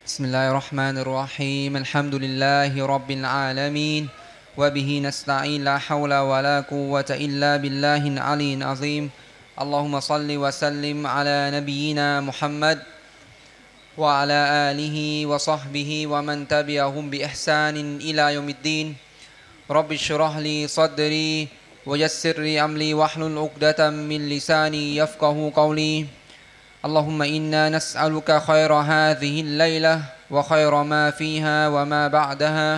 بسم الله الرحمن الرحيم الحمد لله رب العالمين وبه نستعين لا حول ولا قوة إلا بالله العلي العظيم اللهم صل وسلم على نبينا محمد وعلى آله وصحبه ومن تبعهم بإحسان إلى يوم الدين رب اشرح لي صدري ويسر لي أمري واحلل عقدة من لساني يفقه قولي اللهم إنا نسألك خير هذه الليلة وخير ما فيها وما بعدها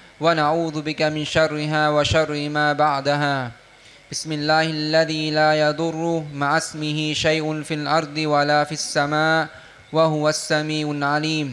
ونعوذ بك من شرها وشر ما بعدها بسم الله الذي لا يضر مع اسمه شيء في الأرض ولا في السماء وهو السميع العليم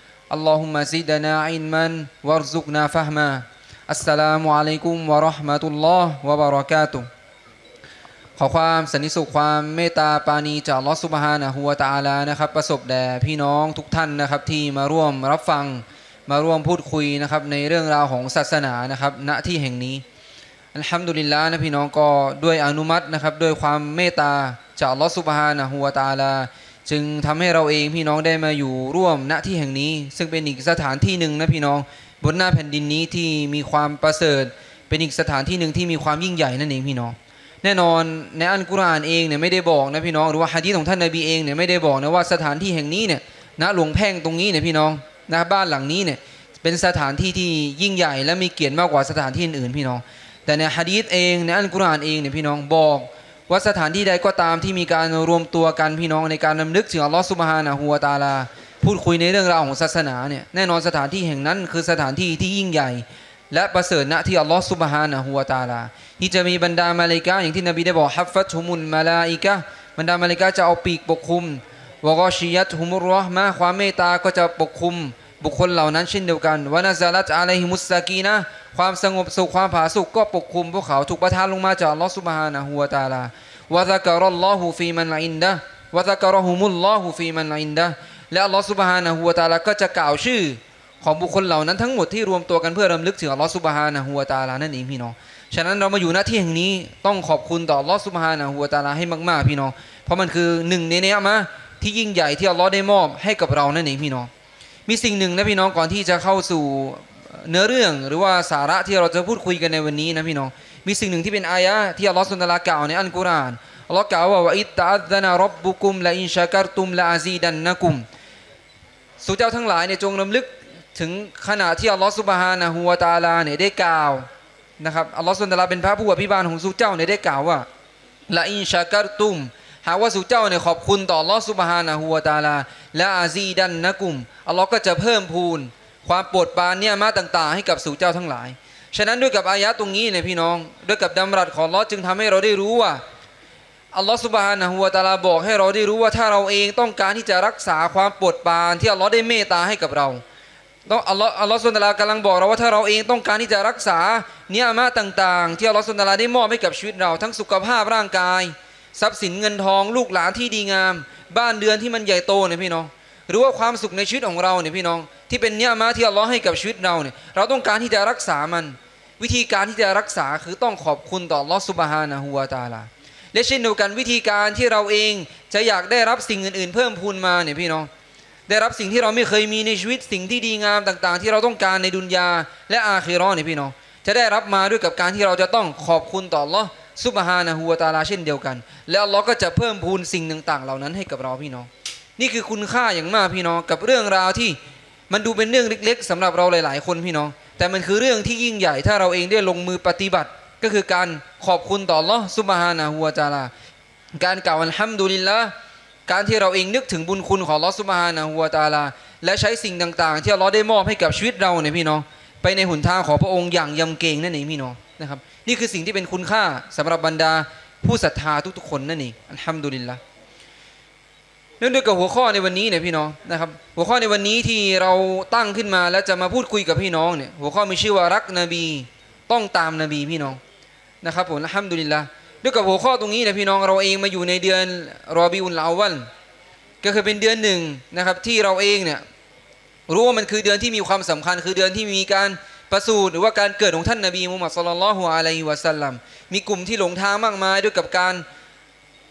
اللهم زدنا علما وارزقنا فهما السلام عليكم ورحمة الله وبركاتهขอความสันติสุขความเมตตาปราณีจากอัลเลาะห์ซุบฮานะฮูวะตะอาลานะครับประสบแด่พี่น้องทุกท่านนะครับที่มาร่วมรับฟังมาร่วมพูดคุยนะครับในเรื่องราวของศาสนานะครับณที่แห่งนี้อัลฮัมดุลิลลาห์นะพี่น้องก็ด้วยอนุมัตินะครับด้วยความเมตตาจากอัลเลาะห์ซุบฮานะฮูวะตะอาลาจึงทำให้เราเองพี่น้องได้มาอยู่ร่วมณที่แห่งนี้ซึ่งเป็นอีกสถานที่หนึ่งนะพี่น้องบนหน้าแผ่นดินนี้ที่มีความประเสริฐเป็นอีกสถานที่หนึ่งที่มีความยิ่งใหญ่นั่นเองพี่น้องแน่นอนในอัลกุรอานเองเนี่ยไม่ได้บอกนะพี่น้องหรือว่าหะดีษของท่านนบีเองเนี่ยไม่ได้บอกนะว่าสถานที่แห่งนี้เนี่ยณหลวงแพ่งตรงนี้เนี่ยพี่น้องณบ้านหลังนี้เนี่ยเป็นสถานที่ที่ยิ่งใหญ่และมีเกียรติมากกว่าสถานที่อื่นๆพี่น้องแต่ในหะดีษเองในอัลกุรอานเองเนี่ยพี่น้องบอกว่าสถานที่ใดก็ตามที่มีการรวมตัวกันพี่น้องในการนำลึกถึงอัลลอฮฺซุบฮานะฮูวะตะอาลาพูดคุยในเรื่องราวของศาสนาเนี่ยแน่นอนสถานที่แห่งนั้นคือสถานที่ที่ยิ่งใหญ่และประเสริฐณที่อัลลอฮฺซุบฮานะฮูวะตะอาลาที่จะมีบรรดามาลาอิกะฮ์อย่างที่นบีได้บอกฮัฟฟัตฮุมุลมาลาอิกะฮ์บรรดามาลาอิกะฮ์จะเอาปีกปกคลุมวะกอชิยัตฮุมุรเราะห์มะฮ์ความเมตตาก็จะปกคลุมบุคคลเหล่านั้นเช่นเดียวกันวะนะซะลัตอะลัยฮิมุสซะกีนะฮ์ความสงบสุขความผาสุกก็ปกคลุมพวกเขาถูกประทานลงมาจากอัลลอฮฺซุบฮานะฮูวะตะอาลาวะซะกะรัลลอฮุฟีมันอินดะฮ์วะซะกะรอฮุมุลลอฮุฟีมันอินดะฮ์และอัลลอฮฺซุบฮานะฮูวะตะอาลาก็จะกล่าวชื่อของบุคคลเหล่านั้นทั้งหมดที่รวมตัวกันเพื่อรำลึกถึงอัลลอฮฺซุบฮานะฮูวะตะอาลานั่นเองพี่น้องฉะนั้นเรามาอยู่ณที่แห่งนี้ต้องขอบคุณต่ออัลลอฮฺซุบฮานะฮูวะตะอาลาให้มากๆพี่น้องเพราะมันคือหนึ่งในเนี้ยมะที่ยิ่งใหญ่ที่อัลลอฮฺได้มอบให้กับเรานั่นเองพี่น้องมีสิ่งหนึ่งนะพี่น้องก่อนที่จะเข้าสู่เนื้อเรื่องหรือว่าสาระที่เราจะพูดคุยกันในวันนี้นะพี่น้องมีสิ่งหนึ่งที่เป็นอายะห์ที่อัลลอฮฺซุบฮานะฮูวะตะอาลากล่าวในอัลกุรอานอัลลอฮฺกล่าวว่าวะอิตตะอัซซะนะร็อบบุกุมละอินชะกัรตุมละอาซีดันนะกุมสู่เจ้าทั้งหลายเนี่ยจงรำลึกถึงขณะที่อัลลอฮฺซุบฮานะฮูวะตะอาลาเนี่ยได้กล่าวนะครับอัลลอฮฺซุบฮานะฮูวะตะอาลาเป็นพระผู้อภิบาลของสู่เจ้าเนี่ยได้กล่าวว่าละอินชะกัรตุมหากว่าสู่เจ้าเนี่ยขอบคุณต่ออัลลอฮฺซุบฮานะฮูวะตะอาลาละอาซีดันนะกุมอัลลอฮฺก็จะเพิ่มพูนความโปรดปรานเนี่ยมาต่างๆให้กับสู่เจ้าทั้งหลายฉะนั้นด้วยกับอายะตรงนี้เนี่ยพี่น้องด้วยกับดำรัสของอัลลอฮฺจึงทำให้เราได้รู้ว่าอัลลอฮฺซุบฮานะฮูวะตะอาลาบอกให้เราได้รู้ว่าถ้าเราเองต้องการที่จะรักษาความโปรดปรานที่อัลลอฮฺได้เมตตาให้กับเราต้องอัลลอฮฺซุบฮานะฮูวะตะอาลากำลังบอกเราว่าถ้าเราเองต้องการที่จะรักษาเนียมะต่างๆที่อัลลอฮฺซุบฮานะฮูวะตะอาลาได้มอบให้กับชีวิตเราทั้งสุขภาพร่างกายทรัพย์สินเงินทองลูกหลานที่ดีงามบ้านเรือนที่มันใหญ่โตเนี่ยพี่น้องหรือว่าความสุขในชีวิตของเราเนี่ยพี่น้องที่เป็นเนียมะที่อัลลอฮฺให้กับชีวิตเราเนี่ยเราต้องการที่จะรักษามันวิธีการที่จะรักษาคือต้องขอบคุณต่ออัลลอฮฺซุบฮานะฮูวะตะอาลาและเช่นเดียวกันวิธีการที่เราเองจะอยากได้รับสิ่งอื่นๆเพิ่มพูนมาเนี่ยพี่น้องได้รับสิ่งที่เราไม่เคยมีในชีวิตสิ่งที่ดีงามต่างๆที่เราต้องการในดุนยาและอาคิเราะห์เนี่ยพี่น้องจะได้รับมาด้วยกับการที่เราจะต้องขอบคุณต่ออัลลอฮฺซุบฮานะฮูวะตะอาลาเช่นเดียวกันและอัลลอฮฺก็จะเพิ่มพูนสิ่งต่างๆเหล่านั้นให้กับเราพี่น้องนี่คือคุณค่าอย่างมากพี่น้องกับเรื่องราวที่มันดูเป็นเรื่องเล็กๆสำหรับเราหลายๆคนพี่น้องแต่มันคือเรื่องที่ยิ่งใหญ่ถ้าเราเองได้ลงมือปฏิบัติก็คือการขอบคุณต่ออัลลอฮฺซุบฮานะฮูวะตะอาลาการกล่าวอัลฮัมดุลิลละห์การที่เราเองนึกถึงบุญคุณของอัลลอฮฺซุบฮานะฮูวะตะอาลาและใช้สิ่งต่างๆที่อัลลอฮฺได้มอบให้กับชีวิตเราเนี่ยพี่น้องไปในหนทางของพระองค์อย่างยำเกรงนั่นเองพี่น้องนะครับนี่คือสิ่งที่เป็นคุณค่าสำหรับบรรดาผู้ศรัทธาทุกๆคนนั่นเองอัลฮัมดุลิลละห์เนื่องด้วยกับหัวข้อในวันนี้เนี่ยพี่น้องนะครับหัวข้อในวันนี้ที่เราตั้งขึ้นมาแล้วจะมาพูดคุยกับพี่น้องเนี่ยหัวข้อมีชื่อว่ารักนบีต้องตามนบีพี่น้องนะครับผมอัลฮัมดุลิลละห์ด้วยกับหัวข้อตรงนี้เนี่ยพี่น้องเราเองมาอยู่ในเดือนรอบีอุลอาวัลก็คือเป็นเดือนหนึ่งนะครับที่เราเองเนี่ยรู้ว่ามันคือเดือนที่มีความสำคัญคือเดือนที่มีการประสูติหรือว่าการเกิดของท่านนบีมุฮัมมัดศ็อลลัลลอฮุอะลัยฮิวะซัลลัมมีกลุ่มที่หลงทางมากมายด้วยกับการ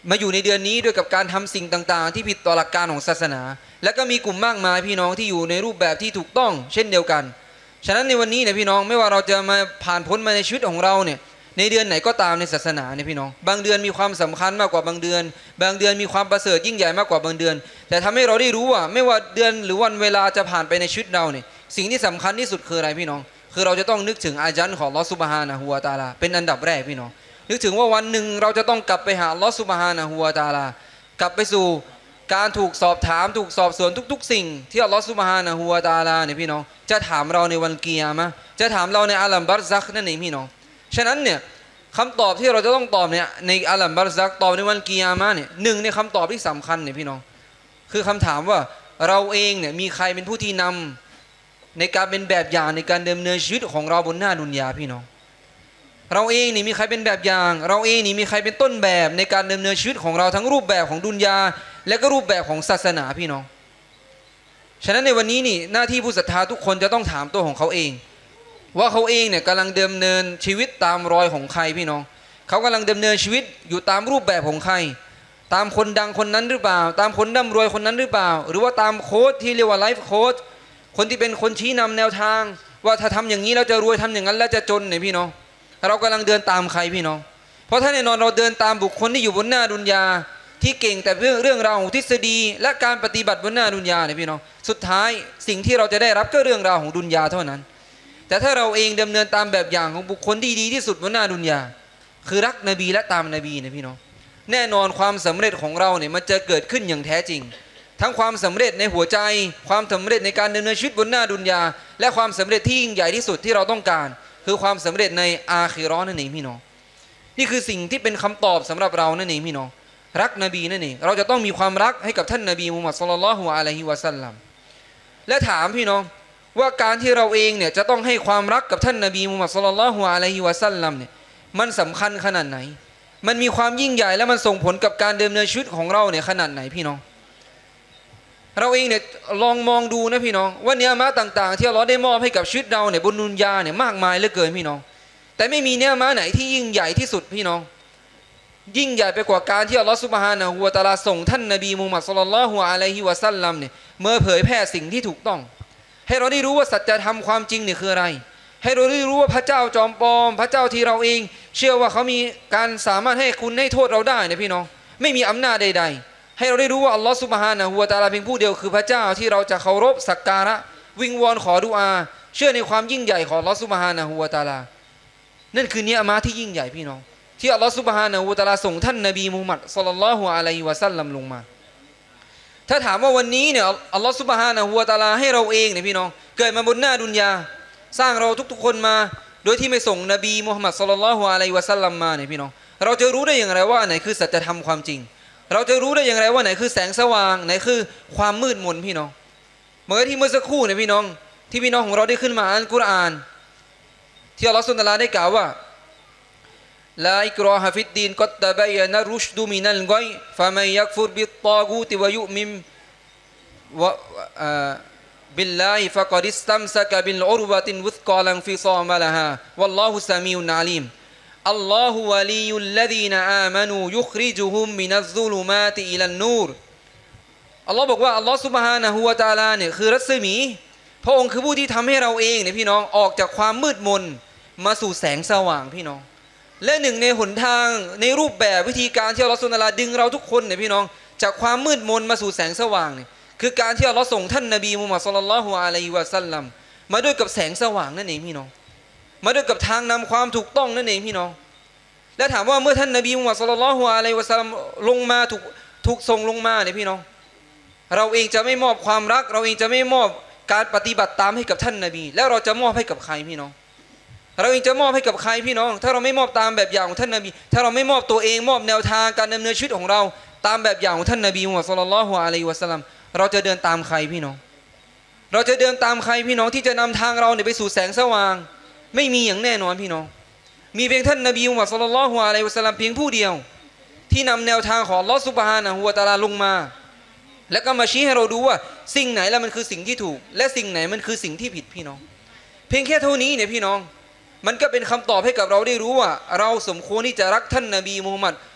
มาอยู่ในเดือนนี้ด้วยกับการทำสิ่งต่างๆที่ผิดต่อหลักการของศาสนาและก็มีกลุ่มมากมายพี่น้องที่อยู่ในรูปแบบที่ถูกต้องเช่นเดียวกันฉะนั้นในวันนี้เนี่ยพี่น้องไม่ว่าเราจะมาผ่านพ้นมาในชีวิตของเราเนี่ยในเดือนไหนก็ตามในศาสนาเนี่ยพี่น้องบางเดือนมีความสำคัญมากกว่าบางเดือนบางเดือนมีความประเสริฐยิ่งใหญ่มากกว่าบางเดือนแต่ทำให้เราได้รู้ว่าไม่ว่าเดือนหรือวันเวลาจะผ่านไปในชีวิตเราเนี่ยสิ่งที่สำคัญที่สุดคืออะไรพี่น้องคือเราจะต้องนึกถึงอาญันของอัลเลาะห์ซุบฮานะฮูวะตะอาลาเป็นอันดับแรกพี่น้องนึกถึงว่าวันหนึ่งเราจะต้องกลับไปหาอัลเลาะห์ซุบฮานะฮูวะตะอาลากลับไปสู่การถูกสอบถามถูกสอบสวนทุกๆสิ่งที่อัลเลาะห์ซุบฮานะฮูวะตะอาลาเนี่ยพี่น้องจะถามเราในวันกิยามะห์จะถามเราในอาลัมบัรซักนั่นเองพี่น้องฉะนั้นเนี่ยคำตอบที่เราจะต้องตอบเนี่ยในอาลัมบัรซักตอบในวันกิยามะห์เนี่ยหนึ่งในคำตอบที่สำคัญเนี่ยพี่น้องคือคำถามว่าเราเองเนี่ยมีใครเป็นผู้ที่นำในการเป็นแบบอย่างในการดำเนินชีวิตของเราบนหน้าดุนยาพี่น้องเราเองนี่มีใครเป็นแบบอย่างเราเองนี่มีใครเป็นต้นแบบในการดำเนินชีวิตของเราทั้งรูปแบบของดุนยาและก็รูปแบบของศาสนาพี่น้องฉะนั้นในวันนี้นี่หน้าที่ผู้ศรัทธาทุกคนจะต้องถามตัวของเขาเองว่าเขาเองเนี่ยกำลังดำเนินชีวิตตามรอยของใครพี่น้องเขากำลังดำเนินชีวิตอยู่ตามรูปแบบของใครตามคนดังคนนั้นหรือเปล่าตามคนร่ำรวยคนนั้นหรือเปล่าหรือว่าตามโค้ชที่เรียกว่าไลฟ์โค้ชคนที่เป็นคนชี้นำแนวทางว่าถ้าทำอย่างนี้เราจะรวยทำอย่างนั้นแล้วจะจนเนี่ยพี่น้องเรากำลังเดินตามใครพี่น้องเพราะถ้าแน่นอนเราเดินตามบุคคลที่อยู่บนหน้าดุนยาที่เก่งแต่เรื่องราวของทฤษฎีและการปฏิบัติบนหน้าดุนยาเนี่ยพี่น้องสุดท้ายสิ่งที่เราจะได้รับก็เรื่องราวของดุนยาเท่านั้นแต่ถ้าเราเองดำเนินตามแบบอย่างของบุคคลที่ดีที่สุดบนหน้าดุนยาคือรักนบีและตามนบีเนี่ยพี่น้องแน่นอนความสำเร็จของเราเนี่ยมันจะเกิดขึ้นอย่างแท้จริงทั้งความสำเร็จในหัวใจความสำเร็จในการดำเนินชีวิตบนหน้าดุนยาและความสำเร็จที่ยิ่งใหญ่ที่สุดที่เราต้องการคือความสำเร็จในอาคิเราะห์นั่นเองพี่น้องนี่คือสิ่งที่เป็นคำตอบสำหรับเรานั่นเองพี่น้องรักนบีนั่นเองเราจะต้องมีความรักให้กับท่านนบีมุฮัมมัดศ็อลลัลลอฮุอะลัยฮิวะซัลลัมและถามพี่น้องว่าการที่เราเองเนี่ยจะต้องให้ความรักกับท่านนบีมุฮัมมัดศ็อลลัลลอฮุอะลัยฮิวะซัลลัมเนี่ยมันสำคัญขนาดไหนมันมีความยิ่งใหญ่และมันส่งผลกับการดำเนินชีวิตของเราเนี่ยขนาดไหนพี่น้องเราเองเนี่ยลองมองดูนะพี่น้องว่าเนื้อมาต่างๆที่อัลเลาะห์ได้มอบให้กับชีวิตเราเนี่ยบนดุนยาเนี่ยมากมายเหลือเกินพี่น้องแต่ไม่มีเนื้อมาไหนที่ยิ่งใหญ่ที่สุดพี่น้องยิ่งใหญ่ไปกว่าการที่อัลเลาะห์ซุบฮานะฮูวะตะอาลาส่งท่านนบีมุฮัมมัดศ็อลลัลลอฮุอะลัยฮิวะซัลลัมเนี่ยเมื่อเผยแพร่สิ่งที่ถูกต้องให้เราได้รู้ว่าสัจธรรมความจริงเนี่ยคืออะไรให้เราได้รู้ว่าพระเจ้าจอมปลอมพระเจ้าที่เราเองเชื่อว่าเขามีการสามารถให้คุณให้โทษเราได้เนี่ยพี่น้องไม่มีอำนาจใดๆให้เราได้รู้ว่าอัลลอฮฺซุบฮานะฮูวะตะอาลาเพียงผู้เดียวคือพระเจ้าที่เราจะเคารพสักการะวิงวอนขอดุอาเชื่อในความยิ่งใหญ่ของอัลลอฮฺซุบฮานะฮูวะตะอาลานั่นคือเนียมะห์ที่ยิ่งใหญ่พี่น้องที่อัลลอฮฺซุบฮานะฮูวะตะอาลาส่งท่านนบีมุฮัมมัดศ็อลลัลลอฮุอะลัยฮิวะซัลลัมลงมาถ้าถามว่าวันนี้เนี่ยอัลลอฮฺซุบฮานะฮูวะตะอาลาให้เราเองเนี่ยพี่น้องเกิดมาบนหน้าดุนยาสร้างเราทุกๆคนมาโดยที่ไม่ส่งนบีมุฮัมมัดศ็อลลัลลอฮุอะลัยฮิวะซัลลัมมาเนี่ยพี่น้องเราจะรู้ได้อย่างไรว่าไหนคือสัจธรรมความจริงเราจะรู้ได้อย่างไรว่าไหนคือแสงสว่างไหนคือความมืดมนพี่น้องเมื่อสักครู่เนี่ยพี่น้องที่พี่น้องของเราได้ขึ้นมาอ่านกุรอานที่อัลลอฮฺซุบฮานะฮูวะตะอาลาได้กล่าวว่าลาอิกราฮะฟิดดีนกัดตะบัยนะรุชดุมินัลกัยฟะมันยักฟุรบิตฏอกูติวะยุมินวะบิลลาฮิฟะกัดอิสตัมซะกะบิลอุรวะตินวุธกอลันฟิซามะละฮาวัลลอฮุซะมีอุนอะลีมอัลลอฮุวะลียุลลซีนะอามานูยุคริจุฮุมมินัซซุลุมาติอิลันนูรอัลลอฮ์บอกว่าอัลลอฮ์ซุบฮานะฮูวะตะอาลาเนี่ยคือรัศมีพระองค์คือผู้ที่ทำให้เราเองเนี่ยพี่น้องออกจากความมืดมนมาสู่แสงสว่างพี่น้องและหนึ่งในหนทางในรูปแบบวิธีการที่อัลลอฮฺซุบฮานะฮูวะตะอาลาดึงเราทุกคนเนี่ยพี่น้องจากความมืดมนมาสู่แสงสว่างเนี่ยคือการที่อัลลอฮฺส่งท่านนบีมุฮัมมัดศ็อลลัลลอฮุอะลัยฮิวะซัลลัมมาด้วยกับแสงสว่างนั่นเองพี่น้องมาด้วยกับทางนำความถูกต้องนั่นเองพี่น้องและถามว่าเมื่อท่านนบีมุฮัมมัดศ็อลลัลลอฮุอะลัยฮิวะซัลลัมลงมาถูกส่งลงมาเนี่ยพี่น้องเราเองจะไม่มอบความรักเราเองจะไม่มอบการปฏิบัติตามให้กับท่านนบีแล้วเราจะมอบให้กับใครพี่น้องเราเองจะมอบให้กับใครพี่น้องถ้าเราไม่มอบตามแบบอย่างของท่านนบีถ้าเราไม่มอบตัวเองมอบแนวทางการดำเนินชีวิตของเราตามแบบอย่างของท่านนบีมุฮัมมัดศ็อลลัลลอฮุอะลัยฮิวะซัลลัมเราจะเดินตามใครพี่น้องเราจะเดินตามใครพี่น้องที่จะนำทางเราเนี่ยไปสู่แสงสว่างไม่มีอย่างแน่นอนพี่น้องมีเพียงท่านนบีมุฮัมมัดศ็อลลัลลอฮุอะลัยฮิวะซัลลัมเพียงผู้เดียวที่นำแนวทางของอัลเลาะห์ซุบฮานะฮูวะตะอาลาลงมาแล้วก็มาชี้ให้เราดูว่าสิ่งไหนแล้วมันคือสิ่งที่ถูกและสิ่งไหนมันคือสิ่งที่ผิดพี่น้องเพียงแค่เท่านี้เนี่ยพี่น้องมันก็เป็นคำตอบให้กับเราได้รู้ว่าเราสมควรที่จะรักท่านนบีมุฮัมมัด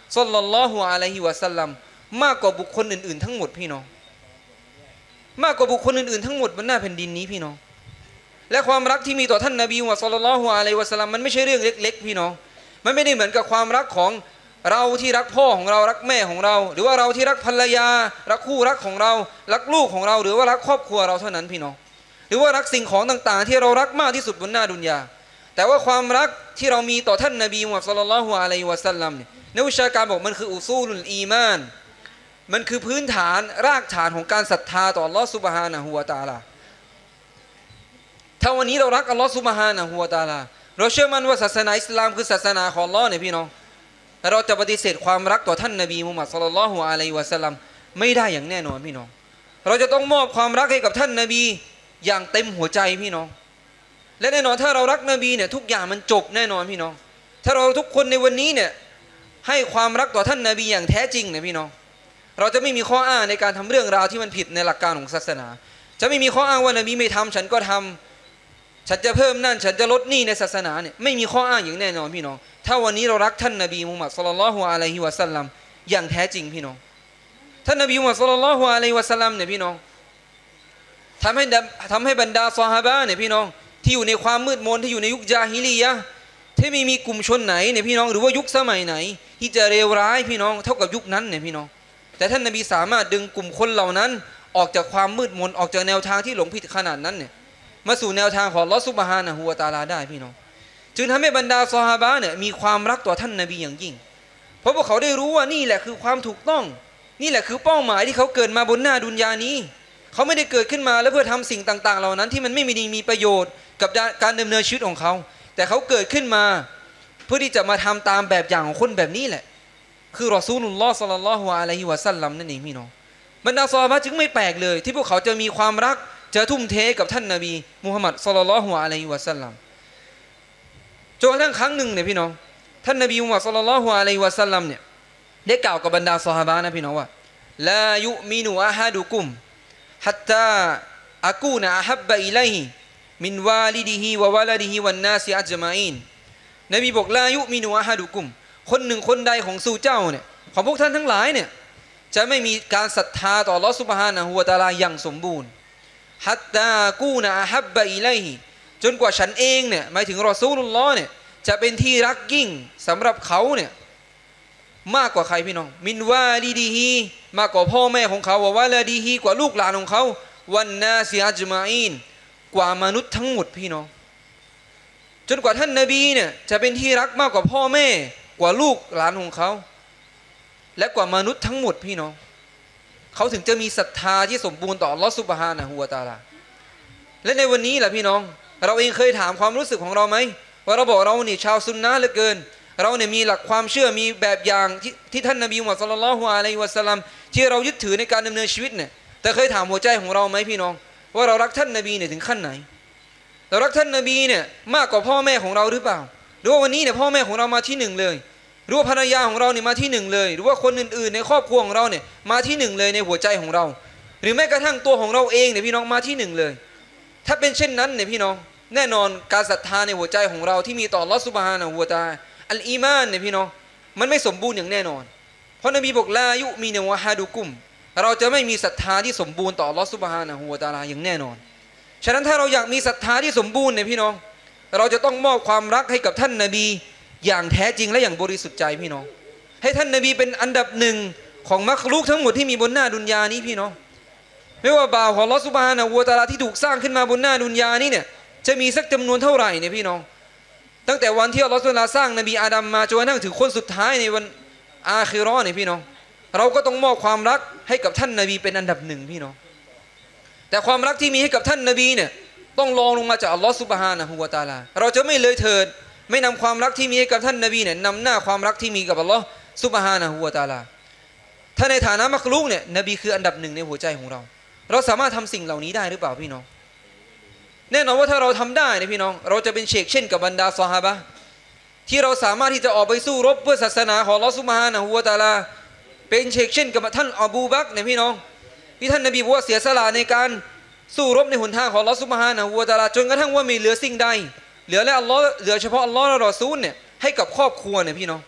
ศ็อลลัลลอฮุอะลัยฮิวะซัลลัมมากกว่าบุคคลอื่นๆทั้งหมดพี่น้องมากกว่าบุคคลอื่นๆทั้งหมดบนหน้าแผ่นดินนี้พี่น้องและความรักที่มีต่อท่านนบีมุฮัมมัดศ็อลลัลลอฮุอะลัยฮิวะซัลลัมมันไม่ใช่เรื่องเล็กๆพี่น้องมันไม่ได้เหมือนกับความรักของเราที่รักพ่อของเรารักแม่ของเราหรือว่าเราที่รักภรรยารักคู่รักของเรารักลูกของเราหรือว่ารักครอบครัวเราเท่านั้นพี่น้องหรือว่ารักสิ่งของต่างๆที่เรารักมากที่สุดบนหน้าดุนยาแต่ว่าความรักที่เรามีต่อท่านนบีมุฮัมมัดศ็อลลัลลอฮุอะลัยฮิวะซัลลัมเนี่ยนักวิชาการบอกมันคืออุซูลุลอีมานมันคือพื้นฐานรากฐานของการศรัทธาต่ออัลลอฮฺซุบฮานะฮูวะตะอาลาถ้าวันนี้เรารักอัลลอฮฺซุบฮานะฮูวะตะอาลาเราเชื่อมั่นว่าศาสนาอิสลามคือศาสนาของอัลลอฮ์เนี่ยพี่น้องเราจะปฏิเสธความรักต่อท่านนบีมุฮัมมัดศ็อลลัลลอฮุอะลัยฮิวะซัลลัมไม่ได้อย่างแน่นอนพี่น้องเราจะต้องมอบความรักให้กับท่านนบีอย่างเต็มหัวใจพี่น้องและแน่นอนถ้าเรารักนบีเนี่ยทุกอย่างมันจบแน่นอนพี่น้องถ้าเราทุกคนในวันนี้เนี่ยให้ความรักต่อท่านนบีอย่างแท้จริงเนี่ยพี่น้องเราจะไม่มีข้ออ้างในการทำเรื่องราวที่มันผิดในหลักการของศาสนาจะไม่มีข้ออ้างว่านบีไม่ทำฉันก็ทำฉันจะเพิ่มนั่นฉันจะลดนี่ในศาสนาเนี่ยไม่มีข้ออ้างอย่างแน่นอนพี่น้องถ้าวันนี้เรารักท่านนบีมุฮัมมัดศ็อลลัลลอฮุอะลัยฮิวะซัลลัมอย่างแท้จริงพี่น้องท่านนบีมุฮัมมัดศ็อลลัลลอฮุอะลัยฮิวะซัลลัมเนี่ยพี่น้องทำให้บรรดาซอฮาบะห์เนี่ยพี่น้องที่อยู่ในความมืดมนที่อยู่ในยุคญาฮิลียะห์ที่ไม่มีกลุ่มชนไหนเนี่ยพี่น้องหรือว่ายุคสมัยไหนที่จะเลวร้ายพี่น้องเท่ากับยุคนั้นเนี่ยพี่น้องแต่ท่านนบีสามารถดึงกลุ่มคนเหล่านั้นออกจากความมืดมนออกจากแนวทางที่หลงผิดขนาดนั้นเนี่ยมาสู่แนวทางของอัลเลาะห์ซุบฮานะฮูวะตะอาลาได้พี่น้องจึงทำให้บรรดาซอฮาบะห์เนี่ยมีความรักต่อท่านนบีอย่างยิ่งเพราะพวกเขาได้รู้ว่านี่แหละคือความถูกต้องนี่แหละคือเป้าหมายที่เขาเกิดมาบนหน้าดุนยานี้เขาไม่ได้เกิดขึ้นมาแล้วเพื่อทำสิ่งต่างๆเหล่านั้นที่มันไม่มีประโยชน์กับการดำเนินชีวิตของเขาแต่เขาเกิดขึ้นมาเพื่อที่จะมาทำตามแบบอย่างของคนแบบนี้แหละคือรอซูลุลลอฮ์ศ็อลลัลลอฮุอะลัยฮิวะซัลลัมนั่นเองพี่น้องบรรดาซอฮาบะห์จึงไม่แปลกเลยที่พวกเขาจะมีความรักจะทุ่มเทกับท่านนบีมุฮัมมัดศ็อลลัลลอฮุอะลัยฮิวะซัลลัมจนกระทั่งครั้งหนึ่งเนี่ยพี่น้องท่านนบีมุฮัมมัดศ็อลลัลลอฮุอะลัยฮิวะซัลลัมเนี่ยได้กล่าวกับบรรดาซอฮาบะห์นะพี่น้องว่าลายุมินุอะฮะดุกุมฮัตตาอะกูนะอะฮับบะอิลัยฮิมินวาลิดิฮิวะวะลาดิฮิวันนาสอัจมาอีนนบีบอกลายุมินุอะฮะดุกุมคนหนึ่งคนใดของสู่เจ้าเนี่ยของพวกท่านทั้งหลายเนี่ยจะไม่มีการศรัทธาต่ออัลเลาะห์ซุบฮานะฮูวะตะอาลาอย่างสมบูรณ์ฮัตตากูนะอะฮับบะอิลัยฮิจนกว่าฉันเองเนี่ยหมายถึงรอซูลุลลอฮ์เนี่ยจะเป็นที่รักยิ่งสำหรับเขาเนี่ยมากกว่าใครพี่น้องมินวาลิดีฮีมากกว่าพ่อแม่ของเขาวะลาดีฮีกว่าลูกหลานของเขาวันนาซิอัจมาอีนกว่ามนุษย์ทั้งหมดพี่น้องจนกว่าท่านนบีเนี่ยจะเป็นที่รักมากกว่าพ่อแม่กว่าลูกหลานของเขาและกว่ามนุษย์ทั้งหมดพี่น้องเขาถึงจะมีศรัทธาที่สมบูรณ์ต่ออัลเลาะห์ซุบฮานะฮูวะตะอาลาและในวันนี้แหละพี่น้องเราเองเคยถามความรู้สึกของเราไหมว่าเราบอกเราเนี่ยชาวซุนนะห์เหลือเกินเราเนี่ยมีหลักความเชื่อมีแบบอย่างที่ท่านนบีมุฮัมมัดศ็อลลัลลอฮุอะลัยฮิวะซัลลัมที่เรายึดถือในการดำเนินชีวิตเนี่ยแต่เคยถามหัวใจของเราไหมพี่น้องว่าเรารักท่านนบีเนี่ยถึงขั้นไหนเรารักท่านนบีเนี่ยมากกว่าพ่อแม่ของเราหรือเปล่าหรือว่าวันนี้เนี่ยพ่อแม่ของเรามาที่หนึ่งเลยหรือว่าภรรยาของเราเนี่ยมาที่หนึ่งเลยหรือว่าคนอื่นๆในครอบครัวของเราเนี่ยมาที่หนึ่งเลยในหัวใจของเราหรือแม้กระทั่งตัวของเราเองเนี่ยพี่น้องมาที่หนึ่งเลยถ้าเป็นเช่นนั้นเนี่ยพี่น้องแน่นอนการศรัทธาในหัวใจของเราที่มีต่ออัลเลาะห์ซุบฮานะฮูวะตะอาลาอัลอีมานเนี่ยพี่น้องมันไม่สมบูรณ์อย่างแน่นอนเพราะนบีบอกลายุมีเนวะฮะดุกุมเราจะไม่มีศรัทธาที่สมบูรณ์ต่ออัลเลาะห์ซุบฮานะฮูวะตะอาลาอย่างแน่นอนฉะนั้นถ้าเราอยากมีศรัทธาที่สมบูรณ์เนี่ยพี่น้องเราจะต้องมอบความรักให้กับท่านนบีอย่างแท้จริงและอย่างบริสุทธิ์ใจพี่น้องให้ท่านนบีเป็นอันดับหนึ่งของมักลุกทั้งหมดที่มีบนหน้าดุนยานี้พี่น้องไม่ว่าบ่าวของอัลเลาะห์ซุบฮานะฮูวะตะอาลาที่ถูกสร้างขึ้นมาบนหน้าดุนยานี้เนี่ยจะมีสักจำนวนเท่าไหร่เนี่ยพี่น้องตั้งแต่วันที่อัลเลาะห์ซุบฮานะฮูวะตะอาลาสร้างนบีอาดัมมาจนกระทั่งถึงคนสุดท้ายในวันอาคิเราะห์เนี่ยพี่น้องเราก็ต้องมอบความรักให้กับท่านนบีเป็นอันดับหนึ่งพี่น้องแต่ความรักที่มีให้กับท่านนบีเนี่ยต้องรองลงมาจากอัลเลาะห์ซุบฮานะฮูวะตะอาลาเราจะไม่เลยเถิดไม่นำความรักที่มีให้กับท่านนบีเนี่ยนำหน้าความรักที่มีกับอัลเลาะห์ซุบฮานะฮูวะตะอาลาถ้าในฐานะมักลุกเนี่ยนบีคืออันดับหนึ่งในหัวใจของเราเราสามารถทำสิ่งเหล่านี้ได้หรือเปล่าพี่น้องแน่นอนว่าถ้าเราทำได้เนี่ยพี่น้องเราจะเป็นเชกเช่นกับบรรดาซอฮาบะห์ที่เราสามารถที่จะออกไปสู้รบเพื่อศาสนาของอัลเลาะห์ซุบฮานะฮูวะตะอาลาเป็นเชกเช่นกับท่านอบูบักรเนี่ยพี่น้องที่ท่านนบีบอกว่าเสียสละในการสู้รบในหนทางของอัลเลาะห์ซุบฮานะฮูวะตะอาลาจนกระทั่งว่าไม่เหลือสิ่งใดเหลือและอัลเลาะห์เหลือเฉพาะอัลเลาะห์และรอซูลเนี่ยให้กับครอบครัวเนี่ยพี่น้อง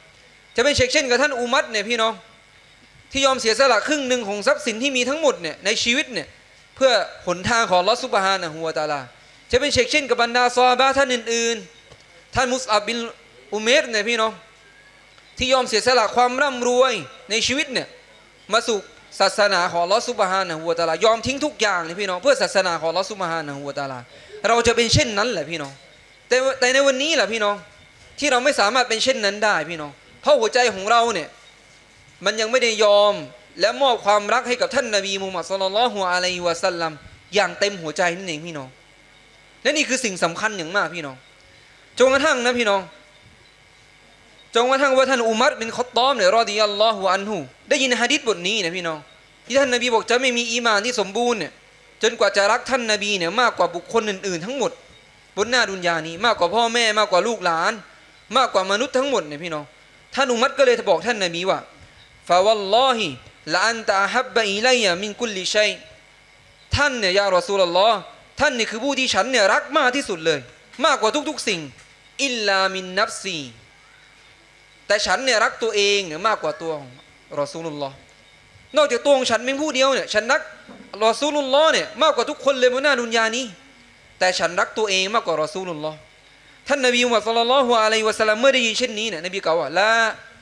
จะเป็นเชกเช่นกับท่านอุมัรเนี่ยพี่น้องที่ยอมเสียสละครึ่งหนึ่งของทรัพย์สินที่มีทั้งหมดเนี่ยในชีวิตเนี่ยเพื่อหนทางของอัลเลาะห์ซุบฮานะฮูวะตะอาลาจะเป็นเชกเช่นกับบรรดาซอฮาบะห์ท่านอื่นๆท่านมุสอับบินอุเมรเนี่ยพี่น้องที่ยอมเสียสละความร่ำรวยในชีวิตเนี่ยมาสู่ศาสนาของอัลเลาะห์ซุบฮานะฮูวะตะอาลายอมทิ้งทุกอย่างเนี่ยพี่น้องเพื่อศาสนาของอัลเลาะห์ซุบฮานะฮูวะตะอาลาเราจะเป็นเช่นนั้นแหละพี่น้องแต่ในวันนี้แหละพี่น้องที่เราไม่สามารถเป็นเช่นนั้นได้พี่น้องเพราะหัวใจของเราเนี่ยมันยังไม่ได้ยอมและมอบความรักให้กับท่านนบีมุฮัมมัดศ็อลลัลลอฮุอะลัยฮิวะซัลลัมอย่างเต็มหัวใจนั่นเองพี่น้องและนี่คือสิ่งสำคัญอย่างมากพี่น้องจนกระทั่งนะพี่น้องจนกระทั่งว่าท่านอุมัรบินค็อฏฏอบเนี่ยรอฎิยัลลอฮุอันฮุได้ยินหะดีษบทนี้นะพี่น้องที่ท่านนบีบอกจะไม่มีอีหม่านที่สมบูรณ์เนี่ยจนกว่าจะรักท่านนบีเนี่ยมากกว่าบุคคลอื่นๆทั้งหมดบนหน้าดุนยานี้มากกว่าพ่อแม่มากกว่าลูกหลานมากกว่ามนุษย์ทั้งหมดเนี่ยพี่น้องท่านอุมัรก็เลยบอกท่านนบีว่าฟาวัลลอฮิละอันตะฮับบะอิลัยมินกุลลิชัยท่านเนี่ยยารอซูลุลลอฮ์ท่านนี่คือผู้ที่ฉันเนี่ยรักมากที่สุดเลยมากกว่าทุกๆสิ่งอิลลามินนัฟซีแต่ฉันเนี่ยรักตัวเองเนี่ยมากกว่าตัวของรอซูลุลลอฮ์นอกจากตัวของฉันเป็นผู้เดียวเนี่ยฉันรักรอซูลุลลอฮ์เนี่ยมากกว่าทุกคนเลยบนหน้าดุนยานี้แต่ฉันรักตัวเองมากกว่ารอซูลุลลอฮ์ท่านนบีมุฮัมมัดศ็อลลัลลอฮุอะลัยฮิวะซัลลัมเมื่อได้ยินเช่นนี้เนี่ยนบีกล่าวว่าละ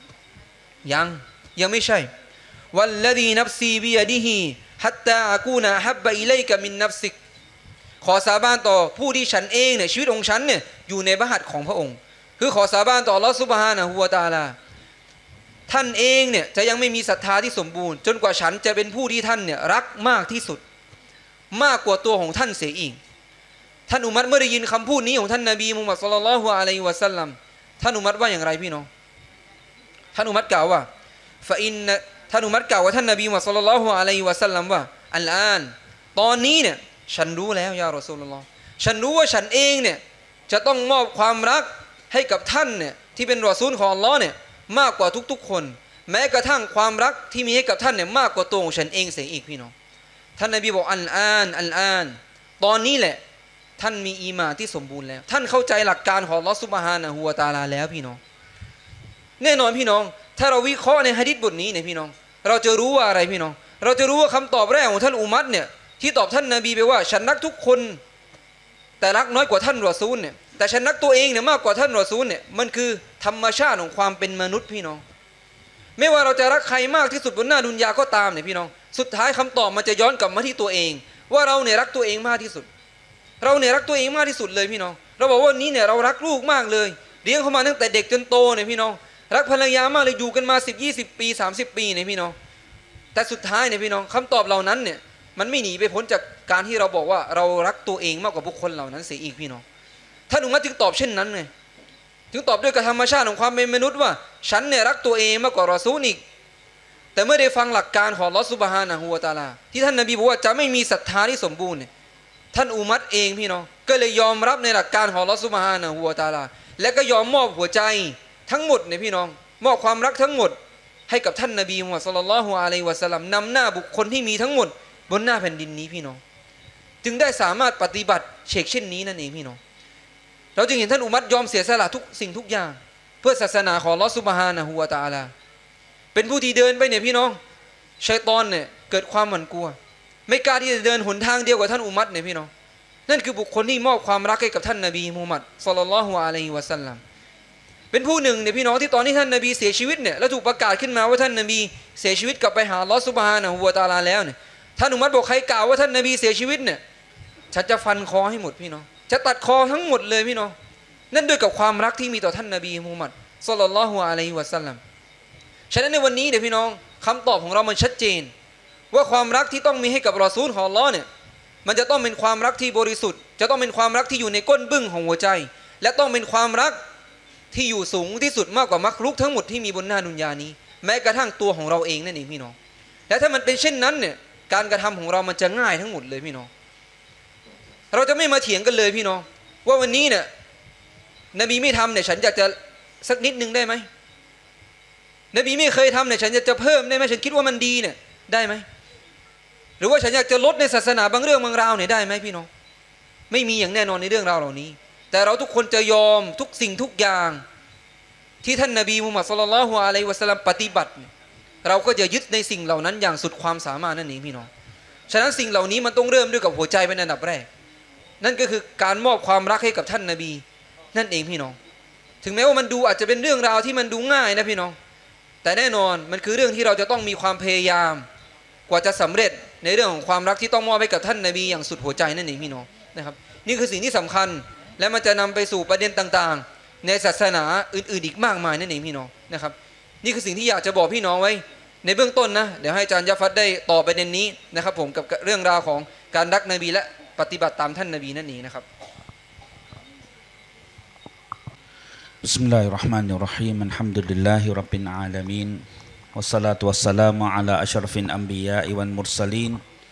ยังไม่ใช่วัลลดีนัฟซีบิยะดิฮิฮัตตาอะกูนะฮับบะอิลัยกะมินนัฟซิกขอสาบานต่อผู้ที่ฉันเองเนี่ยชีวิตของฉันเนี่ยอยู่ในพระหัตถ์ของพระองค์คือขอสาบานต่ออัลเลาะห์ซุบฮานะฮูวะตะอาลาท่านเองเนี่ยจะยังไม่มีศรัทธาที่สมบูรณ์จนกว่าฉันจะเป็นผู้ที่ท่านเนี่ยรักมากที่สุดมากกว่าตัวของท่านเสียอีกท่านอุมัรเมื่อได้ยินคำพูดนี้ของท่านนบีมุฮัมมัดศ็อลลัลลอฮุอะลัยฮิวะซัลลัมท่านอุมัรว่าอย่างไรพี่น้องท่านอุมัรกล่าวว่าฟะอินท่านอุมัรกล่าวว่าท่านนบีมุฮัมมัดศ็อลลัลลอฮุอะลัยฮิวะซัลลัมว่าอัลอานตอนนี้เนี่ยฉันรู้แล้วยารอซูลุลลอฮ์ฉันรู้ว่าฉันเองเนี่ยจะต้องมอบความรักให้กับท่านเนี่ยที่เป็นรอซูลของอัลลอฮ์เนี่ยมากกว่าทุกๆคนแม้กระทั่งความรักที่มีให้กับท่านเนี่ยมากกว่าตัวของฉันเองเสียอีกพี่น้องท่านนบีบอกอัลอานตอนนี้แหละท่านมีอีหม่านที่สมบูรณ์แล้วท่านเข้าใจหลักการของอัลลอฮ์ซุบฮานะฮูวะตะอาลาแล้วพี่น้องแน่นอนพี่น้องถ้าเราวิเคราะห์ในหะดีษบทนี้เนี่ยพี่น้องเราจะรู้ว่าอะไรพี่น้องเราจะรู้ว่าคำตอบแรกของท่านอุมัรเนี่ยที่ตอบท่านนบีไปว่าฉันรักทุกคนแต่รักน้อยกว่าท่านรอซูลเนี่ยแต่ฉันรักตัวเองเนี่ยมากกว่าท่านรอซูลเนี่ยมันคือธรรมชาติของความเป็นมนุษย์พี่น้องไม่ว่าเราจะรักใครมากที่สุดบนหน้าดุนยาก็ตามเนี่ยพี่น้องสุดท้ายคำตอบมันจะย้อนกลับมาที่ตัวเองว่าเราเนี่ยรักตัวเองมากที่สุดเราเนี่ยรักตัวเองมากที่สุดเลยพี่น้องเราบอกว่านี้เนี่ยเรารักลูกมากเลยเลี้ยงเขามาตั้งแต่เด็กจนโตเนี่ยพี่น้องรักภรรยามากเลยอยู่กันมา10-20 ปี30 ปีเนี่ยพี่น้องแต่สุดท้ายเนี่ยพี่น้องคำตอบเหล่านั้นเนี่ยมันไม่หนีไปพ้นจากการที่เราบอกว่าเรารักตัวเองมากกว่าบุคคลเหล่านั้นเสียอีกพี่น้องท่านอุมัรจึงตอบเช่นนั้นไงจึงตอบด้วยธรรมชาติของความเป็นมนุษย์ว่าฉันเนี่ยรักตัวเองมากกว่ารอซูลอีกแต่เมื่อได้ฟังหลักการของอัลเลาะห์ซุบฮานะฮูวะตะอาลาที่ท่านนบีบอกว่าจะไม่มีศรัทธาที่สมบูรณ์เนี่ยท่านอุมัรเองพี่น้องก็เลยยอมรับในหลักการของอัลเลาะห์ซุบฮานะฮูวะตะอาลาและก็ยอมมอบหัวใจทั้งหมดเนี่ยพี่น้องมอบความรักทั้งหมดให้กับท่านนบีมุฮัมมัดศ็อลลัลลอฮุอะลัยฮิวะซัลลัมนำหน้าบุคคลที่มีทั้งหมดบนหน้าแผ่นดินนี้พี่น้องจึงได้สามารถปฏิบัติเช่นนี้นั่นเองพี่น้องเราจึงเห็นท่านอุมัรยอมเสียสละทุกสิ่งทุกอย่างเพื่อศาสนาของอัลเลาะห์ซุบฮานะฮูวะตะอาลาเป็นผู้ที่เดินไปเนี่ยพี่น้องชัยฏอนเนี่ยเกิดความหวั่นกลัวไม่กล้าที่จะเดินหนทางเดียวกับท่านอุมัรเนี่ยพี่น้องนั่นคือบุคคลที่มอบความรักให้กับท่านนบีมุฮัมมัดศ็อลลัลลอฮุอะลัยฮิวะซัลลัมเป็นผู้หนึ่งเนี่ยพี่น้องที่ตอนที่ท่านนบีเสียชีวิตเนี่ยแล้วถูกประกาศขึ้นมาว่าท่านนบีเสียชีวิตกลับไปหาอัลเลาะห์ซุบฮานะฮูวะตะอาลาแล้วเนี่ยท่านอุมัรบอกใครกล่าวว่าท่านนบีเสียชีวิตเนี่ยฉันจะฟันคอให้หมดพี่น้องจะตัดคอทั้งหมดเลยพี่น้องนั่นด้วยกับความรักที่มีต่อท่านนบีมุฮัมมัดศ็อลลัลลอฮุอะลัยฮิวะซัลลัมฉะนั้นในวันนี้เนี่ยพี่น้องคำตอบของเรามันชัดเจนว่าความรักที่ต้องมีให้กับรอซูลของอัลเลาะห์เนี่ยมันจะต้องเป็นความรักที่บริสุทธิ์จะต้องเป็นความรักที่อยู่ในก้นบึ้งของหัวใจและต้องเป็นความรักที่อยู่สูงที่สุดมากกว่ามักลุกทั้งหมดที่มีบนหน้าดุนยานี้แม้กระทั่งตัวของเราเองนั่นเองพี่น้องและถ้ามันเป็นเช่นนั้นเนี่ยการกระทำของเรามันจะง่ายทั้งหมดเลยพี่น้องเราจะไม่มาเถียงกันเลยพี่น้องว่าวันนี้เนี่ยนบีไม่ทำเนี่ยฉันอยากจะสักนิดนึงได้ไหมนบีไม่เคยทำเนี่ยฉันจะเพิ่มได้ไหมฉันคิดว่ามันดีเนี่ยได้ไหมหรือว่าฉันอยากจะลดในศาสนาบางเรื่องบางราวเนี่ยได้ไหมพี่น้องไม่มีอย่างแน่นอนในเรื่องราวเหล่านี้แต่เราทุกคนจะยอมทุกสิ่งทุกอย่างที่ท่านนบีมุฮัมมัดศ็อลลัลลอฮุอะลัยฮิวะซัลลัมปฏิบัติเราก็จะยึดในสิ่งเหล่านั้นอย่างสุดความสามารถนั่นเองพี่น้องฉะนั้นสิ่งเหล่านี้มันต้องเริ่มด้วยกับหัวใจเป็นอันดับแรกนั่นก็คือการมอบความรักให้กับท่านนบีนั่นเองพี่น้องถึงแม้ว่ามันดูอาจจะเป็นเรื่องราวที่มันดูง่ายนะพี่น้องแต่แน่นอนมันคือเรื่องที่เราจะต้องมีความพยายามกว่าจะสำเร็จในเรื่องของความรักที่ต้องมอบให้กับท่านนบีอย่างสุดหัวใจนั่นเองพี่น้องนะครับนี่คือสิ่งที่สำคัญและมันจะนำไปสู่ประเด็นต่างๆในศาสนาอื่นๆอีกมากมายนั่นเองพี่น้องนะครับนี่คือสิ่งที่อยากจะบอกพี่น้องไว้ในเบื้องต้นนะเดี๋ยวให้อาจารย์ยะฟัดได้ต่อประเด็นนี้นะครับผมกับเรื่องราวของการรักนบีและปฏิบัติตามท่านนบีนั่นเองนะครับ بسم الله الرحمن الرحيم الحمد لله رب العالمين والصلاة والسلام على أشرف الأنبياء والمرسلين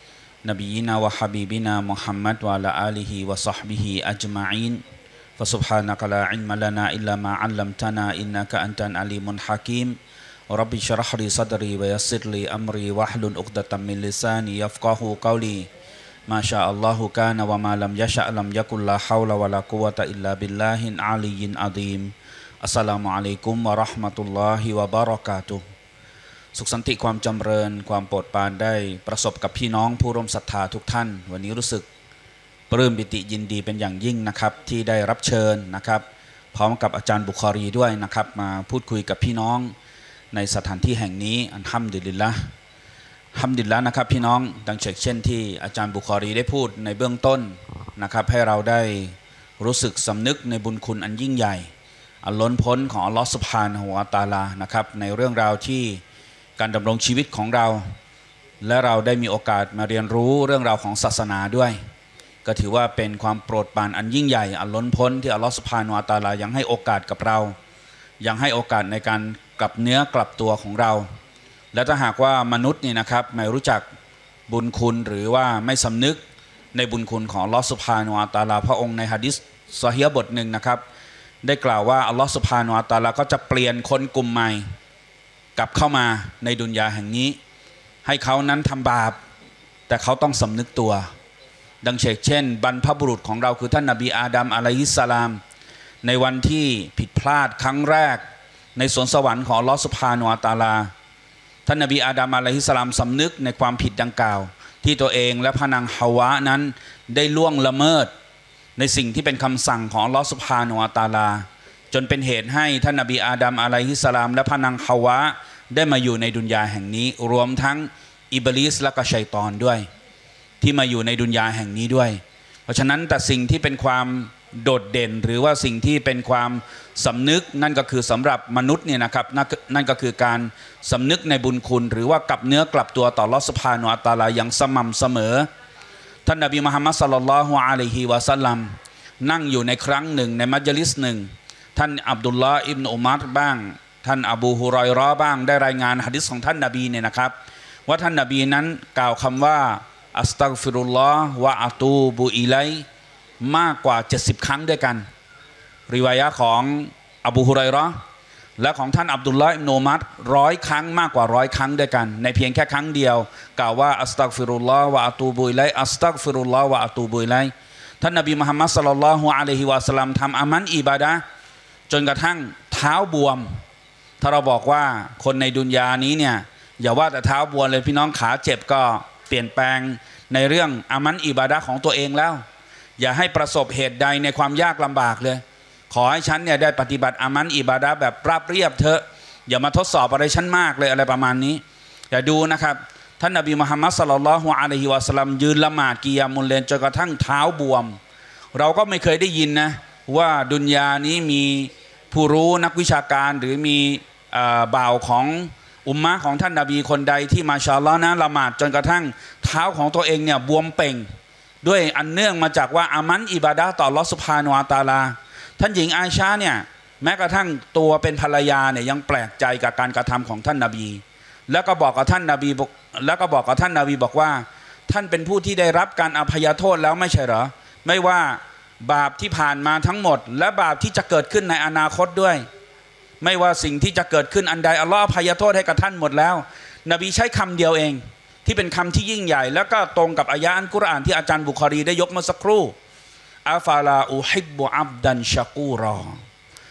نبينا وحبيبنا محمد وعلى آله وصحبه أجمعين فسبحانك لا علم لنا إلا ما علمتنا إنك أنت العليم الحكيم رب اشرح لي صدري ويسر لي أمري واحلل عقدة من لساني يفقهوا قولي ما شاء الله كان وما لم يشأ لم يكن لا حول ولا قوة إلا بالله العلي العظيمอัสสลามุอะลัยกุมวะเราะห์มะตุลลอฮิวะบะเราะกาตุฮ์สุขสันติความจำเริญความโปรดปรานได้ประสบกับพี่น้องผู้ร่วมศรัทธาทุกท่านวันนี้รู้สึกปลื้มปิติยินดีเป็นอย่างยิ่งนะครับที่ได้รับเชิญนะครับพร้อมกับอาจารย์บุคอรีด้วยนะครับมาพูดคุยกับพี่น้องในสถานที่แห่งนี้อัลฮัมดุลิลละห์ฮัมดุลิลละห์นะครับพี่น้องดังเช่นที่อาจารย์บุคอรีได้พูดในเบื้องต้นนะครับให้เราได้รู้สึกสำนึกในบุญคุณอันยิ่งใหญ่อันล้นพ้นของอัลลอฮฺซุบฮานะฮูวะตะอาลานะครับในเรื่องราวที่การดำรงชีวิตของเราและเราได้มีโอกาสมาเรียนรู้เรื่องราวของศาสนาด้วยก็ถือว่าเป็นความโปรดปรานอันยิ่งใหญ่อันล้นพ้นที่อัลลอฮฺซุบฮานะฮูวะตะอาลายังให้โอกาสกับเรายังให้โอกาสในการกลับเนื้อกลับตัวของเราและถ้าหากว่ามนุษย์นี่นะครับไม่รู้จักบุญคุณหรือว่าไม่สำนึกในบุญคุณของอัลลอฮฺซุบฮานะฮูวะตะอาลาพระองค์ในหะดีษซอฮีฮ์บทหนึ่งนะครับได้กล่าวว่าอัลลอฮฺซุบฮานะฮูวะตะอาลาก็จะเปลี่ยนคนกลุ่มใหม่กลับเข้ามาในดุนยาแห่งนี้ให้เขานั้นทำบาปแต่เขาต้องสำนึกตัวดังเช่นบรรพบุรุษของเราคือท่านนบีอาดัมอะลัยฮิสสลามในวันที่ผิดพลาดครั้งแรกในสวนสวรรค์ของอัลลอฮฺซุบฮานะฮูวะตะอาลาท่านนบีอาดัมอะลัยฮิสสลามสำนึกในความผิดดังกล่าวที่ตัวเองและพระนางฮาวะนั้นได้ล่วงละเมิดในสิ่งที่เป็นคำสั่งของอัลลอฮฺซุบฮานะฮูวะตะอาลาจนเป็นเหตุให้ท่านนบีอาดัมอะลัยฮิสสลามและพระนางฮาวะได้มาอยู่ในดุนยาแห่งนี้รวมทั้งอิบลิสและก็ชัยฏอนด้วยที่มาอยู่ในดุนยาแห่งนี้ด้วยเพราะฉะนั้นแต่สิ่งที่เป็นความโดดเด่นหรือว่าสิ่งที่เป็นความสำนึกนั่นก็คือสำหรับมนุษย์เนี่ยนะครับนั่นก็คือการสำนึกในบุญคุณหรือว่ากลับเนื้อกลับตัวต่ออัลเลาะห์ซุบฮานะฮูวะตะอาลาอย่างสม่ำเสมอท่านนบีมุฮัมมัดศ็อลลัลลอฮุอะลัยฮิวะซัลลัมนั่งอยู่ในครั้งหนึ่งในมัจลิสหนึ่งท่านอับดุลลอฮ์อิบนุอุมัรบ้างท่านอบูฮุรอยเราะห์บ้างได้รายงานหะดีษของท่านนบีเนี่ยนะครับว่าท่านนบีนั้นกล่าวคำว่าอัสตัฆฟิรุลลอฮ์วะอะตูบุอิลัยมากกว่า70ครั้งด้วยกันริวายะห์ของอบูฮุรอยเราะห์และของท่านอับดุลลอฮ์อิบนุอุมัร100ครั้งมากกว่า100ครั้งด้วยกันในเพียงแค่ครั้งเดียวกล่าวว่าอัสตัฆฟิรุลลอฮ์วะอะตูบุอิลัยอัสตัฆฟิรุลลอฮ์วะอะตูบุอิลัยท่านนบีมุฮัมมัดศ็อลลัลลอฮุอะลัยฮิวะซัลลัมทำอามันอิบาดะห์จนกระทั่งเท้าบวมถ้าเราบอกว่าคนในดุนยานี้เนี่ยอย่าว่าแต่เท้าบวมเลยพี่น้องขาเจ็บก็เปลี่ยนแปลงในเรื่องอามันอิบาดะห์ของตัวเองแล้วอย่าให้ประสบเหตุใดในความยากลำบากเลยขอให้ฉันเนี่ยได้ปฏิบัติอามันอิบาดะห์แบบราบเรียบเถอะอย่ามาทดสอบอะไรฉันมากเลยอะไรประมาณนี้อย่าดูนะครับท่านนบีมุฮัมมัดศ็อลลัลลอฮุอะลัยฮิวะซัลลัมยืนละหมาดกิยามุลเลลจนกระทั่งเท้าบวมเราก็ไม่เคยได้ยินนะว่าดุนยานี้มีผู้รู้นักวิชาการหรือมีบ่าวของอุมมะของท่านนบีคนใดที่มาชาอัลลอฮ์นะละหมาดจนกระทั่งเท้าของตัวเองเนี่ยบวมเป่งด้วยอันเนื่องมาจากว่าอามันอิบาดะห์ต่ออัลเลาะห์ซุบฮานะฮูวะตะอาลาท่านหญิงอาอิชะห์เนี่ยแม้กระทั่งตัวเป็นภรรยาเนี่ยยังแปลกใจกับการกระทำของท่านนบีแล้วก็บอกกับท่านนบีบอกว่าท่านเป็นผู้ที่ได้รับการอภัยโทษแล้วไม่ใช่เหรอไม่ว่าบาปที่ผ่านมาทั้งหมดและบาปที่จะเกิดขึ้นในอนาคตด้วยไม่ว่าสิ่งที่จะเกิดขึ้นอันใดอัลลอฮ์อภัยโทษให้กับท่านหมดแล้วนบีใช้คำเดียวเองที่เป็นคำที่ยิ่งใหญ่แล้วก็ตรงกับอายะห์อัลกุรอานที่อาจารย์บุคอรีได้ยกเมื่อสักครู่อาฟาลาอูฮิบบุอับดันชะกูรอ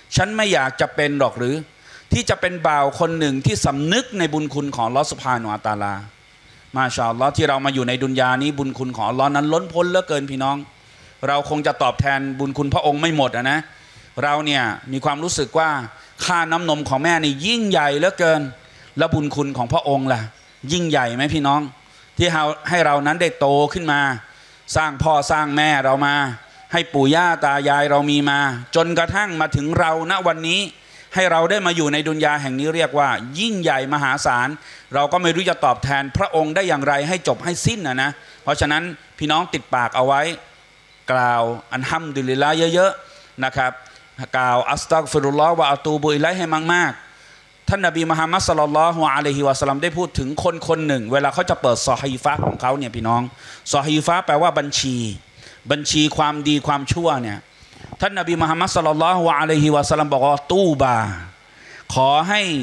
ฉันไม่อยากจะเป็นหรอกหรือที่จะเป็นบ่าวคนหนึ่งที่สำนึกในบุญคุณของอัลลอฮฺซุบฮานะฮูวะตะอาลามาชาอัลลอฮ์ที่เรามาอยู่ในดุนยานี้บุญคุณของอัลลอฮ์นั้นล้นพ้นเหลือเกินพี่น้องเราคงจะตอบแทนบุญคุณพระองค์ไม่หมดนะเราเนี่ยมีความรู้สึกว่าค่าน้ำนมของแม่นี่ยิ่งใหญ่เหลือเกินแล้วบุญคุณของพระองค์ล่ะยิ่งใหญ่ไหมพี่น้องที่ให้เรานั้นได้โตขึ้นมาสร้างพ่อสร้างแม่เรามาให้ปู่ย่าตายายเรามีมาจนกระทั่งมาถึงเราณวันนี้ให้เราได้มาอยู่ในดุนยาแห่งนี้เรียกว่ายิ่งใหญ่มหาศาลเราก็ไม่รู้จะตอบแทนพระองค์ได้อย่างไรให้จบให้สิ้นนะเพราะฉะนั้นพี่น้องติดปากเอาไว้กล่าวอัลฮัมดุลิลลาห์เยอะๆนะครับกล่าวอัสตัฆฟิรุลลอฮ์วะอะตูบุอิลัยฮิให้มากๆท่านนบีมุฮัมมัดศ็อลลัลลอฮุอะลัยฮิวะซัลลัมได้พูดถึงคนคนหนึ่งเวลาเขาจะเปิดซอฮีฟะของเขาเนี่ยพี่น้องซอฮีฟะแปลว่าบัญชีความดีความชั่วเนี่ยท่านนบีมุฮัมมัดศ็อลลัลลอฮุอะลัยฮิวะซัลลัมบอกว่าตูบาขอ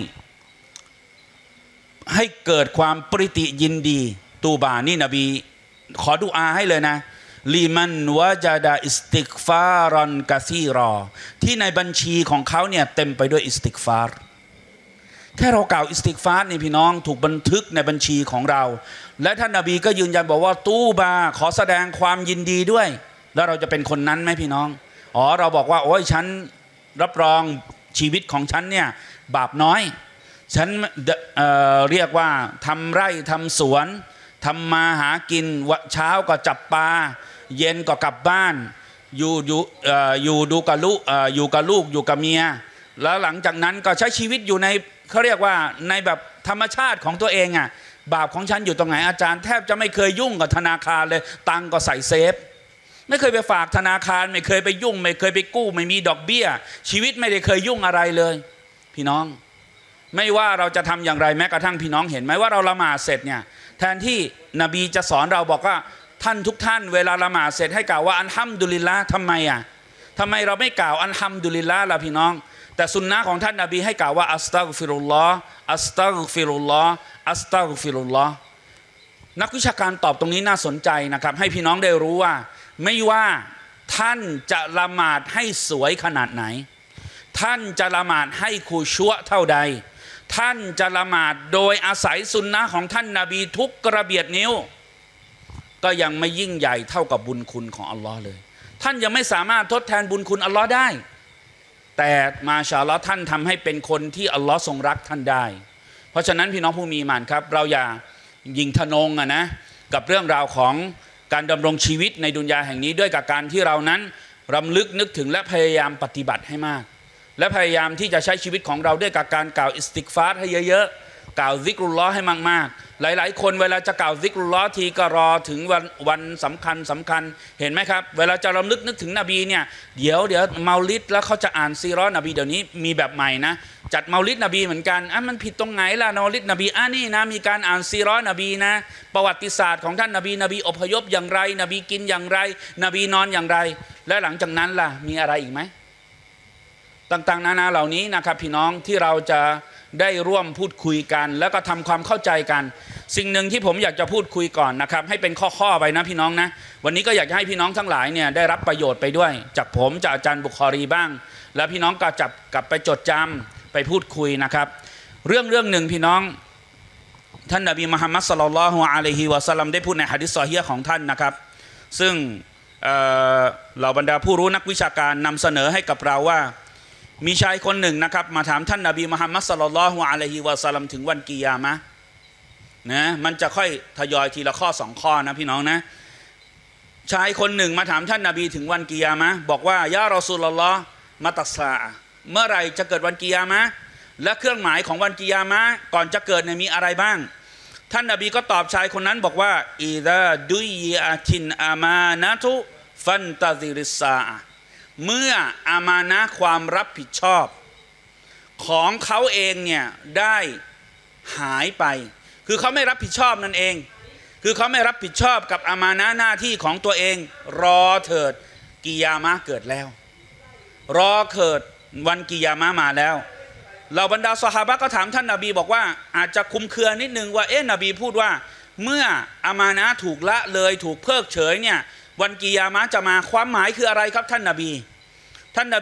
ให้เกิดความปริติยินดีตูบานี่นบีขอดุอาให้เลยนะลิมันวะจาดาอิสติกฟารอนกะซีรอที่ในบัญชีของเขาเนี่ยเต็มไปด้วยอิสติกฟารแค่เรากล่าวอิสติกฟารนี่พี่น้องถูกบันทึกในบัญชีของเราและท่านนบีก็ยืนยันบอกว่าตูบาขอแสดงความยินดีด้วยแล้วเราจะเป็นคนนั้นไหมพี่น้องเราบอกว่าโอ้ยฉันรับรองชีวิตของฉันเนี่ยบาปน้อยฉันเรียกว่าทำไร่ทำสวนทำมาหากินเช้าก็จับปลาเย็นก็กลับบ้านอยู่ดูกับลูกอยู่กับลูกอยู่กับเมียแล้วหลังจากนั้นก็ใช้ชีวิตอยู่ในเขาเรียกว่าในแบบธรรมชาติของตัวเองบาปของฉันอยู่ตรงไหนอาจารย์แทบจะไม่เคยยุ่งกับธนาคารเลยตังก็ใส่เซฟไม่เคยไปฝากธนาคารไม่เคยไปยุ่งไม่เคยไปกู้ไม่มีดอกเบี้ยชีวิตไม่ได้เคยยุ่งอะไรเลยพี่น้องไม่ว่าเราจะทำอย่างไรแม้กระทั่งพี่น้องเห็นไหมว่าเราละหมาดเสร็จเนี่ยแทนที่นบีจะสอนเราบอกว่าท่านทุกท่านเวลาละหมาดเสร็จให้กล่าวว่าอัลฮัมดุลิลละห์ทำไมเราไม่กล่าวอัลฮัมดุลิลละห์ล่ะพี่น้องแต่สุนนะของท่านนบีให้กล่าวว่าอัสตัฆฟิรุลลอฮ์อัสตัฆฟิรุลลอฮ์อัสตัฆฟิรุลลอฮ์นักวิชาการตอบตรงนี้น่าสนใจนะครับให้พี่น้องได้รู้ว่าไม่ว่าท่านจะละหมาดให้สวยขนาดไหนท่านจะละหมาดให้คูชัวเท่าใดท่านจะละหมาดโดยอาศัยสุนนะของท่านนบีทุกกระเบียดนิ้วก็ยังไม่ยิ่งใหญ่เท่ากับบุญคุณของอัลลอฮ์เลยท่านยังไม่สามารถทดแทนบุญคุณอัลลอฮ์ได้แต่มาชาอัลลอฮ์ท่านทำให้เป็นคนที่อัลลอฮ์ทรงรักท่านได้เพราะฉะนั้นพี่น้องผู้มีอีหม่านครับเราอย่ายิงทะนงนะกับเรื่องราวของการดำรงชีวิตในดุนยาแห่งนี้ด้วยกับการที่เรานั้นรำลึกนึกถึงและพยายามปฏิบัติให้มากและพยายามที่จะใช้ชีวิตของเราด้วยกับการกล่าวอิสติกฟาร์ให้เยอะๆกล่าวซิกรุลลอฮ์ให้มากๆหลายๆคนเวลาจะกล่าวซิกรุลลอฮ์ทีก็รอถึงวันสำคัญเห็นไหมครับเวลาจะรำลึกนึกถึงนบีเนี่ยเดี๋ยวเมาลิดแล้วเขาจะอ่านซีเราะห์นบีเดี๋ยวนี้มีแบบใหม่นะจัดเมาลิดนบีเหมือนกันมันผิดตรงไหนล่ะเมาลิดนบีนี่นะมีการอ่านซีเราะห์นบีนะประวัติศาสตร์ของท่านนบีอพยพอย่างไรนบีกินอย่างไรนบีนอนอย่างไรและหลังจากนั้นล่ะมีอะไรอีกไหมต่างๆนานาเหล่านี้นะครับพี่น้องที่เราจะได้ร่วมพูดคุยกันแล้วก็ทำความเข้าใจกันสิ่งหนึ่งที่ผมอยากจะพูดคุยก่อนนะครับให้เป็นข้อๆไปนะพี่น้องนะวันนี้ก็อยากจะให้พี่น้องทั้งหลายเนี่ยได้รับประโยชน์ไปด้วยจากผมจากอาจารย์บุคอรีบ้างแล้วพี่น้องก็จับกลับไปจดจำไปพูดคุยนะครับเรื่องหนึ่งพี่น้องท่านนบีมุฮัมมัดศ็อลลัลลอฮุอะลัยฮิวะซัลลัมได้พูดในหะดีษซอฮีฮ์ของท่านนะครับซึ่งเหล่าบรรดาผู้รู้นักวิชาการนำเสนอให้กับเราว่ามีชายคนหนึ่งนะครับมาถามท่านนบีมุฮัมมัดศ็อลลัลลอฮุอะลัยฮิวะซัลลัมถึงวันกิยามะห์นะมันจะค่อยทยอยทีละข้อ2ข้อนะพี่น้องนะชายคนหนึ่งมาถามท่านนบีถึงวันกิยามะห์บอกว่ายารอซูลุลลอฮ์มะตัสซาอะห์เมื่อไหร่จะเกิดวันกิยามะห์และเครื่องหมายของวันกิยามะห์ก่อนจะเกิดเนี่ยมีอะไรบ้างท่านนบีก็ตอบชายคนนั้นบอกว่าอิซาดุยอะตินอามานะตุฟันตะซิริสซาอะห์เมื่ออามานะห์ความรับผิดชอบของเขาเองเนี่ยได้หายไปคือเขาไม่รับผิดชอบนั่นเองคือเขาไม่รับผิดชอบกับอามานะห์หน้าที่ของตัวเองรอเถิดกิยามะห์เกิดแล้วรอเกิดวันกิยามะห์มาแล้วเหล่าบรรดาซอฮาบะห์ก็ถามท่านนบีบอกว่าอาจจะคุมเครือนิดนึงว่านบีพูดว่าเมื่ออามานะห์ถูกละเลยถูกเพิกเฉยเนี่ยวันกิยามะห์จะมาความหมายคืออะไรครับท่านนบี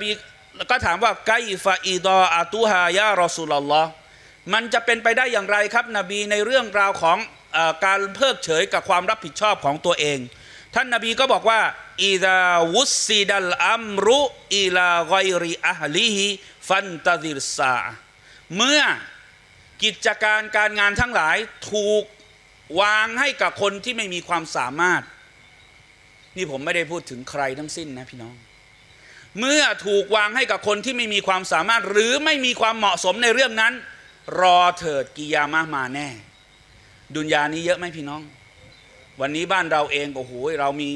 ก็ถามว่าไกฟะอิดออะตุฮายารอซูลุลลอฮ์มันจะเป็นไปได้อย่างไรครับนบีในเรื่องราวของการเพิกเฉยกับความรับผิดชอบของตัวเองท่านนบีก็บอกว่าอิซาวุสซิดัลอัมรุอิลาฆอยริอะฮลิฮิฟันตะซิรซาเมื่อกิจการงานทั้งหลายถูกวางให้กับคนที่ไม่มีความสามารถนี่ผมไม่ได้พูดถึงใครทั้งสิ้นนะพี่น้องเมื่อถูกวางให้กับคนที่ไม่มีความสามารถหรือไม่มีความเหมาะสมในเรื่องนั้นรอเถิดกิยามะห์มาแน่ดุนยานี้เยอะไหมพี่น้องวันนี้บ้านเราเองโอ้โหเรามี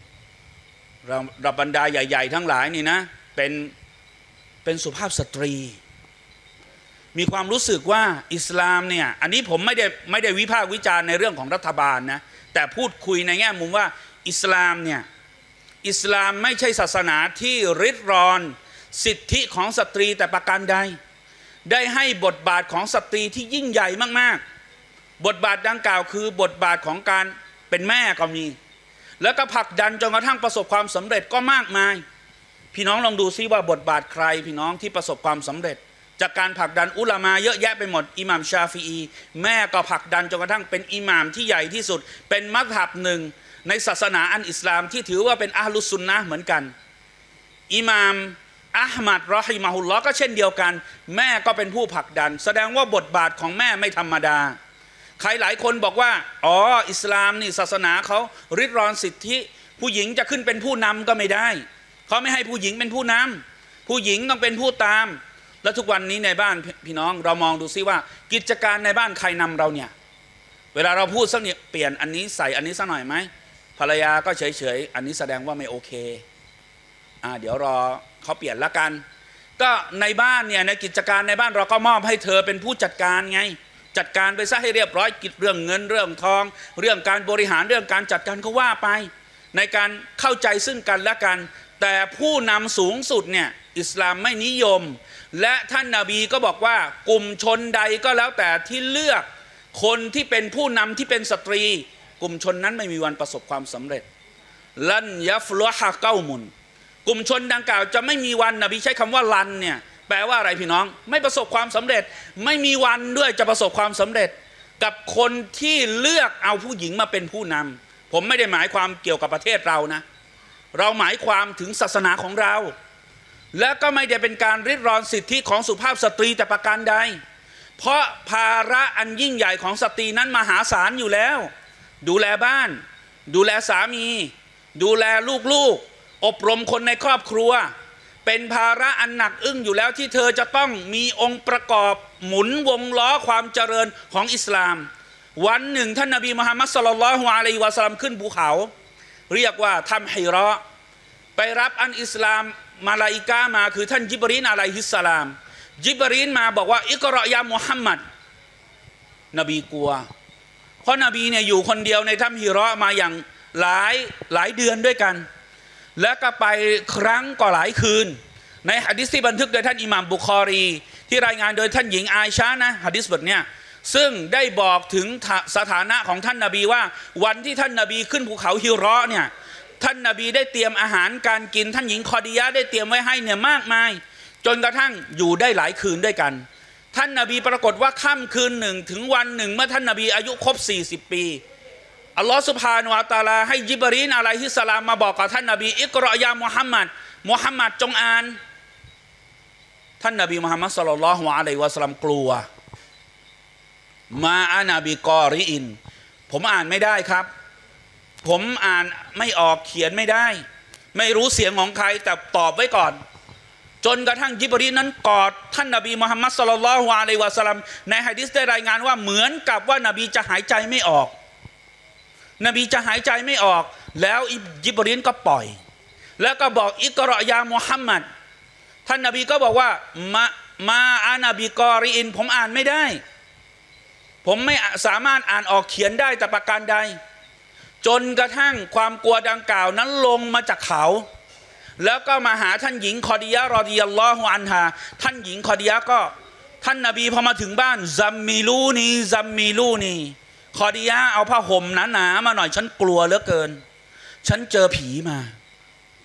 บรรดาใหญ่ๆทั้งหลายนี่นะเป็นสุภาพสตรีมีความรู้สึกว่าอิสลามเนี่ยอันนี้ผมไม่ได้วิพากษ์วิจารณ์ในเรื่องของรัฐบาลนะแต่พูดคุยในแง่มุมว่าอิสลามเนี่ยอิสลามไม่ใช่ศาสนาที่ริดรอนสิทธิของสตรีแต่ประการใดได้ให้บทบาทของสตรีที่ยิ่งใหญ่มากๆบทบาทดังกล่าวคือบทบาทของการเป็นแม่ก็มีแล้วก็ผลักดันจนกระทั่งประสบความสำเร็จก็มากมายพี่น้องลองดูซิว่าบทบาทใครพี่น้องที่ประสบความสำเร็จจากการผลักดันอุลามาเยอะแยะไปหมดอิหม่ามชาฟีอีแม่ก็ผลักดันจนกระทั่งเป็นอิหม่ามที่ใหญ่ที่สุดเป็นมัซฮับหนึ่งในศาสนาอันอิสลามที่ถือว่าเป็นอะห์ลุสซุนนะห์เหมือนกันอิหม่ามอะห์มัดรอฮิมะฮุลลอฮ์ก็เช่นเดียวกันแม่ก็เป็นผู้ผลักดันแสดงว่าบทบาทของแม่ไม่ธรรมดาใครหลายคนบอกว่าอ๋ออิสลามนี่ศาสนาเขาริดรอนสิทธิผู้หญิงจะขึ้นเป็นผู้นำก็ไม่ได้เขาไม่ให้ผู้หญิงเป็นผู้นำผู้หญิงต้องเป็นผู้ตามแล้วทุกวันนี้ในบ้านพี่น้องเรามองดูซิว่ากิจการในบ้านใครนำเราเนี่ยเวลาเราพูดสักเนี่ยเปลี่ยนอันนี้ใส่อันนี้สักหน่อยไหมภรรยาก็เฉยๆอันนี้แสดงว่าไม่โอเคเดี๋ยวรอเขาเปลี่ยนละกันก็ในบ้านเนี่ยในกิจการในบ้านเราก็มอบให้เธอเป็นผู้จัดการไงจัดการไปซะให้เรียบร้อยกิจเรื่องเงินเรื่องทองเรื่องการบริหารเรื่องการจัดการก็ว่าไปในการเข้าใจซึ่งกันและกันแต่ผู้นำสูงสุดเนี่ยอิสลามไม่นิยมและท่านนบีก็บอกว่ากลุ่มชนใดก็แล้วแต่ที่เลือกคนที่เป็นผู้นำที่เป็นสตรีกลุ่มชนนั้นไม่มีวันประสบความสำเร็จลันยัฟลุฮะเก้ามุนกลุ่มชนดังกล่าวจะไม่มีวันนบีใช้คำว่าลันเนี่ยแปลว่าอะไรพี่น้องไม่ประสบความสำเร็จไม่มีวันด้วยจะประสบความสำเร็จกับคนที่เลือกเอาผู้หญิงมาเป็นผู้นำผมไม่ได้หมายความเกี่ยวกับประเทศเรานะเราหมายความถึงศาสนาของเราและก็ไม่ได้เป็นการริดรอนสิทธิของสุภาพสตรีแต่ประการใดเพราะภาระอันยิ่งใหญ่ของสตรีนั้นมหาศาลอยู่แล้วดูแลบ้านดูแลสามีดูแลลูกๆอบรมคนในครอบครัวเป็นภาระอันหนักอึ้งอยู่แล้วที่เธอจะต้องมีองค์ประกอบหมุนวงล้อความเจริญของอิสลามวันหนึ่งท่านนบีมุฮัมมัดศ็อลลัลลอฮุอะลัยฮิวะซัลลัมขึ้นภูเขาเรียกว่าถ้ำฮิเราะห์ไปรับอันอิสลามมาลาอิกะห์มาคือท่านญิบรีลอะลัยฮิสสลามญิบรีลมาบอกว่าอิกรอยามุฮัมมัดนบีกลัวเพราะนบีเนี่ยอยู่คนเดียวในถ้ำฮิเราะห์มาอย่างหลายเดือนด้วยกันแล้วก็ไปครั้งก็หลายคืนในหะดีษที่บันทึกโดยท่านอิหม่ามบุคอรีที่รายงานโดยท่านหญิงอาอิชะห์นะหะดีษบทเนี้ยซึ่งได้บอกถึงสถานะของท่านนบีว่าวันที่ท่านนบีขึ้นภูเขาฮิเราะห์เนี่ยท่านนบีได้เตรียมอาหารการกินท่านหญิงคอดียะห์ได้เตรียมไว้ให้เนี่ยมากมายจนกระทั่งอยู่ได้หลายคืนด้วยกันท่านนบีปรากฏว่าค่ำคืนหนึ่งถึงวันหนึ่งเมื่อท่านนบีอายุครบ40 ปีอัลลอฮฺซุบฮานะฮูวะตะอาลาให้ญิบรีลอะลัยฮิสสลามมาบอกกับท่านนบีอิกรอยามุฮัมมัดจงอ่านท่านนบีมุฮัมมัดศ็อลลัลลอฮุอะลัยฮิวะซัลลัมกลัวมาอานาบิกอริอินผมอ่านไม่ได้ครับผมอ่านไม่ออกเขียนไม่ได้ไม่รู้เสียงของใครแต่ตอบไว้ก่อนจนกระทั่งญิบรีลนั้นกอดท่านนบีมุฮัมมัดศ็อลลัลลอฮุอะลัยฮิวะซัลลัมในหะดีษได้รายงานว่าเหมือนกับว่านบีจะหายใจไม่ออกนบีจะหายใจไม่ออกแล้วญิบรีลก็ปล่อยแล้วก็บอกอิกรอยามุฮัมมัดท่านนบีก็บอกว่ามาอานาบิกอริอินผมอ่านไม่ได้ผมไม่สามารถอ่านออกเขียนได้แต่ประการใดจนกระทั่งความกลัวดังกล่าวนั้นลงมาจากเขาแล้วก็มาหาท่านหญิงคอดียะห์รอฎิยัลลอฮุอันฮาท่านหญิงคอดียะห์ก็ท่านนบีพอมาถึงบ้านซัมมิลูนีคอดียะห์เอาผ้าห่มหนาๆมาหน่อยฉันกลัวเหลือเกินฉันเจอผีมา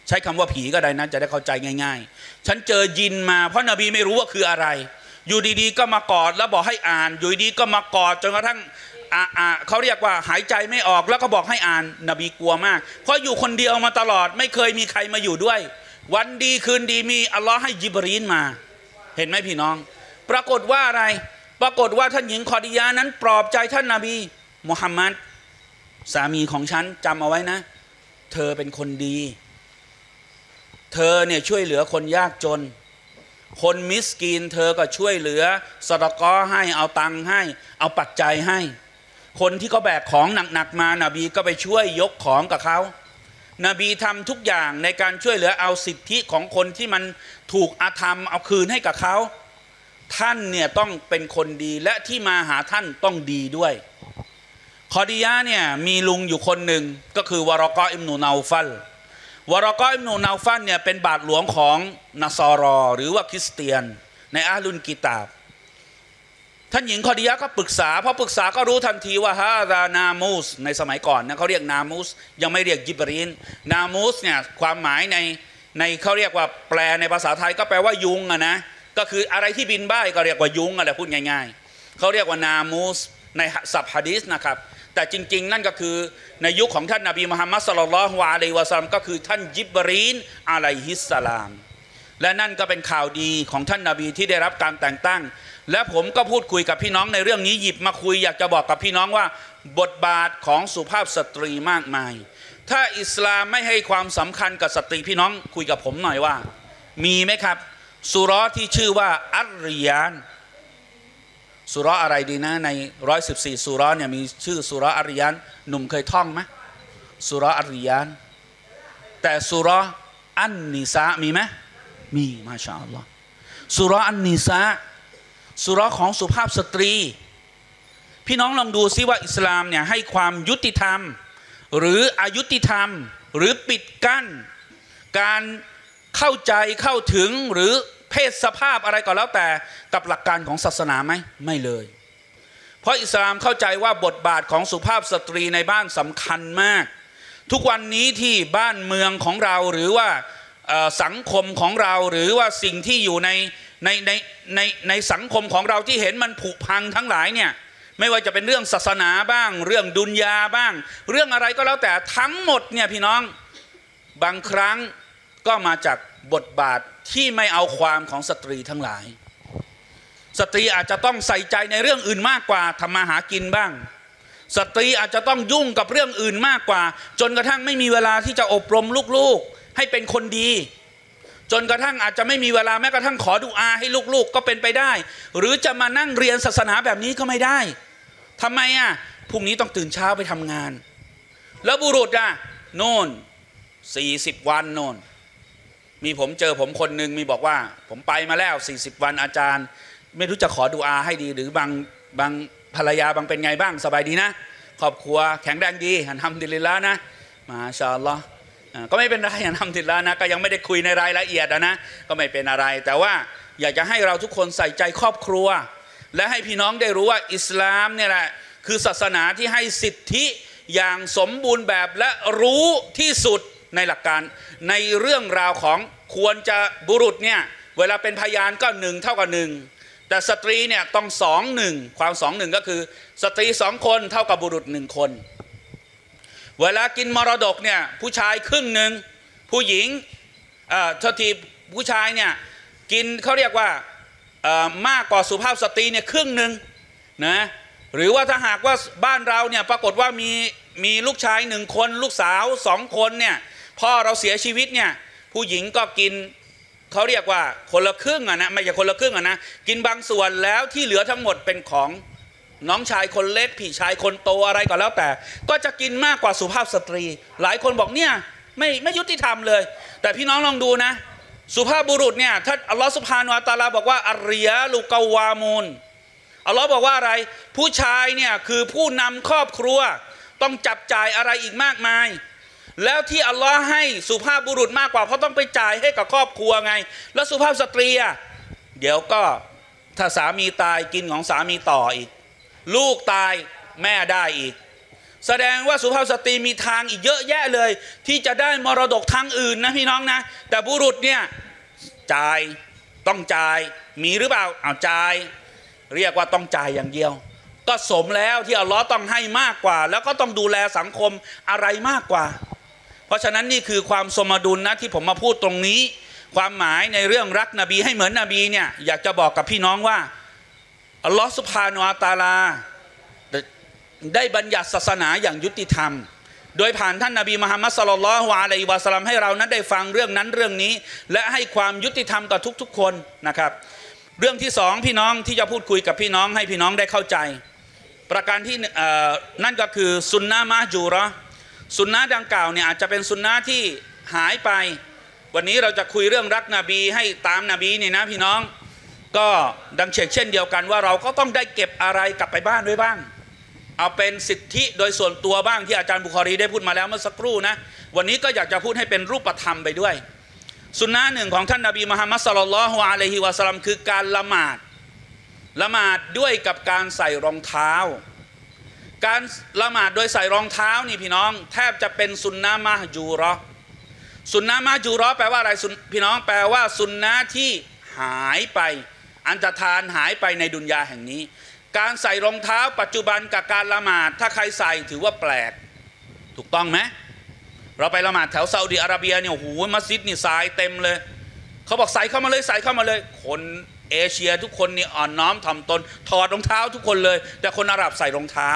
ใช้คำว่าผีก็ได้นะจะได้เข้าใจง่ายๆฉันเจอยินมาเพราะนบีไม่รู้ว่าคืออะไรอยู่ดีๆก็มากอดแล้วบอกให้อ่านอยู่ดีๆก็มากอดจนกระทั่งเขาเรียกว่าหายใจไม่ออกแล้วก็บอกให้อ่านนบีกลัวมากเพราะอยู่คนเดียวมาตลอดไม่เคยมีใครมาอยู่ด้วยวันดีคืนดีมีอัลลอฮ์ให้ญิบรีลมาเห็นไหมพี่น้องปรากฏว่าอะไรปรากฏว่าท่านหญิงคอดียะนั้นปลอบใจท่านนบีมุฮัมมัดสามีของฉันจำเอาไว้นะเธอเป็นคนดีเธอเนี่ยช่วยเหลือคนยากจนคนมิสกีนเธอก็ช่วยเหลือสะดะกอให้เอาตังค์ให้เอาปัจจัยให้คนที่เขาแบกของหนักๆมานบีก็ไปช่วยยกของกับเขานบีทำทุกอย่างในการช่วยเหลือเอาสิทธิของคนที่มันถูกอาธรรมเอาคืนให้กับเขาท่านเนี่ยต้องเป็นคนดีและที่มาหาท่านต้องดีด้วยคอดียะเนี่ยมีลุงอยู่คนหนึ่งก็คือวารอกออิบนุนาฟัลวารอกออิบนุนาฟัลเนี่ยเป็นบาทหลวงของนัสรอหรือว่าคริสเตียนในอาลุนกิตาบท่านหญิงคอดียะก็ปรึกษาพอปรึกษาก็รู้ทันทีว่าฮาดานามูสในสมัยก่อนนะเขาเรียกนามูสยังไม่เรียกญิบรีลนามูสเนี่ยความหมายในเขาเรียกว่าแปลในภาษาไทยก็แปลว่ายุงอะนะก็คืออะไรที่บินบ้ายก็เรียกว่ายุงอะไรพูดง่ายๆเขาเรียกว่านามูสในศัพท์หะดีษนะครับแต่จริงๆนั่นก็คือในยุคของท่านนบีมุฮัมมัดศ็อลลัลลอฮุอะลัยฮิวะซัลลัมก็คือท่านญิบรีลอะลัยฮิสสลามและนั่นก็เป็นข่าวดีของท่านนบีที่ได้รับการแต่งตั้งและผมก็พูดคุยกับพี่น้องในเรื่องนี้หยิบมาคุยอยากจะบอกกับพี่น้องว่าบทบาทของสุภาพสตรีมากมายถ้าอิสลามไม่ให้ความสำคัญกับสตรีพี่น้องคุยกับผมหน่อยว่ามีไหมครับสุเราะห์ที่ชื่อว่าอัรริยานสุเราะห์อะไรดีนะใน114สุเราะห์เนี่ยมีชื่อสุเราะห์อัรริยานหนุ่มเคยท่องไหมสุเราะห์อัรริยานแต่สุเราะห์อันนิสามีไหมมีมาชาอัลลอฮ์สุเราะห์อันนิสาสุเราะห์ของสุภาพสตรีพี่น้องลองดูซิว่าอิสลามเนี่ยให้ความยุติธรรมหรืออายุติธรรมหรือปิดกั้นการเข้าใจเข้าถึงหรือเพศสภาพอะไรก็แล้วแต่กับหลักการของศาสนาไหมไม่เลยเพราะอิสลามเข้าใจว่าบทบาทของสุภาพสตรีในบ้านสำคัญมากทุกวันนี้ที่บ้านเมืองของเราหรือว่าสังคมของเราหรือว่าสิ่งที่อยู่ในสังคมของเราที่เห็นมันผุพังทั้งหลายเนี่ยไม่ว่าจะเป็นเรื่องศาสนาบ้างเรื่องดุนยาบ้างเรื่องอะไรก็แล้วแต่ทั้งหมดเนี่ยพี่น้องบางครั้งก็มาจากบทบาทที่ไม่เอาความของสตรีทั้งหลายสตรีอาจจะต้องใส่ใจในเรื่องอื่นมากกว่าทำมาหากินบ้างสตรีอาจจะต้องยุ่งกับเรื่องอื่นมากกว่าจนกระทั่งไม่มีเวลาที่จะอบรมลูกๆให้เป็นคนดีจนกระทั่งอาจจะไม่มีเวลาแม้กระทั่งขอดุอาให้ลูกๆก็เป็นไปได้หรือจะมานั่งเรียนศาสนาแบบนี้ก็ไม่ได้ทำไมอ่ะพรุ่งนี้ต้องตื่นเช้าไปทำงานแล้วบุรุษอ่ะโน่น40 วันโน่นมีผมเจอผมคนหนึ่งมีบอกว่าผมไปมาแล้ว40 วันอาจารย์ไม่รู้จะขอดุอาให้ดีหรือบางภรรยาบางเป็นไงบ้างสบายดีนะครอบครัวแข็งแรงดีอัลฮัมดุลิลละห์นะมาชาอัลลอฮ์ก็ไม่เป็นไรอัลฮัมดุลิลละห์นะก็ยังไม่ได้คุยในรายละเอียดนะก็ไม่เป็นอะไรแต่ว่าอยากจะให้เราทุกคนใส่ใจครอบครัวและให้พี่น้องได้รู้ว่าอิสลามเนี่ยแหละคือศาสนาที่ให้สิทธิอย่างสมบูรณ์แบบและรู้ที่สุดในหลักการในเรื่องราวของควรจะบุรุษเนี่ยเวลาเป็นพยานก็1เท่ากับ1แต่สตรีเนี่ยต้อง2-1ความ2-1ก็คือสตรี2 คนเท่ากับบุรุษ1 คนเวลากินมรดกเนี่ยผู้ชายครึ่งหนึ่งผู้หญิงทีผู้ชายเนี่ยกินเขาเรียกว่ามากกว่าสุภาพสตรีเนี่ยครึ่งหนึ่งนะหรือว่าถ้าหากว่าบ้านเราเนี่ยปรากฏว่ามีลูกชาย1 คนลูกสาว2 คนเนี่ยพ่อเราเสียชีวิตเนี่ยผู้หญิงก็กินเขาเรียกว่าคนละครึ่งนะไม่ใช่คนละครึ่งนะกินบางส่วนแล้วที่เหลือทั้งหมดเป็นของน้องชายคนเล็กพี่ชายคนโตอะไรก็แล้วแต่ก็จะกินมากกว่าสุภาพสตรีหลายคนบอกเนี่ยไม่ยุติธรรมเลยแต่พี่น้องลองดูนะสุภาพบุรุษเนี่ยท่านอัลลอฮฺซุบฮานะฮูวะตะอาลาบอกว่าอัรริยาลุกาวามูนอัลลอฮ์บอกว่าอะไรผู้ชายเนี่ยคือผู้นำครอบครัวต้องจับจ่ายอะไรอีกมากมายแล้วที่อัลลอฮ์ให้สุภาพบุรุษมากกว่าเพราะต้องไปจ่ายให้กับครอบครัวไงแล้วสุภาพสตรีอ่ะเดี๋ยวก็ถ้าสามีตายกินของสามีต่ออีกลูกตายแม่ได้อีกแสดงว่าสุภาพสตรีมีทางอีกเยอะแยะเลยที่จะได้มรดกทางอื่นนะพี่น้องนะแต่บุรุษเนี่ยจ่ายต้องจ่ายมีหรือเปล่าเอาจ่ายเรียกว่าต้องจ่ายอย่างเดียวก็สมแล้วที่อัลลอฮ์ต้องให้มากกว่าแล้วก็ต้องดูแลสังคมอะไรมากกว่าเพราะฉะนั้นนี่คือความสมดุลนะที่ผมมาพูดตรงนี้ความหมายในเรื่องรักนบีให้เหมือนนบีเนี่ยอยากจะบอกกับพี่น้องว่าอัลลอฮ์ซุบฮานะฮูวะตะอาลาได้บัญญัติศาสนาอย่างยุติธรรมโดยผ่านท่านนบีมุฮัมมัดศ็อลลัลลอฮุอะลัยฮิวะซัลลัมให้เรานั้นได้ฟังเรื่องนั้นเรื่องนี้และให้ความยุติธรรมต่อทุกๆคนนะครับเรื่องที่สองพี่น้องที่จะพูดคุยกับพี่น้องให้พี่น้องได้เข้าใจประการที่นั่นก็คือซุนนะมะจูเราะห์ซุนนะดังกล่าวเนี่ยอาจจะเป็นซุนนะที่หายไปวันนี้เราจะคุยเรื่องรักนบีให้ตามนบีนี่นะพี่น้องก็ดังเช่นเดียวกันว่าเราก็ต้องได้เก็บอะไรกลับไปบ้านด้วยบ้างเอาเป็นสิทธิโดยส่วนตัวบ้างที่อาจารย์บุคอรีได้พูดมาแล้วเมื่อสักครู่นะวันนี้ก็อยากจะพูดให้เป็นรูปธรรมไปด้วยสุนนะหนึ่งของท่านนบีมุฮัมมัดศ็อลลัลลอฮุอะลัยฮิวะซัลลัมคือการละหมาดด้วยกับการใส่รองเท้าการละหมาดโดยใส่รองเท้านี่พี่น้องแทบจะเป็นสุนนะมะจูเราะห์สุนนะมะจูเราะห์แปลว่าอะไรพี่น้องแปลว่าสุนนะที่หายไปอันตรธานหายไปในดุนยาแห่งนี้การใส่รองเท้าปัจจุบันกับการละหมาดถ้าใครใส่ถือว่าแปลกถูกต้องไหมเราไปละหมาดแถวซาอุดิอาระเบียเนี่ยโอ้โหมัสยิดนี่ทรายเต็มเลยเขาบอกใส่เข้ามาเลยใส่เข้ามาเลยคนเอเชียทุกคนนี่อ่อนน้อมถ่อมตนถอดรองเท้าทุกคนเลยแต่คนอาหรับใส่รองเท้า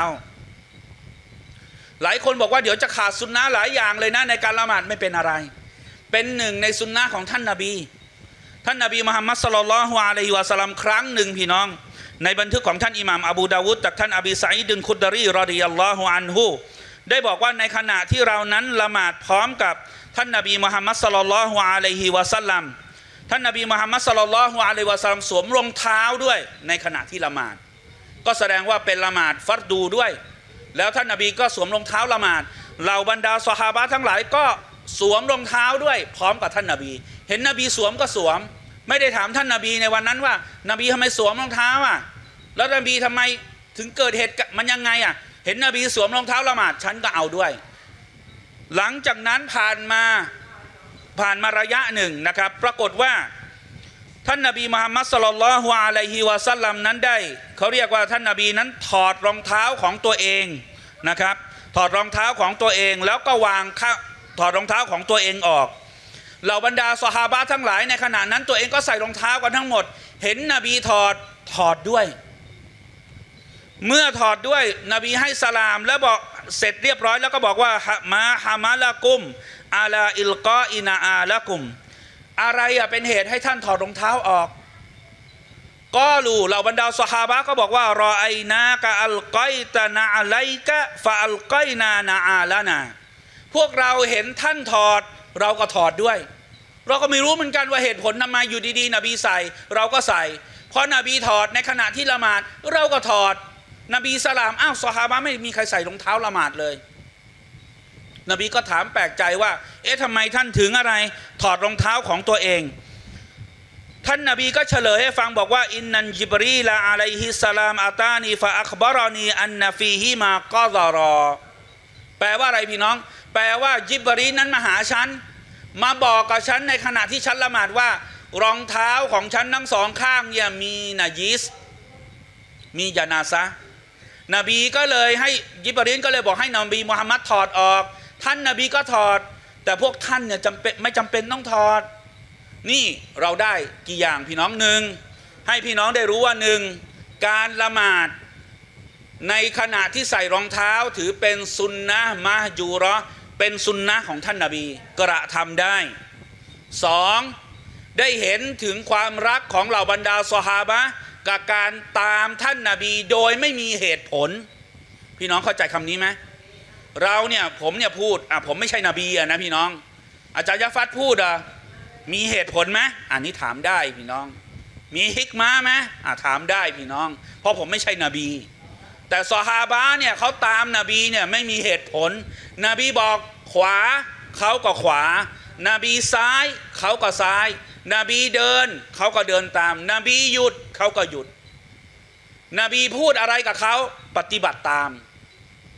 หลายคนบอกว่าเดี๋ยวจะขาดสุนนะหลายอย่างเลยนะในการละหมาดไม่เป็นอะไรเป็นหนึ่งในสุนนะของท่านนบีมุฮัมมัดศ็อลลัลลอฮุอะลัยฮิวะซัลลัมครั้งหนึ่งพี่น้องในบันทึกของท่านอิหม่ามอบูดาวุดจากท่านอบีซะอีดคุดดารีรอฎิยัลลอฮุอันฮุได้บอกว่าในขณะที่เรานั้นละหมาดพร้อมกับท่านนบีมุฮัมมัดศ็อลลัลลอฮุอะลัยฮิวะซัลลัมท่านนบีมุฮัมมัดศ็อลลัลลอฮุอะลัยฮิวะซัลลัมสวมรองเท้าด้วยในขณะที่ละหมาดก็แสดงว่าเป็นละหมาดฟัรดูด้วยแล้วท่านนบีก็สวมรองเท้าละหมาดเหล่าบรรดาซอฮาบะห์ทั้งหลายก็สวมรองเท้าด้วยพร้อมกับท่านนบีเห็นนบีสวมก็สวมไม่ได้ถามท่านนบีในวันนั้นว่านบีทำไมสวมรองเท้าอ่ะแล้วนบีทำไมถึงเกิดเหตุมันยังไงอ่ะเห็นนบีสวมรองเท้าละหมาดฉันก็เอาด้วยหลังจากนั้นผ่านมาระยะหนึ่งนะครับปรากฏว่าท่านนบีมุฮัมมัดศ็อลลัลลอฮุอะลัยฮิวะซัลลัมนั้นได้เขาเรียกว่าท่านนบีนั้นถอดรองเท้าของตัวเองนะครับถอดรองเท้าของตัวเองแล้วก็ถอดรองเท้าของตัวเองออกเหล่าบรรดาซอฮาบะห์ทั้งหลายในขณะนั้นตัวเองก็ใส่รองเท้ากันทั้งหมดเห็นนบีถอดด้วยเมื่อถอดด้วยนบีให้สลามแล้วบอกเสร็จเรียบร้อยแล้วก็บอกว่ามาฮามาละกุมอาลาอิลกออินาอาละกุมอะไรเป็นเหตุให้ท่านถอดรองเท้าออกก็รู้เหล่าบรรดาซอฮาบะห์ก็บอกว่ารอไอนากะอัลกอยตะนาอะลัยกะฟะอัลกอยนานาอาละนาพวกเราเห็นท่านถอดเราก็ถอดด้วยเราก็ไม่รู้เหมือนกันว่าเหตุผลทำไมอยู่ดีๆนบีใส่เราก็ใส่เพราะนบีถอดในขณะที่ละหมาดเราก็ถอดนบีสลามอ้าวซอฮาบะห์ไม่มีใครใส่รองเท้าละหมาดเลยนบีก็ถามแปลกใจว่าทำไมท่านถึงอะไรถอดรองเท้าของตัวเองท่านนบีก็เฉลยให้ฟังบอกว่าอินนันจิบรีลาอะลัยฮิสสลามอาตานีฟะอัคบารอนีอันนฟีฮิมากอซารอแปลว่าอะไรพี่น้องแปลว่าจิบรีนั้นมาหาฉันมาบอกกับฉันในขณะที่ฉันละหมาดว่ารองเท้าของฉันทั้งสองข้างเนี่ยมีนาญิสมีญะนาซะห์นบีก็เลยให้จิบรีก็เลยบอกให้นบีมุฮัมมัดถอดออกท่านนบีก็ถอดแต่พวกท่านเนี่ยไม่จำเป็นต้องถอดนี่เราได้กี่อย่างพี่น้องหนึ่งให้พี่น้องได้รู้ว่าหนึ่งการละหมาดในขณะที่ใส่รองเท้าถือเป็นซุนนะห์มะห์จูเราะห์เป็นซุนนะห์ของท่านนบีกระทำได้สองได้เห็นถึงความรักของเหล่าบรรดาซอฮาบะห์กับการตามท่านนบีโดยไม่มีเหตุผลพี่น้องเข้าใจคำนี้ไหมเราเนี่ยผมเนี่ยพูดผมไม่ใช่นบีนะพี่น้องอาจารย์ยะฟัดพูดมีเหตุผลไหมอันนี้ถามได้พี่น้องมีฮิกมะไหมถามได้พี่น้องเพราะผมไม่ใช่นบีแต่ซอฮาบะห์เนี่ยเขาตามนบีเนี่ยไม่มีเหตุผลนบีบอกขวาเขาก็ขวานบีซ้ายเขาก็ซ้ายนบีเดินเขาก็เดินตามนบีหยุดเขาก็หยุดนบีพูดอะไรกับเขาปฏิบัติตาม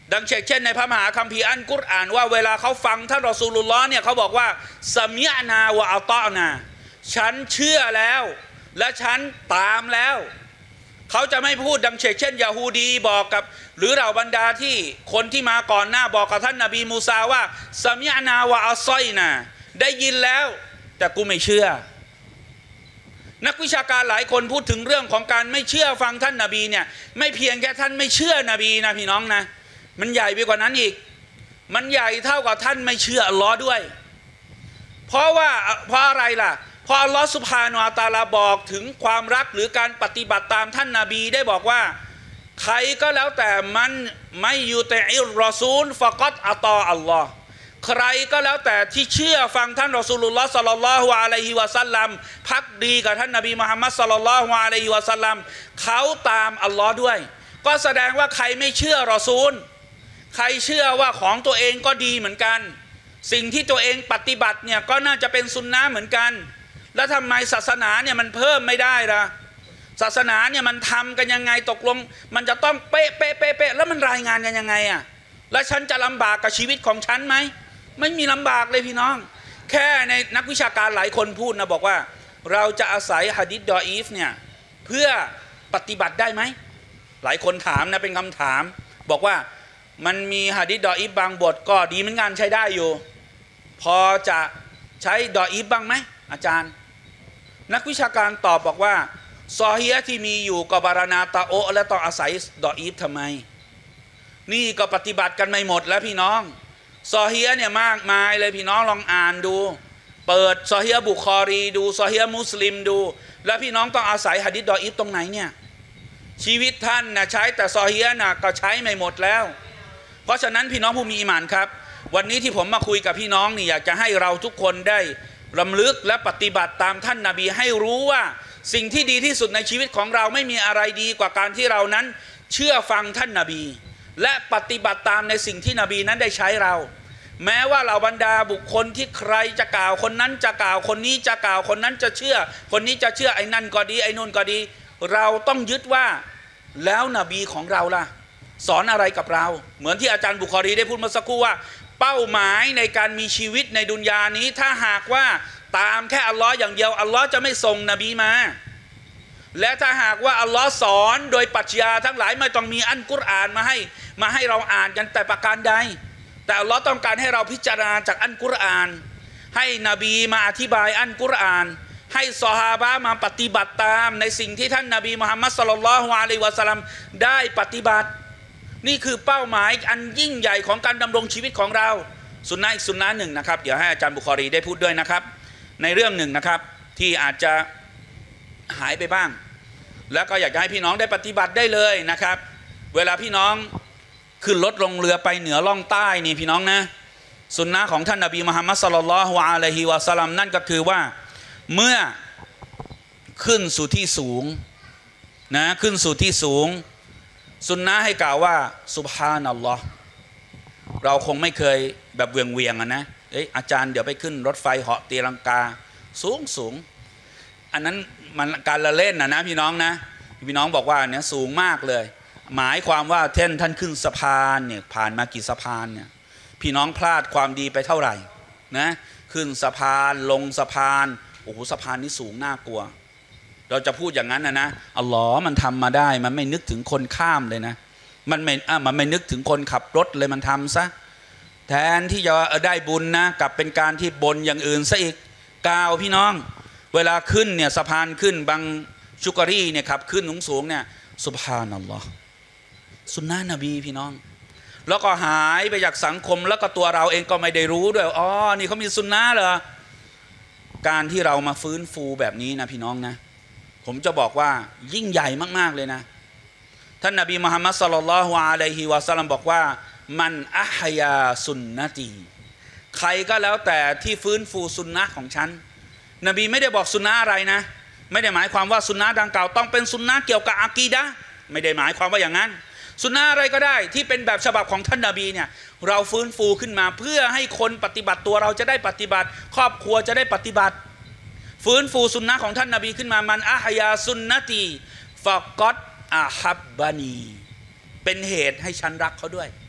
ดังเช่นในพระมหาคัมภีร์อัลกุรอานว่าเวลาเขาฟังท่านรอซูลุลลอฮ์เนี่ยเขาบอกว่าซะมิอ์นาวะอัตอ์นาฉันเชื่อแล้วและฉันตามแล้วเขาจะไม่พูดดังเช่นยะฮูดีบอกกับหรือเราบรรดาที่คนที่มาก่อนหน้าบอกกับท่านนบีมูซาว่าซะมิอ์นาวะอัศอยนาได้ยินแล้วแต่กูไม่เชื่อนักวิชาการหลายคนพูดถึงเรื่องของการไม่เชื่อฟังท่านนบีเนี่ยไม่เพียงแค่ท่านไม่เชื่อนบีนะพี่น้องนะมันใหญ่ไปกว่านั้นอีกมันใหญ่เท่ากับท่านไม่เชื่ออัลลอฮ์ด้วยเพราะอะไรล่ะเพราะอัลลอฮ์ซุบฮานะฮูวะตะอาลาบอกถึงความรักหรือการปฏิบัติตามท่านนบีได้บอกว่าใครก็แล้วแต่มันไม่ยูติอิรรอซูลฟะกัดอะตออัลลอฮ์ใครก็แล้วแต่ที่เชื่อฟังท่านรอซูลุลลอฮ์ศ็อลลัลลอฮุอะลัยฮิวะซัลลัมภักดีกับท่านนบีมุฮัมมัดศ็อลลัลลอฮุอะลัยฮิวะซัลลัมเขาตามอัลลอฮ์ด้วยก็แสดงว่าใครไม่เชื่อรอซูลใครเชื่อว่าของตัวเองก็ดีเหมือนกันสิ่งที่ตัวเองปฏิบัติเนี่ยก็น่าจะเป็นซุนนะห์เหมือนกันแล้วทำไมศาสนาเนี่ยมันเพิ่มไม่ได้ล่ะศาสนาเนี่ยมันทำกันยังไงตกลงมันจะต้องเป๊ะแล้วมันรายงานกันยังไงอ่ะแล้วฉันจะลำบากกับชีวิตของฉันไหมไม่มีลำบากเลยพี่น้องแค่ในนักวิชาการหลายคนพูดนะบอกว่าเราจะอาศัยหะดีษดออีฟเนี่ยเพื่อปฏิบัติได้ไหมหลายคนถามนะเป็นคำถามบอกว่ามันมีหะดีษดออีฟบางบทก็ดีเหมือนกันใช้ได้อยู่พอจะใช้ดออีฟบ้างไหมอาจารย์นักวิชาการตอบบอกว่าซอฮีฮ์ที่มีอยู่ก็บารานาตาโอและต้องอาศัยดออีฟทำไมนี่ก็ปฏิบัติกันไม่หมดแล้วพี่น้องซอฮีฮ์เนี่ยมากมายเลยพี่น้องลองอ่านดูเปิดซอฮีฮ์บุคอรีดูซอฮีฮ์มุสลิมดูแล้วพี่น้องต้องอาศัยหะดีษดออีฟตรงไหนเนี่ยชีวิตท่านนะใช้แต่ซอฮีฮ์นะก็ใช้ไม่หมดแล้วเพราะฉะนั้นพี่น้องผู้มีอีหม่านครับวันนี้ที่ผมมาคุยกับพี่น้องนี่อยากจะให้เราทุกคนได้รำลึกและปฏิบัติตามท่านนบีให้รู้ว่าสิ่งที่ดีที่สุดในชีวิตของเราไม่มีอะไรดีกว่าการที่เรานั้นเชื่อฟังท่านนบีและปฏิบัติตามในสิ่งที่นบีนั้นได้ใช้เราแม้ว่าเหล่าบรรดาบุคคลที่ใครจะกล่าวคนนั้นจะกล่าวคนนี้จะกล่าวคนนั้นจะเชื่อคนนี้จะเชื่อไอ้นั่นก็ดีไอ้นู่นก็ดีเราต้องยึดว่าแล้วนบีของเราล่ะสอนอะไรกับเราเหมือนที่อาจารย์บุคอรีได้พูดเมื่อสักครู่ว่าเป้าหมายในการมีชีวิตในดุนยานี้ถ้าหากว่าตามแค่อัลลอฮ์อย่างเดียวอัลลอฮ์จะไม่ส่งนบีมาและถ้าหากว่าอัลลอฮ์สอนโดยปรัชญาทั้งหลายไม่ต้องมีอัลกุรอานมาให้เราอ่านกันแต่ประการใดแต่อัลลอฮ์ต้องการให้เราพิจารณาจากอัลกุรอานให้นบีมาอธิบายอัลกุรอานให้ซอฮาบะห์มาปฏิบัติตามในสิ่งที่ท่านนบีมุฮัมมัดศ็อลลัลลอฮุอะลัยฮิวะซัลลัมได้ปฏิบัตินี่คือเป้าหมายอันยิ่งใหญ่ของการดำรงชีวิตของเราสุนนะอีกสุนนะหนึ่งนะครับเดี๋ยวให้อาจารย์บุคอรีได้พูดด้วยนะครับในเรื่องหนึ่งนะครับที่อาจจะหายไปบ้างแล้วก็อยากจะให้พี่น้องได้ปฏิบัติได้เลยนะครับเวลาพี่น้องขึ้นรถลงเรือไปเหนือล่องใต้นี่พี่น้องนะสุนนะของท่านนบีมุฮัมมัดศ็อลลัลลอฮุอะลัยฮิวะซัลลัมนั่นก็คือว่าเมื่อขึ้นสู่ที่สูงนะขึ้นสู่ที่สูงสุนนะให้กล่าวว่าซุบฮานัลลอฮ์เราคงไม่เคยแบบเวียงนะอาจารย์เดี๋ยวไปขึ้นรถไฟเหาะตีลังกาสูงอันนั้นมันการละเล่นนะพี่น้องนะพี่น้องบอกว่าเนี่ยสูงมากเลยหมายความว่าท่านขึ้นสะพานเนี่ยผ่านมากี่สะพานเนี่ยพี่น้องพลาดความดีไปเท่าไหร่นะขึ้นสะพานลงสะพานโอ้โหสะพานนี้สูงน่ากลัวเราจะพูดอย่างนั้นนะอัลลอฮ์มันทำมาได้มันไม่นึกถึงคนข้ามเลยนะมันไม่นึกถึงคนขับรถเลยมันทำซะแทนที่จะได้บุญนะกลับเป็นการที่บนอย่างอื่นซะอีกกล่าวพี่น้องเวลาขึ้นเนี่ยสะพานขึ้นบางชุกรีเนี่ยขับขึ้นสูงเนี่ยซุบฮานัลลอฮ์สุนนะนบีพี่น้องแล้วก็หายไปจากสังคมแล้วก็ตัวเราเองก็ไม่ได้รู้ด้วยอ๋อนี่เขามีสุนนะเหรอการที่เรามาฟื้นฟูแบบนี้นะพี่น้องนะผมจะบอกว่ายิ่งใหญ่มากๆเลยนะท่านนบีมุฮัมมัดศ็อลลัลลอฮุอะลัยฮิวะซัลลัมบอกว่ามันอะฮยาสุนนะตีใครก็แล้วแต่ที่ฟื้นฟูสุนนะของฉันนบีไม่ได้บอกสุนนะอะไรนะไม่ได้หมายความว่าสุนนะดังกล่าวต้องเป็นสุนนะเกี่ยวกับอากีดะห์ไม่ได้หมายความว่าอย่างนั้นสุนนะอะไรก็ได้ที่เป็นแบบฉบับของท่านนบีเนี่ยเราฟื้นฟูขึ้นมาเพื่อให้คนปฏิบัติตัวเราจะได้ปฏิบัติครอบครัวจะได้ปฏิบัติฟื้นฟูสุนนะของท่านนบีขึ้นมามันอะฮยาสุนนะตีฟะกอดอะฮับบานีเป็นเหตุให้ฉันรักเขาด้วย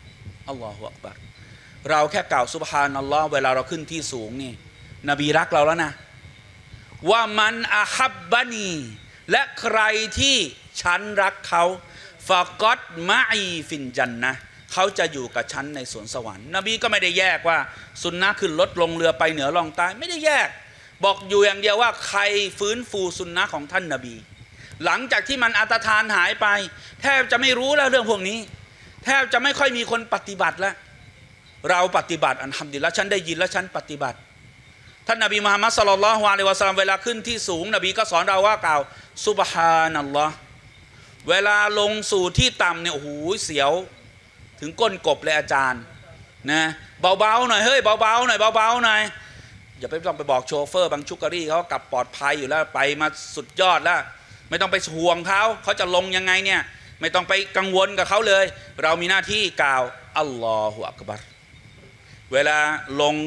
อัลลอฮฺอักบัรเราแค่กล่าวซุบฮานัลลอฮ์เวลาเราขึ้นที่สูงนี่นบีรักเราแล้วนะว่ามันอาฮับบานีและใครที่ฉันรักเขาฟะกอดมะอีฟินจันนะเขาจะอยู่กับฉันในสวนสวรรค์นบีก็ไม่ได้แยกว่าสุนนะขึ้นรถลงเรือไปเหนือล่องใต้ไม่ได้แยกบอกอยู่อย่างเดียวว่าใครฟื้นฟูสุนนะของท่านนบีหลังจากที่มันอันตรธานหายไปแทบจะไม่รู้แล้วเรื่องพวกนี้แทบจะไม่ค่อยมีคนปฏิบัติแล้วเราปฏิบัติอัลฮัมดุลิลละห์ฉันได้ยินและฉันปฏิบัติท่านนบีมุฮัมมัดศ็อลลัลลอฮุอะลัยฮิวะซัลลัมเวลาขึ้นที่สูงนบีก็สอนเราว่ากล่าวซุบฮานัลลอฮ์เวลาลงสู่ที่ต่ำเนี่ยโอ้โหเสียวถึงก้นกบเลยอาจารย์นะเบาๆหน่อยเฮ้ยเบาๆหน่อยเบาๆหน่อยอย่าไปต้องไปบอกโชเฟอร์บางชุกการีเขากลับปลอดภัยอยู่แล้วไปมาสุดยอดแล้วไม่ต้องไปห่วงเขาจะลงยังไงเนี่ยไม่ต้องไปกังวลกับเขาเลยเรามีหน้าที่กล่าวอัลลอฮฺอักบัรเวลาลง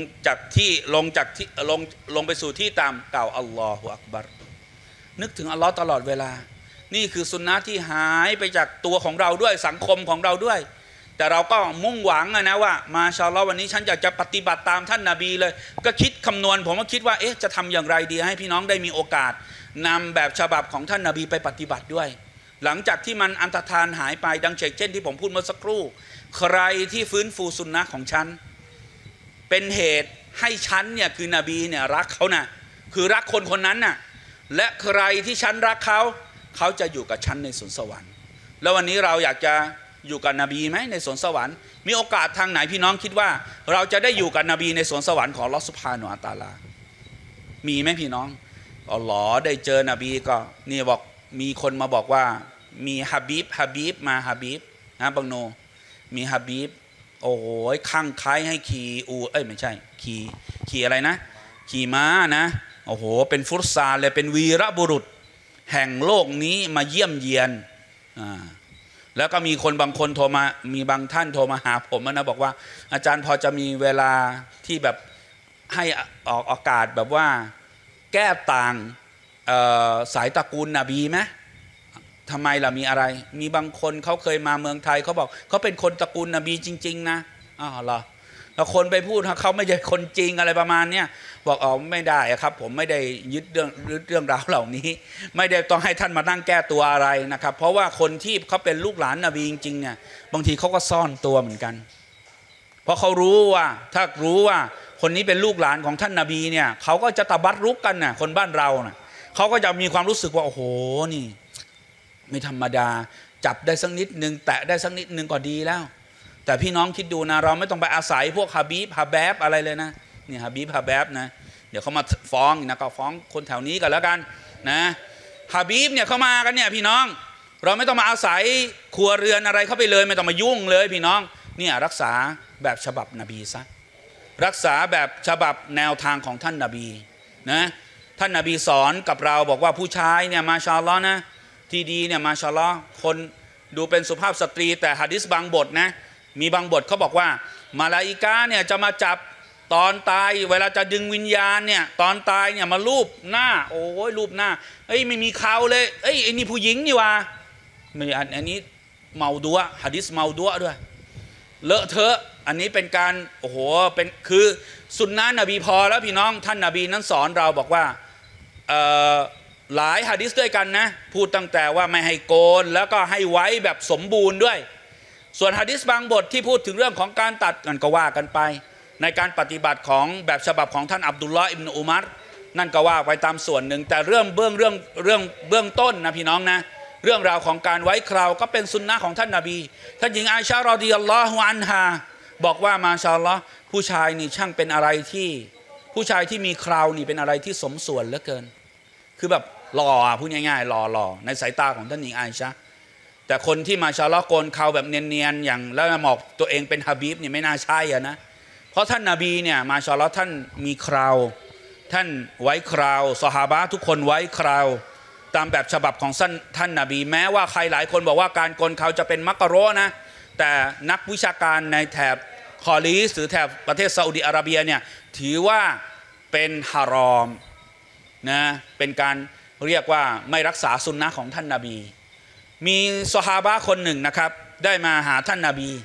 ไปสู่ที่ต่ำกล่าวอัลลอฮฺอักบัรนึกถึงอัลลอฮ์ตลอดเวลานี่คือสุนนะที่หายไปจากตัวของเราด้วยสังคมของเราด้วยแต่เราก็มุ่งหวังนะว่ามาชาอัลลอฮ์วันนี้ฉันอยากจะปฏิบัติตามท่านนบีเลยก็คิดคำนวณผมก็คิดว่าจะทำอย่างไรดีให้พี่น้องได้มีโอกาสนำแบบฉบับของท่านนบีไปปฏิบัติด้วยหลังจากที่มันอันตรธานหายไปดังเช่นที่ผมพูดเมื่อสักครู่ใครที่ฟื้นฟูสุนนะของฉันเป็นเหตุให้ฉันเนี่ยคือนบีเนี่ยรักเขานะคือรักคนคนนั้นน่ะและใครที่ฉันรักเขาจะอยู่กับฉันในสวนสวรรค์แล้ววันนี้เราอยากจะอยู่กับนบีไหมในสวนสวรรค์มีโอกาสทางไหนพี่น้องคิดว่าเราจะได้อยู่กับนบีในสวนสวรรค์ของอัลเลาะห์ซุบฮานะฮูวะตะอาลามีไหมพี่น้องอัลลอฮ์ได้เจอนบีก็นี่บอกมีคนมาบอกว่ามีฮะบีบมาฮะบีบนะบังโนมีฮะบีบโอ้โหข้างคล้ายให้ขี่ไม่ใช่ขี่อะไรนะขี่ม้านะโอ้โหเป็นฟุตซาลเลยเป็นวีรบุรุษแห่งโลกนี้มาเยี่ยมเยียนแล้วก็มีคนบางคนโทรมามีบางท่านโทรมาหาผมนะบอกว่าอาจารย์พอจะมีเวลาที่แบบให้ออกอากาศแบบว่าแก้ต่างสายตระกูลนบีไหมทำไมล่ะมีอะไรมีบางคนเขาเคยมาเมืองไทยเขาบอกเขาเป็นคนตระกูลนบีจริงๆนะเหรอแล้วคนไปพูดเขาไม่ใช่คนจริงอะไรประมาณเนี้ยบอกไม่ได้ครับผมไม่ได้ยึดเรื่องราวเหล่านี้ไม่ได้ต้องให้ท่านมานั่งแก้ตัวอะไรนะครับเพราะว่าคนที่เขาเป็นลูกหลานนบีจริงๆเนี่ยบางทีเขาก็ซ่อนตัวเหมือนกันเพราะเขารู้ว่าถ้ารู้ว่าคนนี้เป็นลูกหลานของท่านนบีเนี่ยเขาก็จะตะบัดรุกกันน่ะคนบ้านเราน่ะเขาก็จะมีความรู้สึกว่าโอ้โหนี่ไม่ธรรมดาจับได้สักนิดนึงแตะได้สักนิดนึงก็ดีแล้วแต่พี่น้องคิดดูนะเราไม่ต้องไปอาศัยพวกฮะบีบฮะแบบอะไรเลยนะนี่ฮะบีบฮะแบบนะเดี๋ยวเขามาฟ้องนะก็ฟ้องคนแถวนี้กันแล้วกันนะฮะบีบเนี่ยเขามากันเนี่ยพี่น้องเราไม่ต้องมาอาศัยครัวเรือนอะไรเข้าไปเลยไม่ต้องมายุ่งเลยพี่น้องเนี่ยรักษาแบบฉบับนบีซะรักษาแบบฉบับแนวทางของท่านนบีนะท่านนบีสอนกับเราบอกว่าผู้ชายเนี่ยมาชาอัลลอฮ์นะที่ดีเนี่ยมาชาอัลลอฮ์คนดูเป็นสุภาพสตรีแต่หะดีษบางบทนะมีบางบทเขาบอกว่ามาลาอิกะห์เนี่ยจะมาจับตอนตายเวลาจะดึงวิญญาณเนี่ยตอนตายเนี่ยมาลูบหน้าโอ้ยลูบหน้าไม่มีเขาเลยไอ้นี่ผู้หญิงนี่วะไม่อันนี้เมาดัวหะดีษเมาดัวด้วยเลอะเทอะอันนี้เป็นการโอ้โหเป็นคือสุนนะนบีพอแล้วพี่น้องท่านนบีนั้นสอนเราบอกว่าหลายหะดีษด้วยกันนะพูดตั้งแต่ว่าไม่ให้โกนแล้วก็ให้ไว้แบบสมบูรณ์ด้วยส่วนหะดีษบางบทที่พูดถึงเรื่องของการตัดกันก็ว่ากันไปในการปฏิบัติของแบบฉบับของท่านอับดุลลอฮ์อิบนุอุมัรนั่นก็ว่าไปตามส่วนหนึ่งแต่เรื่องเบื้องต้นนะพี่น้องนะเรื่องราวของการไว้คราวก็เป็นสุนนะของท่านนบีท่านหญิงอาอิชะฮ์รอฎิยัลลอฮุอันฮาบอกว่ามาชาอัลลอฮ์ผู้ชายนี่ช่างเป็นอะไรที่ผู้ชายที่มีคราวนี่เป็นอะไรที่สมส่วนเหลือเกินคือแบบหล่อพูดง่ายๆหล่อในสายตาของท่านหญิงอาอิชะฮ์แต่คนที่มาชาอัลลอฮ์โกนเขาแบบเนียนๆอย่างแล้วหมอกตัวเองเป็นฮะบีบเนี่ยไม่น่าใช่นะเพราะท่านนบีเนี่ยมาชาอัลลอฮ์ท่านมีคราวท่านไว้คราวซอฮาบะห์ทุกคนไว้คราวตามแบบฉบับของท่านนบีแม้ว่าใครหลายคนบอกว่าการโกนเขาจะเป็นมักรุนะแต่นักวิชาการในแถบคอลีสหรือแถบประเทศซาอุดิอาระเบียเนี่ยถือว่าเป็นฮารอมนะเป็นการเรียกว่าไม่รักษาสุนนะของท่านนบีมีซอฮาบะห์คนหนึ่งนะครับได้มาหาท่านนบี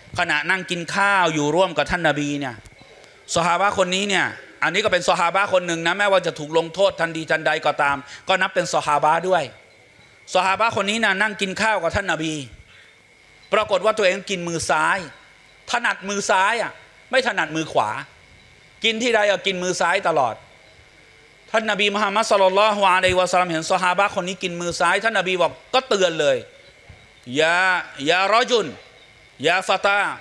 ขณะนั่งกินข้าวอยู่ร่วมกับท่านนบีเนี่ยซอฮาบะห์คนนี้เนี่ยอันนี้ก็เป็นซอฮาบะห์คนหนึ่งนะแม้ว่าจะถูกลงโทษทันทีทันใดก็ตามก็นับเป็นซอฮาบะห์ด้วยซอฮาบะห์คนนี้นะนั่งกินข้าวกับท่านนบีปรากฏว่าตัวเองกินมือซ้ายถนัดมือซ้ายอ่ะไม่ถนัดมือขวากินที่ใดกินมือซ้ายตลอดท่านนบีมุฮัมมัดศ็อลลัลลอฮุอะลัยฮิวะซัลลัมเห็นซอฮาบะห์คนนี้กินมือซ้ายท่านนบีบอกก็เตือนเลยยารอจุนยาฟาตา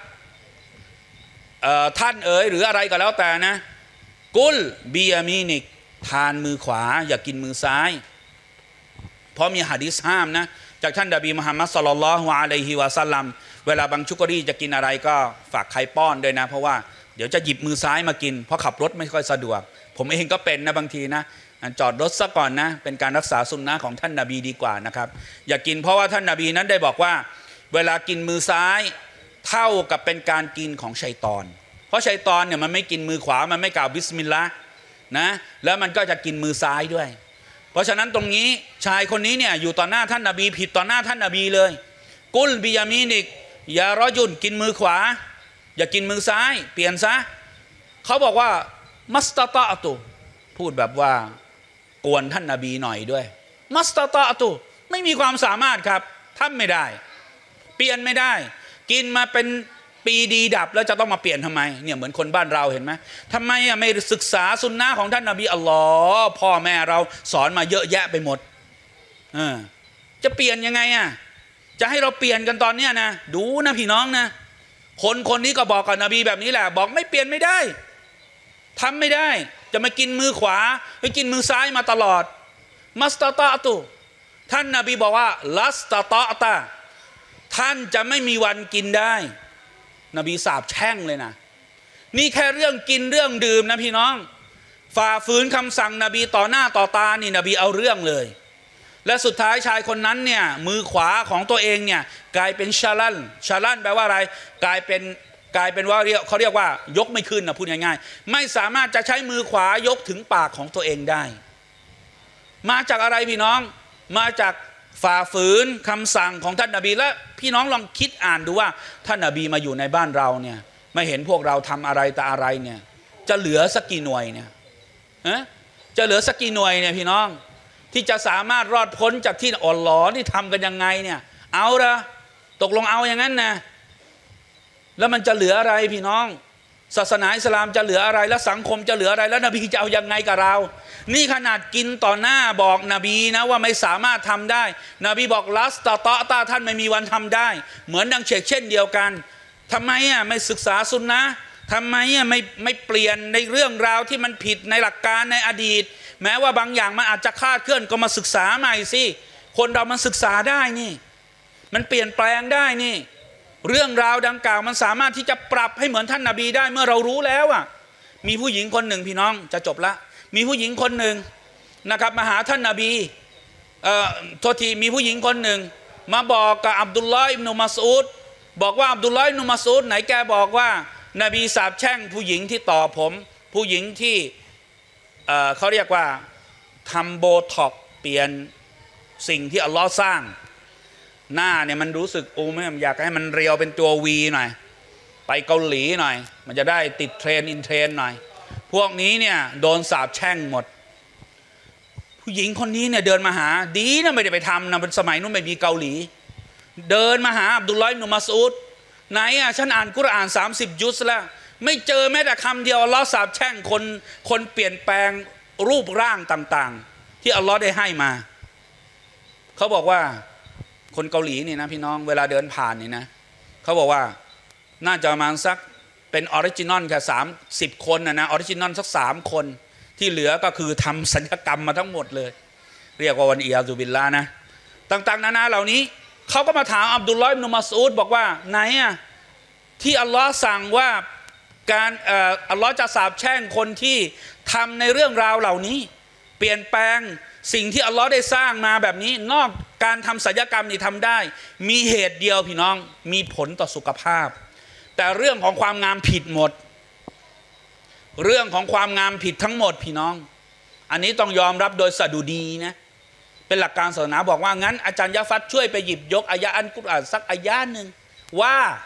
ท่านหรืออะไรก็แล้วแต่นะกุลบียามีนิกทานมือขวาอย่ากินมือซ้ายเพราะมีหะดีษห้ามนะจากท่านนบีมุฮัมมัดศ็อลลัลลอฮุอะลัยฮิวะซัลลัมเวลาบางชุกรีจะกินอะไรก็ฝากใครป้อนด้วยนะเพราะว่าเดี๋ยวจะหยิบมือซ้ายมากินเพราะขับรถไม่ค่อยสะดวกผมเองก็เป็นนะบางทีนะจอดรถซะก่อนนะเป็นการรักษาสุนนะของท่านนบีดีกว่านะครับอย่ากินเพราะว่าท่านนบีนั้นได้บอกว่าเวลากินมือซ้ายเท่ากับเป็นการกินของชัยฏอนเพราะชัยฏอนเนี่ยมันไม่กินมือขวามันไม่กล่าวบิสมิลลาห์นะแล้วมันก็จะกินมือซ้ายด้วยเพราะฉะนั้นตรงนี้ชายคนนี้เนี่ยอยู่ต่อหน้าท่านนบีผิดต่อหน้าท่านนบีเลยกุลบิยามีนิกยารอจุนกินมือขวาอย่ากินมือซ้ายเปลี่ยนซะเขาบอกว่ามัสตะตะตุพูดแบบว่ากวนท่านนบีหน่อยด้วยมัสตะตะตุไม่มีความสามารถครับทำไม่ได้เปลี่ยนไม่ได้กินมาเป็นปีดีดับแล้วจะต้องมาเปลี่ยนทำไมเนี่ยเหมือนคนบ้านเราเห็นไหมทำไมไม่ศึกษาสุนนะของท่านนบีอัลลอฮ์พ่อแม่เราสอนมาเยอะแยะไปหมดจะเปลี่ยนยังไงจะให้เราเปลี่ยนกันตอนเนี้ยนะดูนะพี่น้องนะคนนี้ก็บอกกับนบีแบบนี้แหละบอกไม่เปลี่ยนไม่ได้ทำไม่ได้จะมากินมือขวาไปกินมือซ้ายมาตลอดมัสตะตะตุท่านนบีบอกว่าลัสตะตะตะท่านจะไม่มีวันกินได้นบีสาปแช่งเลยนะนี่แค่เรื่องกินเรื่องดื่มนะพี่น้องฝ่าฝืนคำสั่งนบีต่อหน้าต่อตานี่นบีเอาเรื่องเลยและสุดท้ายชายคนนั้นเนี่ยมือขวาของตัวเองเนี่ยกลายเป็นชาลันแปลว่าอะไรกลายเป็นว่าเขาเรียกว่ายกไม่ขึ้นนะพูดง่ายๆไม่สามารถจะใช้มือขวายกถึงปากของตัวเองได้มาจากอะไรพี่น้องมาจากฝ่าฝืนคำสั่งของท่านนบีและพี่น้องลองคิดอ่านดูว่าท่านนบีมาอยู่ในบ้านเราเนี่ยไม่เห็นพวกเราทำอะไรแต่อะไรเนี่ยจะเหลือสักกี่หน่วยเนี่ยจะเหลือสักกี่หน่วยเนี่ยพี่น้องที่จะสามารถรอดพ้นจากที่อ่อนหลอนี่ทำกันยังไงเนี่ยเอาละตกลงเอาอย่างนั้นนะแล้วมันจะเหลืออะไรพี่น้องศาสนาอิสลามจะเหลืออะไรแล้วสังคมจะเหลืออะไรแล้วนบีจะเอายังไงกับเรานี่ขนาดกินต่อหน้าบอกนบีนะว่าไม่สามารถทำได้นบีบอกลัสตะตะตาท่านไม่มีวันทำได้เหมือนดังเช่นเดียวกันทำไมไม่ศึกษาสุนนะทำไมไม่เปลี่ยนในเรื่องราวที่มันผิดในหลักการในอดีตแม้ว่าบางอย่างมันอาจจะคลาดเคลื่อนก็มาศึกษาใหม่สิคนเรามันศึกษาได้นี่มันเปลี่ยนแปลงได้นี่เรื่องราวดังกล่าวมันสามารถที่จะปรับให้เหมือนท่านนบีได้เมื่อเรารู้แล้วมีผู้หญิงคนหนึ่งพี่น้องจะจบละมีผู้หญิงคนหนึ่งนะครับมาหาท่านนบีโทษทีมีผู้หญิงคนหนึ่งมาบอกกับอับดุลลอฮ์อิบนุมัสอูดบอกว่าอับดุลลอฮ์อิบนุมัสอูดไหนแกบอกว่านบีสาปแช่งผู้หญิงที่ต่อผมผู้หญิงที่เขาเรียกว่าทำโบท็อกเปลี่ยนสิ่งที่อัลลอฮ์สร้างหน้าเนี่ยมันรู้สึกไม่อยากให้มันเรียวเป็นตัววีหน่อยไปเกาหลีหน่อยมันจะได้ติดเทรนอินเทรนหน่อยพวกนี้เนี่ยโดนสาปแช่งหมดผู้หญิงคนนี้เนี่ยเดินมาหาดีนะไม่ได้ไปทำนะเป็นสมัยนู้นไม่มีเกาหลีเดินมาหาอับดุลลอฮ์อิบนุมัสอูดไหนฉันอ่านกุรอาน30 ยุซแล้วไม่เจอแม้แต่คำเดียวอัลลอฮ์สาปแช่งคนเปลี่ยนแปลงรูปร่างต่างๆที่อัลลอฮ์ได้ให้มาเขาบอกว่าคนเกาหลีนี่นะพี่น้องเวลาเดินผ่านนี่นะเขาบอกว่าน่าจะประมาณสักเป็นออริจินอลแค่30 คนนะออริจินอลสัก3 คนที่เหลือก็คือทำศัลยกรรมมาทั้งหมดเลยเรียกว่าวันอียาซุบิลลานะต่างๆนานาเหล่านี้เขาก็มาถามอับดุลลอฮ์อิบนุมัสอูดบอกว่าไหนที่อัลลอฮ์สั่งว่าการอัลลอฮ์จะสาปแช่งคนที่ทำในเรื่องราวเหล่านี้เปลี่ยนแปลงสิ่งที่อัลลอฮ์ได้สร้างมาแบบนี้นอกการทำศัลยกรรมนี่ทำได้มีเหตุเดียวพี่น้องมีผลต่อสุขภาพแต่เรื่องของความงามผิดหมดเรื่องของความงามผิดทั้งหมดพี่น้องอันนี้ต้องยอมรับโดยสดุดีนะเป็นหลักการศาสนาบอกว่างั้นอาจารย์ยะฟัดช่วยไปหยิบยกอายะอันกุรอานสักอายะหนึ่งว่า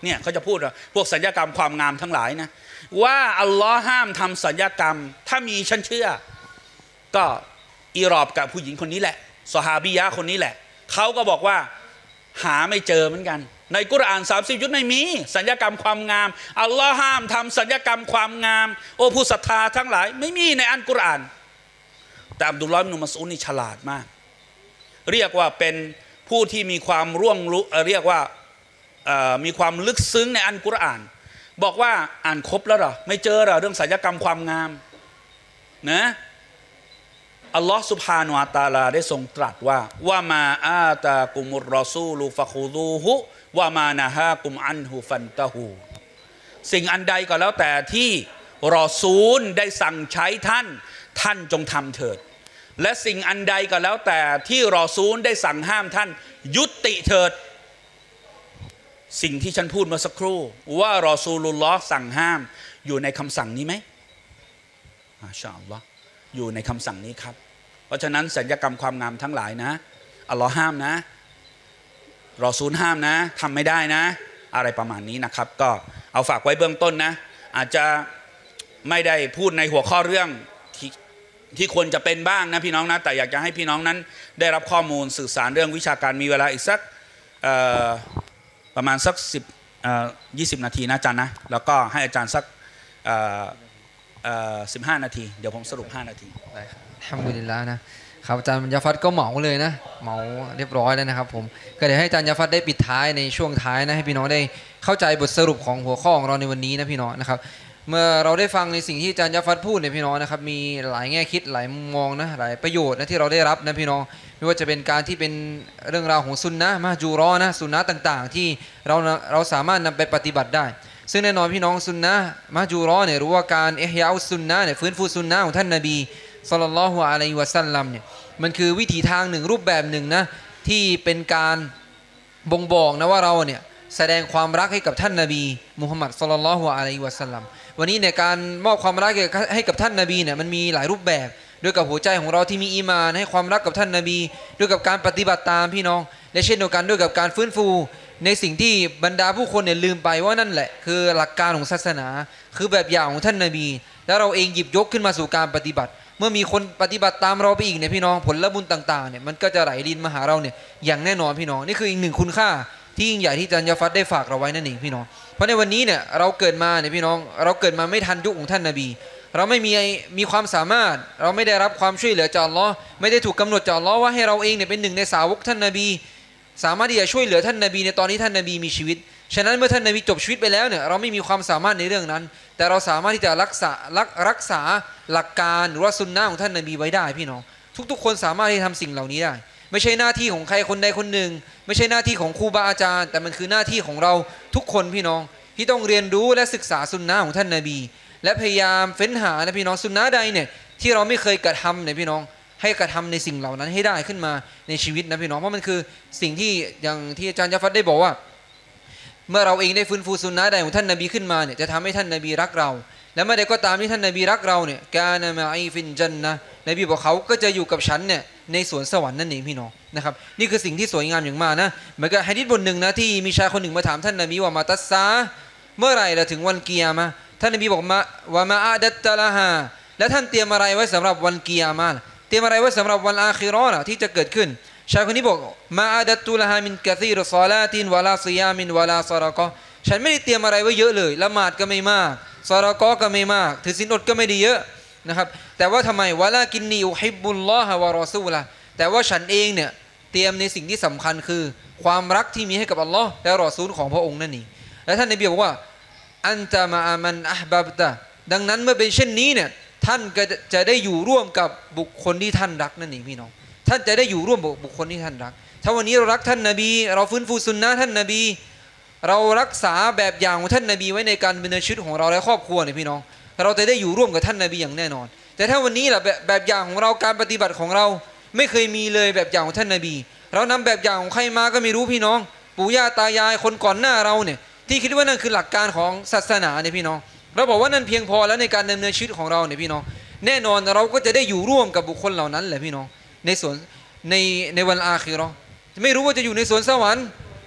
เนี่ยเขาจะพูดว่าพวกสัญญกรรมความงามทั้งหลายนะว่าอัลลอฮ์ห้ามทำสัญญกรรมถ้ามีฉันเชื่อก็อีรอบกับผู้หญิงคนนี้แหละซอฮาบียะคนนี้แหละเขาก็บอกว่าหาไม่เจอเหมือนกันในกุรอาน30 ยุทธไม่มีสัญญกรรมความงามอัลลอฮ์ห้ามทำสัญญกรรมความงามโอ้ผู้ศรัทธาทั้งหลายไม่มีในอัลกุรอานแต่อับดุลลอฮ์ อิบนุมัสอูดนี่ฉลาดมากเรียกว่าเป็นผู้ที่มีความร่วงรู้เรียกว่ามีความลึกซึ้งในอัลกุรอานบอกว่าอ่านครบแล้วเหรอไม่เจอเหรอเรื่องสัญญกรรมความงามนะอัลลอฮ์ซุบฮานะฮูวะตะอาลาได้ทรงตรัสว่ามาอาตากุมุรรอซูลุฟะคูดูฮุวะมานะฮากุมอันฮุฟันตะฮูสิ่งอันใดก็แล้วแต่ที่รอซูลได้สั่งใช้ท่านจงทำเถิดและสิ่งอันใดก็แล้วแต่ที่รอซูลได้สั่งห้ามท่านยุติเถิดสิ่งที่ฉันพูดเมื่อสักครู่ว่ารอซูลุลลอฮ์สั่งห้ามอยู่ในคำสั่งนี้ไหมมาชาอัลลอฮ์อยู่ในคำสั่งนี้ครับเพราะฉะนั้นสัญญกรรมความงามทั้งหลายนะอัลลอฮ์ห้ามนะรอซูลห้ามนะทำไม่ได้นะอะไรประมาณนี้นะครับก็เอาฝากไว้เบื้องต้นนะอาจจะไม่ได้พูดในหัวข้อเรื่องที่ควรจะเป็นบ้างนะพี่น้องนะแต่อยากจะให้พี่น้องนั้นได้รับข้อมูลสื่อสารเรื่องวิชาการมีเวลาอีกสักประมาณสัก20 นาทีนะอาจารย์นะแล้วก็ให้อาจารย์สัก15 นาทีเดี๋ยวผมสรุป5 นาทีได้ครับอัลฮัมดุลิลละห์นะครับอาจารย์ยาฟัดก็เหมาเลยนะเหมาเรียบร้อยแล้วนะครับผมก็เดี๋ยวให้อาจารย์ยาฟัดได้ปิดท้ายในช่วงท้ายนะให้พี่น้องได้เข้าใจบทสรุปของหัวข้อของเราในวันนี้นะพี่น้องนะครับเมื่อเราได้ฟังในสิ่งที่อาจารย์ยาฟัดพูดเนี่ยพี่น้องนะครับมีหลายแง่คิดหลายมุมมองนะหลายประโยชน์นะที่เราได้รับนะพี่น้องไม่ว่าจะเป็นการที่เป็นเรื่องราวของซุนนะมาจูรอนะซุนนะต่างๆที่เราสามารถนำไปปฏิบัติได้ซึ่งแน่นอนพี่น้องซุนนะมาจูรอเนี่ยรู้ว่าการอิฮยาอุสซุนนะเนี่ยฟื้นฟูซุนนะของท่านนบีศ็อลลัลลอฮุอะลัยฮิวะซัลลัมเนี่ยมันคือวิถีทางหนึ่งรูปแบบหนึ่งนะที่เป็นการบ่งบอกนะว่าเราเนี่ยแสดงความรักให้กับท่านนบีมุฮัมมัดศ็อลลัลลอฮุอะลัยฮิวะซัลลัมวันนี้ในการมอบความรักให้กับท่านนบีเนี่ยมันมีหลายรูปแบบด้วยกับหัวใจของเราที่มีอีมานให้ความรักกับท่านนบีด้วยกับการปฏิบัติตามพี่น้องและเช่นเดียวกันด้วยกับการฟื้นฟูในสิ่งที่บรรดาผู้คนเนี่ยลืมไปว่านั่นแหละคือหลักการของศาสนาคือแบบอย่างของท่านนบีแล้วเราเองหยิบยกขึ้นมาสู่การปฏิบัติเมื่อมีคนปฏิบัติตามเราไปอีกเนี่ยพี่น้องผลบุญต่างๆเนี่ยมันก็จะไหลรินมาหาเราเนี่ยอย่างแน่นอนพี่น้องนี่คืออีกหนึ่งคุณค่าที่ยิ่งใหญ่ที่อาจารย์ยาฟัดได้ฝากเราไว้นั่นเองพี่น้องเพราะในวันนี้เนี่ยเราเกิดมาเนี่ยพี่น้องเราเกิดมาไม่ทันยุคของท่านนบีเราไม่มีความสามารถเราไม่ได้รับความช่วยเหลือจากอัลลอฮ์ไม่ได้ถูกกำหนดจากอัลลอฮ์ว่าให้เราเองเนี่ยเป็นหนึ่งในสาวกท่านนบีสามารถที่จะช่วยเหลือท่านนบีในตอนที่ท่านนบีมีชีวิตฉะนั้นเมื่อท่านนบีจบชีวิตไปแล้วเนี่ยเราไม่มีความสามารถในเรื่องนั้นแต่เราสามารถที่จะรักษาหลักการหรือว่าซุนนะของท่านนบีไว้ได้พี่น้องทุกๆคนสามารถที่จะทำสิ่งเหล่านี้ได้ไม่ใช่หน้าที่ของใครคนใดคนหนึ่งไม่ใช่หน้าที่ของครูบาอาจารย์แต่มันคือหน้าที่ของเราทุกคนพี่น้องที่ต้องเรียนรู้และศึกษาซุนนะของท่านนบีและพยายามเฟ้นหานะพี่น้องซุนนะใดเนี่ยที่เราไม่เคยกระทำเนี่ยพี่น้องให้กระทำในสิ่งเหล่านั้นให้ได้ขึ้นมาในชีวิตนะพี่น้องเพราะมันคือสิ่งที่อย่างที่อาจารย์ยาฟัดได้บอกว่าเมื่อเราเองได้ฟื้นฟูซุนนะใดของท่านนบีขึ้นมาเนี่ยจะทำให้ท่านนบีรักเราและเมื่อใดก็ตามที่ท่านนบีรักเราเนี่ยกานะมะอีฟินจันนะนบีบอกเขาก็จะอยู่กับฉันเนี่ยในสวนสวรรค์นั่นเองพี่น้องนะครับนี่คือสิ่งที่สวยงามอย่างมากนะเหมือนกับหะดีษบทหนึ่งนะที่มีชายคนหนึ่งมาถามท่านนบีว่ามาตัสซาเมื่อไหร่ละถึงวันกิยามะห์ท่านนบีบอกมาอาดัตตะละฮาและท่านเตรียมอะไรไว้สำหรับวันกิยามะห์เตรียมอะไรไว้สำหรับวันอาคิเราะห์ที่จะเกิดขึ้นชายคนนี้บอกมาอาดัตตุละฮามินกะซีรศอลาตินวะลาซิยามินวะลาซะเราะกะห์ฉันไม่ได้เตรียมอะไรไว้เยอะเลยละหมาดก็ไม่มากซะเราะกะห์ก็ไม่มากถือศีลอดก็ไม่ได้เยอะนะครับแต่ว่าทำไมวะลากินนีอุฮิบบุลลอฮะวะรอซูละแต่ว่าฉันเองเนี่ยเตรียมในสิ่งที่สำคัญคือความรักที่มีให้กับอัลลอฮ์และรอซูลของพระองค์นั่นเองและท่านนบีบอกว่าอันตะมาอามันอะห์บับตะดังนั้นเมื่อเป็นเช่นนี้เนี่ยท่านก็จะได้อยู่ร่วมกับบุคคลที่ท่านรักนั่นเองพี่น้องท่านจะได้อยู่ร่วมบุคคลที่ท่านรักถ้าวันนี้เรารักท่านนบีเราฟื้นฟูซุนนะท่านนบีเรารักษาแบบอย่างของท่านนบีไว้ในการดำเนินชีวิตของเราและครอบครัวเนี่ยพี่น้องเราจะได้อยู่ร่วมกับท่านนบีอย่างแน่นอนแต่ถ้าวันนี้ล่ะแบบอย่างของเราการปฏิบัติของเราไม่เคยมีเลยแบบอย่างของท่านนบีเรานำแบบอย่างของใครมาก็ไม่รู้พี่น้องปู่ย่าตายายคนก่อนหน้าเราเนี่ยที่คิดว่านั่นคือหลักการของศาสนาเนี่ยพี่น้องเราบอกว่านั่นเพียงพอแล้วในการดำเนินชีวิตของเราเนี่ยพี่น้องแน่นอนเราก็จะได้อยู่ร่วมกับบุคคลเหล่านั้นแหละพี่น้องในวันอาคิเราะห์ไม่รู้ว่าจะอยู่ในสวนสวรรค์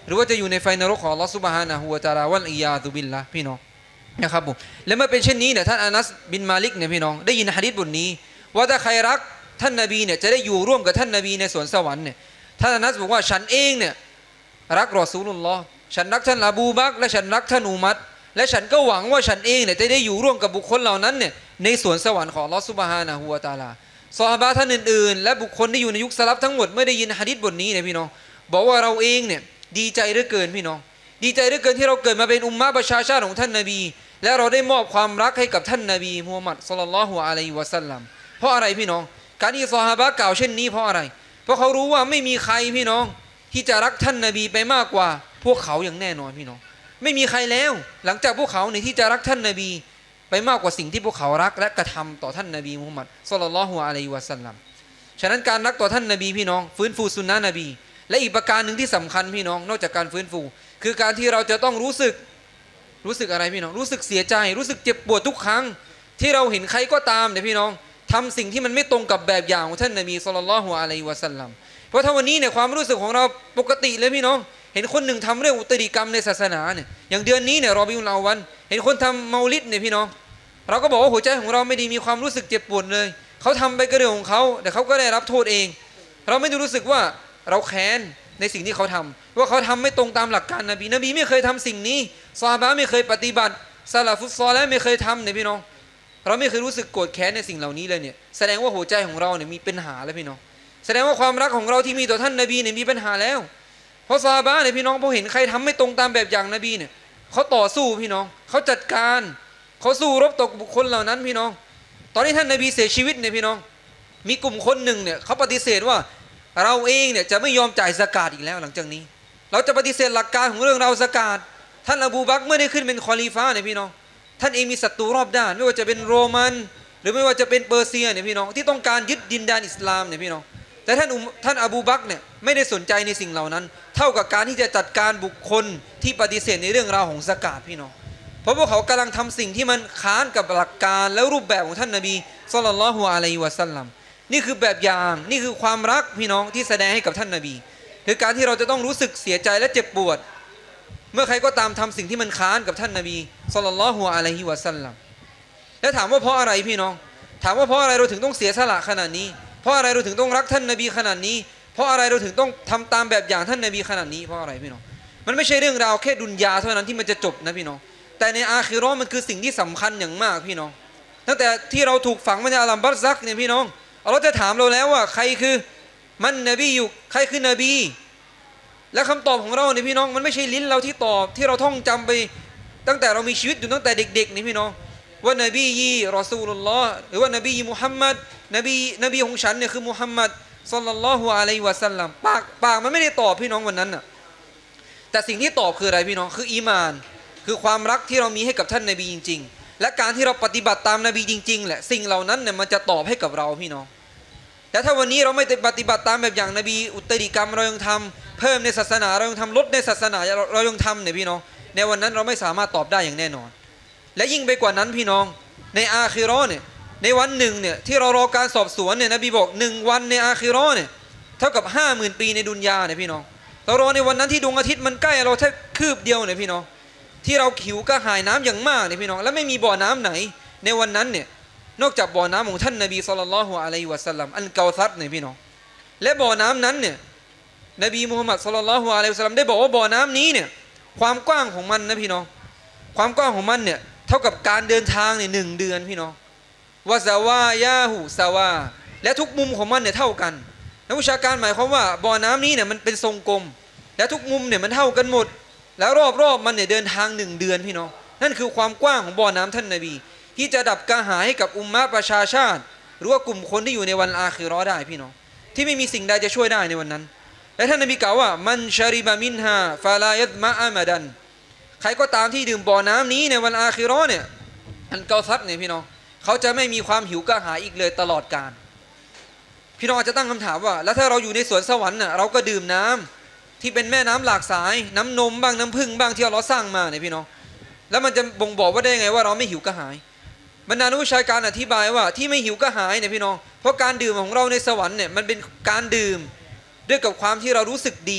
หรือว่าจะอยู่ในไฟนรกของอัลลอฮฺซุบฮานะฮูวะตะอาลาวัลอียาซุบิลละพี่น้องนะครับผมและเมื่อเป็นเช่นนี้เนี่ยท่านอานัสบินมาลิกเนี่ยพี่น้องได้ยินหะดีษบทนี้ว่าถ้าใครรักท่านนบีเนี่ยจะได้อยู่ร่วมกับท่านนบีในสวนสวรรค์เนี่ยท่านอานัสบอกว่าฉันเองเนี่ยรักรอซูลุลลอฮ์ฉันรักท่านอบูบักรและฉันรักท่านอุมัรและฉันก็หวังว่าฉันเองเนี่ยจะได้อยู่ร่วมกับบุคคลเหล่านั้นเนี่ยในสวนสวรรค์ของอัลลอฮฺซุบฮานะฮูวะตะอาลาซอฮาบะห์ท่านอื่นๆและบุคคลที่อยู่ในยุคสลับทั้งหมดเมื่อได้ยินหะดีษบทนี้เนี่ยพี่น้องบอกว่าเราเองเนี่ยดีใจเหลือเกินพี่น้องดีใจเหลือเกินที่เราเกิดมาเป็นอุมมะห์ประชาชาติของท่านนบีและเราได้มอบความรักให้กับท่านนบีมุฮัมมัดศ็อลลัลลอฮุอะลัยฮิวะซัลลัมเพราะอะไรพี่น้องการที่ซอฮาบะห์กล่าวเช่นนี้เพราะอะไรเพราะเขารู้ว่าไม่มีใครพี่น้องที่จะรักท่านนบีไปมากกว่าพวกเขาอย่างแน่นอนพี่น้องไม่มีใครแล้วหลังจากพวกเขาเนี่ยที่จะรักท่านนบีไปมากกว่าสิ่งที่พวกเขารักและกระทำต่อท่านนบีมุฮัมมัดศ็อลลัลลอฮุอะลัยฮิวะซัลลัมฉะนั้นการรักต่อท่านนบีพี่น้องฟื้นฟูสุนนะนบีและอีกประการหนึ่งที่สำคัญพี่น้องนอกจากการฟื้นฟูคือการที่เราจะต้องรู้สึกอะไรพี่น้องรู้สึกเสียใจรู้สึกเจ็บปวดทุกครั้งที่เราเห็นใครก็ตามเนี่ยพี่น้องทำสิ่งที่มันไม่ตรงกับแบบอย่างของท่านนบีศ็อลลัลลอฮุอะลัยฮิวะซัลลัมเพราะถ้าวันนี้เนี่ยความรู้สึกของเราปกติเลยพี่น้องเห็นคนหนึ่งทำเรื่องอุตริกรรมในศาสนาเนี่ยอย่างเดือนนี้เนี่ยรอบิอุลอาวัลเห็นคนทำเมาลิดเนี่ยพี่น้องเราก็บอกว่าหัวใจของเราไม่ได้มีความรู้สึกเจ็บปวดเลยเขาทำไปก็เรื่องของเขาแต่เขาก็ได้รับโทษเองเราไม่ได้รู้สึกว่าเราแค้นในสิ่งที่เขาทำว่าเขาทำไม่ตรงตามหลักการนบีไม่เคยทำสิ่งนี้ซอฮาบะห์ไม่เคยปฏิบัติซะลาฟุศศอลิห์ไม่เคยทำเนี่ยพี่น้องเราไม่เคยรู้สึกโกรธแค้นในสิ่งเหล่านี้เลยเนี่ยแสดงว่าหัวใจของเราเนี่ยมีปัญหาแล้วพี่น้องแสดงว่าความรักของเราที่มีต่อท่านนบีเนี่ยมีปัญหาแล้วเพราะซอฮาบะห์เนี่ยพี่น้องพอเห็นใครทำไม่ตรงตามแบบอย่างนบีเนี่ยเขาต่อสู้พี่น้องเขาจัดการเขาสู้รบต่อบุคคลเหล่านั้นพี่น้องตอนที่ท่านนบีเสียชีวิตเนี่ยพี่น้องมีกลุ่มคนหนึ่งเนี่ยเขาปฏิเสธว่าเราเองเนี่ยจะไม่ยอมจ่ายซะกาตอีกแล้วหลังจากนี้เราจะปฏิเสธหลักการของเรื่องเราซะกาตท่านอบูบักรเมื่อได้ขึ้นเป็นคอลีฟะห์เนี่ยพี่น้องท่านเองมีศัตรูรอบด้านไม่ว่าจะเป็นโรมันหรือไม่ว่าจะเป็นเปอร์เซียเนี่ยพี่น้องที่ต้องการยึดดินแดนอิสลามเนี่ยพี่น้องแต่ท่านอบูบักรเนี่ยไม่ได้สนใจในสิ่งเหล่านั้นเท่ากับการที่จะจัดการบุคคลที่ปฏิเสธในเรื่องราวของซะกาตพี่น้องเพราะพวกเขากำลังทำสิ่งที่มันค้านกับหลักการและรูปแบบของท่านนบีศ็อลลัลลอฮุอะลัยฮิวะซัลลัมนี่คือแบบอย่างนี่คือความรักพี่น้องที่แสดงให้กับท่านนบีคือการที่เราจะต้องรู้สึกเสียใจและเจ็บปวดเมื่อใครก็ตามทำสิ่งที่มันค้านกับท่านนบีศ็อลลัลลอฮุอะลัยฮิวะซัลลัมแล้วถามว่าเพราะอะไรพี่น้องถามว่าเพราะอะไรเราถึงต้องเสียสละขนาดนี้เพราะอะไรเราถึงต้องรักท่านนบีขนาดนี้เพราะอะไรเราถึงต้องทำตามแบบอย่างท่านนบีขนาดนี้เพราะอะไรพี่น้องมันไม่ใช่เรื่องราวแค่ดุนยาเท่านั้นที่มันจะจบนะพี่น้องแต่ในอาคิเราะห์มันคือสิ่งที่สำคัญอย่างมากพี่น้องตั้งแต่ที่เราถูกฝังไว้ในอาลัมบัรซักเนี่ยพี่น้องอัลเลาะห์จะถามเราแล้วว่าใครคือมันนบีอยู่ใครคือนบีและคำตอบของเราเนี่ยพี่น้องมันไม่ใช่ลิ้นเราที่ตอบที่เราท่องจำไปตั้งแต่เรามีชีวิตอยู่ตั้งแต่เด็กๆนี่พี่น้องว่านบีรอซูลุลลอฮ์หรือว่านบีมุฮัมมัดนบีของฉันเนี่ยคือมุฮัมมัดศ็อลลัลลอฮุอะลัยฮิวะซัลลัมปากมันไม่ได้ตอบพี่น้องวันนั้นน่ะแต่สิ่งที่ตอบคืออะไรพี่น้องคืออีมานคือความรักที่เรามีให้กับท่านนบีจริงๆและการที่เราปฏิบัติตามนบีจริงๆแหละสิ่งเหล่านั้นเนี่ยมันจะตอบให้กับเราพี่น้องแต่ถ้าวันนี้เราไม่ปฏิบัติตามแบบอย่างนบีอุตริกรรมเรายังทำเพิ่มในศาสนาเรายังทำลดในศาสนาเรายังทำเนี่ยพี่น้องในวันนั้นเราไม่สามารถตอบได้อย่างแน่นอนและยิ่งไปกว่านั้นพี่น้องในอาคิเราะห์เนี่ยในวันหนึ่งเนี่ยที่เรารอการสอบสวนเนี่ยนบีบอก1วันในอาคิเราะห์เนี่ยเท่ากับ 50,000 ปีในดุนยาเนี่ยพี่น้องเรารอในวันนั้นที่ดวงอาทิตย์มันใกล้เราแค่คืบเดียวเนี่ยพี่น้องที่เราหิวกระหายน้ำอย่างมากเนี่ยพี่น้องและไม่มีบ่อน้ำไหนในวันนั้นเนี่ยนอกจากบ่อน้ำของท่านนบีศ็อลลัลลอฮุอะลัยฮิวะซัลลัมอันเกาซัรเนี่ยพี่น้องและบ่อน้ำนั้นเนี่ยนบีมุฮัมมัดศ็อลลัลลอฮุอะลัยฮิวะซัลลัมได้บอกว่าบ่อน้ำนี้เนี่ยความกว้างของมันนะพี่น้องความกว้างของมันเนี่ยเท่ากับการเดินทางเนี่ย1 เดือนพี่น้องวะซาวายาหูซาวาและทุกมุมของมันเนี่ยเท่ากันนักวิชาการหมายความว่าบ่อน้ำนี้เนี่ยมันเป็นทรงกลมและทุกมุมเนี่ยมันเท่ากันหมดแล้วรอบมันเนี่ยเดินทาง1 เดือนพี่น้องนั่นคือความกว้างของบ่อน้ำท่านนบีที่จะดับกระหายให้กับอุมมะประชาชาติหรือว่ากลุ่มคนที่อยู่ในวันอาคิเราะห์ได้พี่น้องที่ไม่มีสิ่งใดจะช่วยได้ในวันนั้นและท่านนบีกล่าวว่ามันชาริบะมินฮาฟาลายัดมะอะมะดันใครก็ตามที่ดื่มบ่อน้ำนี้ในวันอาคิเราะห์เนี่ยอันเกาซัรเนี่ยพี่น้องเขาจะไม่มีความหิวกระหายอีกเลยตลอดกาลพี่น้องอาจจะตั้งคำถามว่าแล้วถ้าเราอยู่ในสวนสวรรค์น่ะเราก็ดื่มน้ำที่เป็นแม่น้ำหลากสายน้ำนมบ้างน้ำผึ้งบ้างที่อัลเลาะห์สร้างมาเนี่ยพี่น้องแล้วมันจะบ่งบอกว่าได้ไงว่าเราไม่หิวกระหายบรรดานักวิชาการอธิบายว่าที่ไม่หิวกระหายเนี่ยพี่น้องเพราะการดื่มของเราในสวรรค์เนี่ยมันเป็นการดื่มด้วยกับความที่เรารู้สึกดี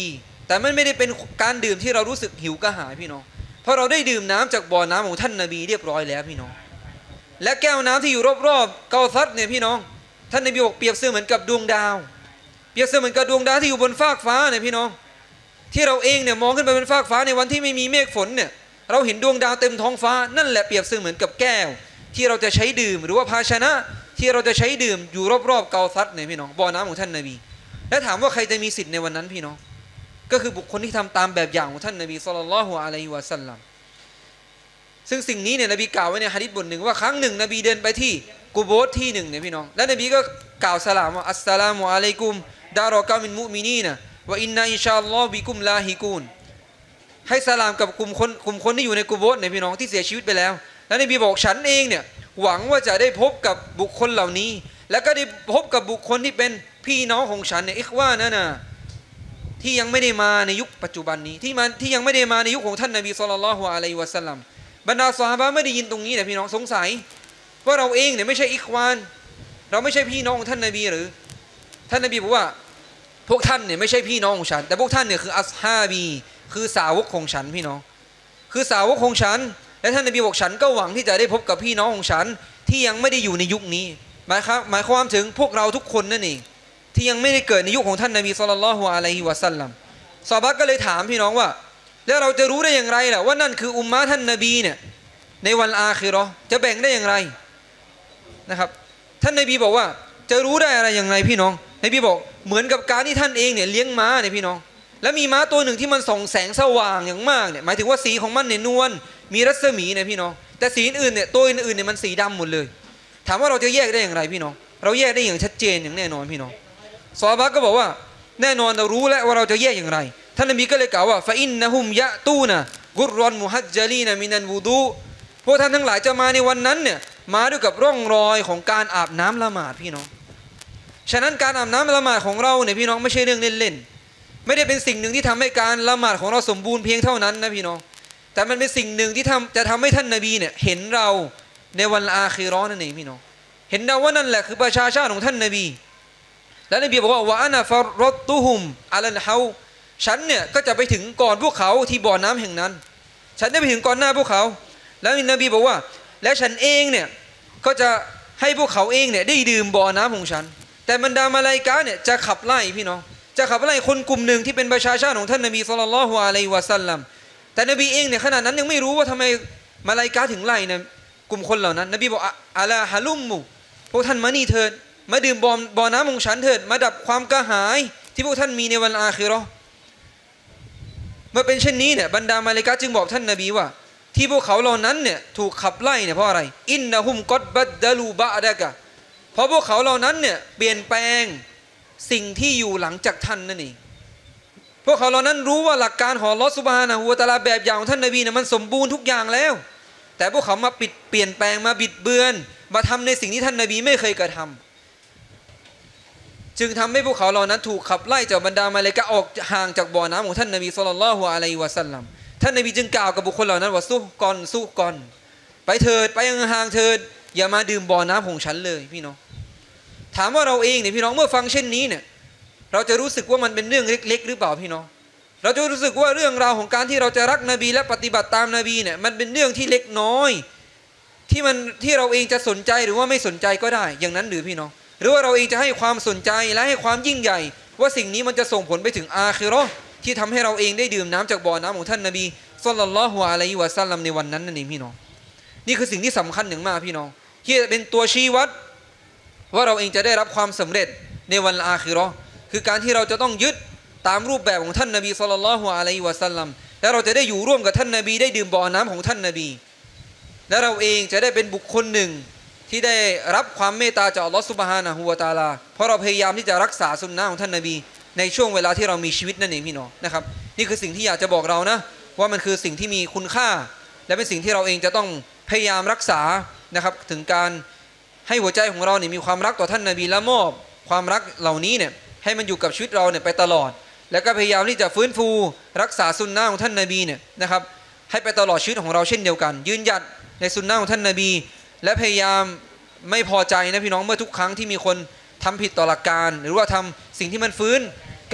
แต่มันไม่ได้เป็นการดื่มที่เรารู้สึกหิวกระหายพี่น้องเพราะเราได้ดื่มน้ำจากบ่อน้ำของท่านนบีเรียบร้อยแล้วพี่น้องและแก้วน้ำที่อยู่รอบๆเกาซัรเนี่ยพี่น้องท่านนบีบอกเปรียบเสมือนกับดวงดาวเปรียบเสมือนกับดวงดาวที่อยู่บนฟากฟ้าเนี่ยพี่น้องที่เราเองเนี่ยมองขึ้นไปบนฟากฟ้าในวันที่ไม่มีเมฆฝนเนี่ยเราเห็นดวงดาวเต็มท้องฟ้านั่นแหละเปรียบเสมือนกับแก้วที่เราจะใช้ดื่มหรือว่าภาชนะที่เราจะใช้ดื่มอยู่รอบๆเกาซัรเนี่ยพี่น้องบ่อน้ำของท่านนบีและถามว่าใครจะมีสิทธิ์ในวันนั้นพี่น้องก็คือบุคคลที่ทำตามแบบอย่างของท่านนบีศ็อลลัลลอฮุอะลัยฮิวะซัลลัมซึ่งสิ่งนี้เนี่ยนบีกล่าวไว้ในหะดีษบทหนึ่งว่าครั้งหนึ่งนบีเดินไปที่กุโบร์ที่หนึ่งเนี่ยพี่น้องและนบีก็กล่าวสลามว่าอัสสลามุอะลัยกุมดารอกามินมุมินีนะวะอินนาอินชาอัลลอฮ์บิกุมลาฮิกูนให้สลามกับกลุ่มคนที่อยู่ในกุโบร์เนี่ยพี่น้องที่เสียชีวิตไปแล้วและนบีบอกฉันเองเนี่ยหวังว่าจะได้พบกับบุคคลเหล่านี้และก็ได้พบกับบุคคลที่เป็นพี่น้องของฉันเนี่ยอิควานะนะที่ยังไม่ได้มาในยุคปัจจุบันนี้ที่ยังไม่ได้มาในยุคของท่านนบีศ็อลลัลลอฮุอะลัยฮิวะซัลลัมบรรดาซอฮาบะห์ไม่ได้ยินตรงนี้แต่พี่น้องสงสัยว่าเราเองเนี่ยไม่ใช่อิควานเราไม่ใช่พี่น้องของท่านนบีหรือท่านนบีบอกว่าพวกท่านเนี่ยไม่ใช่พี่น้องของฉันแต่พวกท่านเนี่ยคืออัศฮาบีคือสาวกของฉันพี่น้องคือสาวกของฉันและท่านนบีบอกฉันก็หวังที่จะได้พบกับพี่น้องของฉันที่ยังไม่ได้อยู่ในยุคนี้หมายความถึงพวกเราทุกคนนั่นเองที่ยังไม่ได้เกิดในยุคของท่านนบีศ็อลลัลลอฮุอะลัยฮิวะซัลลัมซอฮาบะห์ก็เลยถามพี่น้องว่าแล้วเราจะรู้ได้อย่างไรล่ะว่านั่นคืออุมมะท่านนบีเนี่ยในวันอาคิเราะห์จะแบ่งได้อย่างไรนะครับท่านนบีบอกว่าจะรู้ได้อะไรอย่างไรพี่น้องนบีบอกเหมือนกับการที่ท่านเองเนี่ยเลี้ยงม้าเนี่ยพี่น้องแล้วมีม้าตัวหนึ่งที่มันส่องแสงสว่างอย่างมากเนี่ยหมายถึงว่าสีของมันเนี่ยนวลมีรัศมีเนี่ยพี่น้องแต่สีอื่นเนี่ยตัวอื่นเนี่ยมันสีดำหมดเลยถามว่าเราจะแยกได้อย่างไรพี่น้องเราแยกได้อย่างชัดเจนอย่างแน่นอนพี่น้องซอฮาบะห์ก็บอกว่าแน่นอนเรารู้แล้วว่าเราจะแยกอย่างไรท่านนบีก็เลยกล่าวว่าฟะอินนะฮุมยะตูนะกุรรอนมุฮัจญะลีนมินันวูดูพวกท่านทั้งหลายจะมาในวันนั้นเนี่ยมาด้วยกับร่องรอยของการอาบน้ำละหมาดพี่น้องฉะนั้นการอาบน้ำละหมาดของเราเนี่ยพี่น้องไม่ใช่เรื่องเล่นๆไม่ได้เป็นสิ่งหนึ่งที่ทำให้การละหมาดของเราสมบูรณ์เพียงเท่านั้นนะพี่น้องแต่มันเป็นสิ่งหนึ่งที่จะทำให้ท่านนบีเนี่ยเห็นเราในวันอาคิเราะห์นั่นเองพี่น้องเห็นเราว่านั่นแหละคือประชาชาติของท่านนบีและนบีบอกว่าวะอานะฟารอตุฮุมอะลัลเฮาฉันเนี่ยก็จะไปถึงก่อนพวกเขาที่บ่อน้ำแห่งนั้นฉันได้ไปถึงก่อนหน้าพวกเขาแล้วนบีบอกว่าและฉันเองเนี่ยก็จะให้พวกเขาเองเนี่ยได้ดื่มบ่อน้ำของฉันแต่บรรดามาลาอิกะฮ์เนี่ยจะขับไล่พี่น้องจะขับไล่คนกลุ่มหนึ่งที่เป็นประชาชาติของท่านนบีศ็อลลัลลอฮุอะลัยฮิวะซัลลัมแต่นบีเองเนี่ยขณะนั้นยังไม่รู้ว่าทำไมมาลาอิกะฮ์ถึงไล่นะกลุ่มคนเหล่านั้นนบีบอกอะลาฮะลุมมุพวกท่านมานี่เถิดมาดื่มบ่อน้ำของฉันเถิดมาดับความกระหายที่พวกท่านมีในวันอาคิเราะห์เมื่อเป็นเช่นนี้เนี่ยบรรดามาลาอิกะฮ์จึงบอกท่านนบีว่าที่พวกเขาเหล่านั้นเนี่ยถูกขับไล่เนี่ยเพราะอะไรอินนะฮุมกอดบัดดะลูบะดะกะเพราะพวกเขาเหล่านั้นเนี่ยเปลี่ยนแปลงสิ่งที่อยู่หลังจากท่านนั่นเองพวกเขาเหล่านั้นรู้ว่าหลักการของอัลเลาะห์ซุบฮานะฮูวะตะอาลาแบบอย่างของท่านนบีเนี่ยมันสมบูรณ์ทุกอย่างแล้วแต่พวกเขามาเปลี่ยนแปลงมาบิดเบือนมาทำในสิ่งที่ท่านนบีไม่เคยกระทำจึงทำให้พวกเขาเหล่านั้นถูกขับไล่จากบรรดามาลาอิกะฮ์ออกห่างจากบ่อน้ำของท่านนบีศ็อลลัลลอฮุอะลัยฮิวะซัลลัมท่านนบีจึงกล่าวกับบุคคลเหล่านั้นว่าสู้ก่อนไปเถิดไปห่างๆเถิดอย่ามาดื่มบ่อน้ำของฉันเลยพี่น้องถามว่าเราเองเนี่ยพี่น้องเมื่อฟังเช่นนี้เนี่ยเราจะรู้สึกว่ามันเป็นเรื่องเล็กๆหรือเปล่าพี่น้องเราจะรู้สึกว่าเรื่องราวของการที่เราจะรักนบีและปฏิบัติตามนบีเนี่ยมันเป็นเรื่องที่เล็กน้อยที่เราเองจะสนใจหรือว่าไม่สนใจก็ได้อย่างนั้นหรือพี่น้องหรือว่าเราเองจะให้ความสนใจและให้ความยิ่งใหญ่ว่าสิ่งนี้มันจะส่งผลไปถึงอาคิเราะห์ที่ทำให้เราเองได้ดื่มน้ำจากบ่อน้ำของท่านนบีศ็อลลัลลอฮุอะลัยฮิวะซัลลัมในวันนั้นนั่นเองพี่น้องนี่คือสิ่งที่สำคัญอย่างมากพี่น้องที่จะเป็นตัวชี้วัดว่าเราเองจะได้รับความสำเร็จในวันอาคิเราะห์คือการที่เราจะต้องยึดตามรูปแบบของท่านนบีศ็อลลัลลอฮุอะลัยฮิวะซัลลัมและเราจะได้อยู่ร่วมกับท่านนบีได้ดื่มบ่อน้ำของท่านนบีและเราเองจะได้เป็นบุคคลหนึ่งที่ได้รับความเมตตาจากอัลเลาะห์ซุบฮานะฮูวะตะอาลาเพราะเราพยายามที่จะรักษาสุนนะของท่านนบีในช่วงเวลาที่เรามีชีวิตนั่นเองพี่น้องนะครับนี่คือสิ่งที่อยากจะบอกเรานะว่ามันคือสิ่งที่มีคุณค่าและเป็นสิ่งที่เราเองจะต้องพยายามรักษานะครับถึงการให้หัวใจของเราเนี่ยมีความรักต่อท่านนบีและมอบความรักเหล่านี้เนี่ยให้มันอยู่กับชีวิตเราเนี่ยไปตลอดแล้วก็พยายามที่จะฟื้นฟูรักษาสุนนะของท่านนบีเนี่ยนะครับให้ไปตลอดชีวิตของเราเช่นเดียวกันยืนหยัดในสุนนะของท่านนบีและพยายามไม่พอใจนะพี่น้องเมื่อทุกครั้งที่มีคนทำผิดต่อหลักการหรือว่าทำสิ่งที่มันฟื้น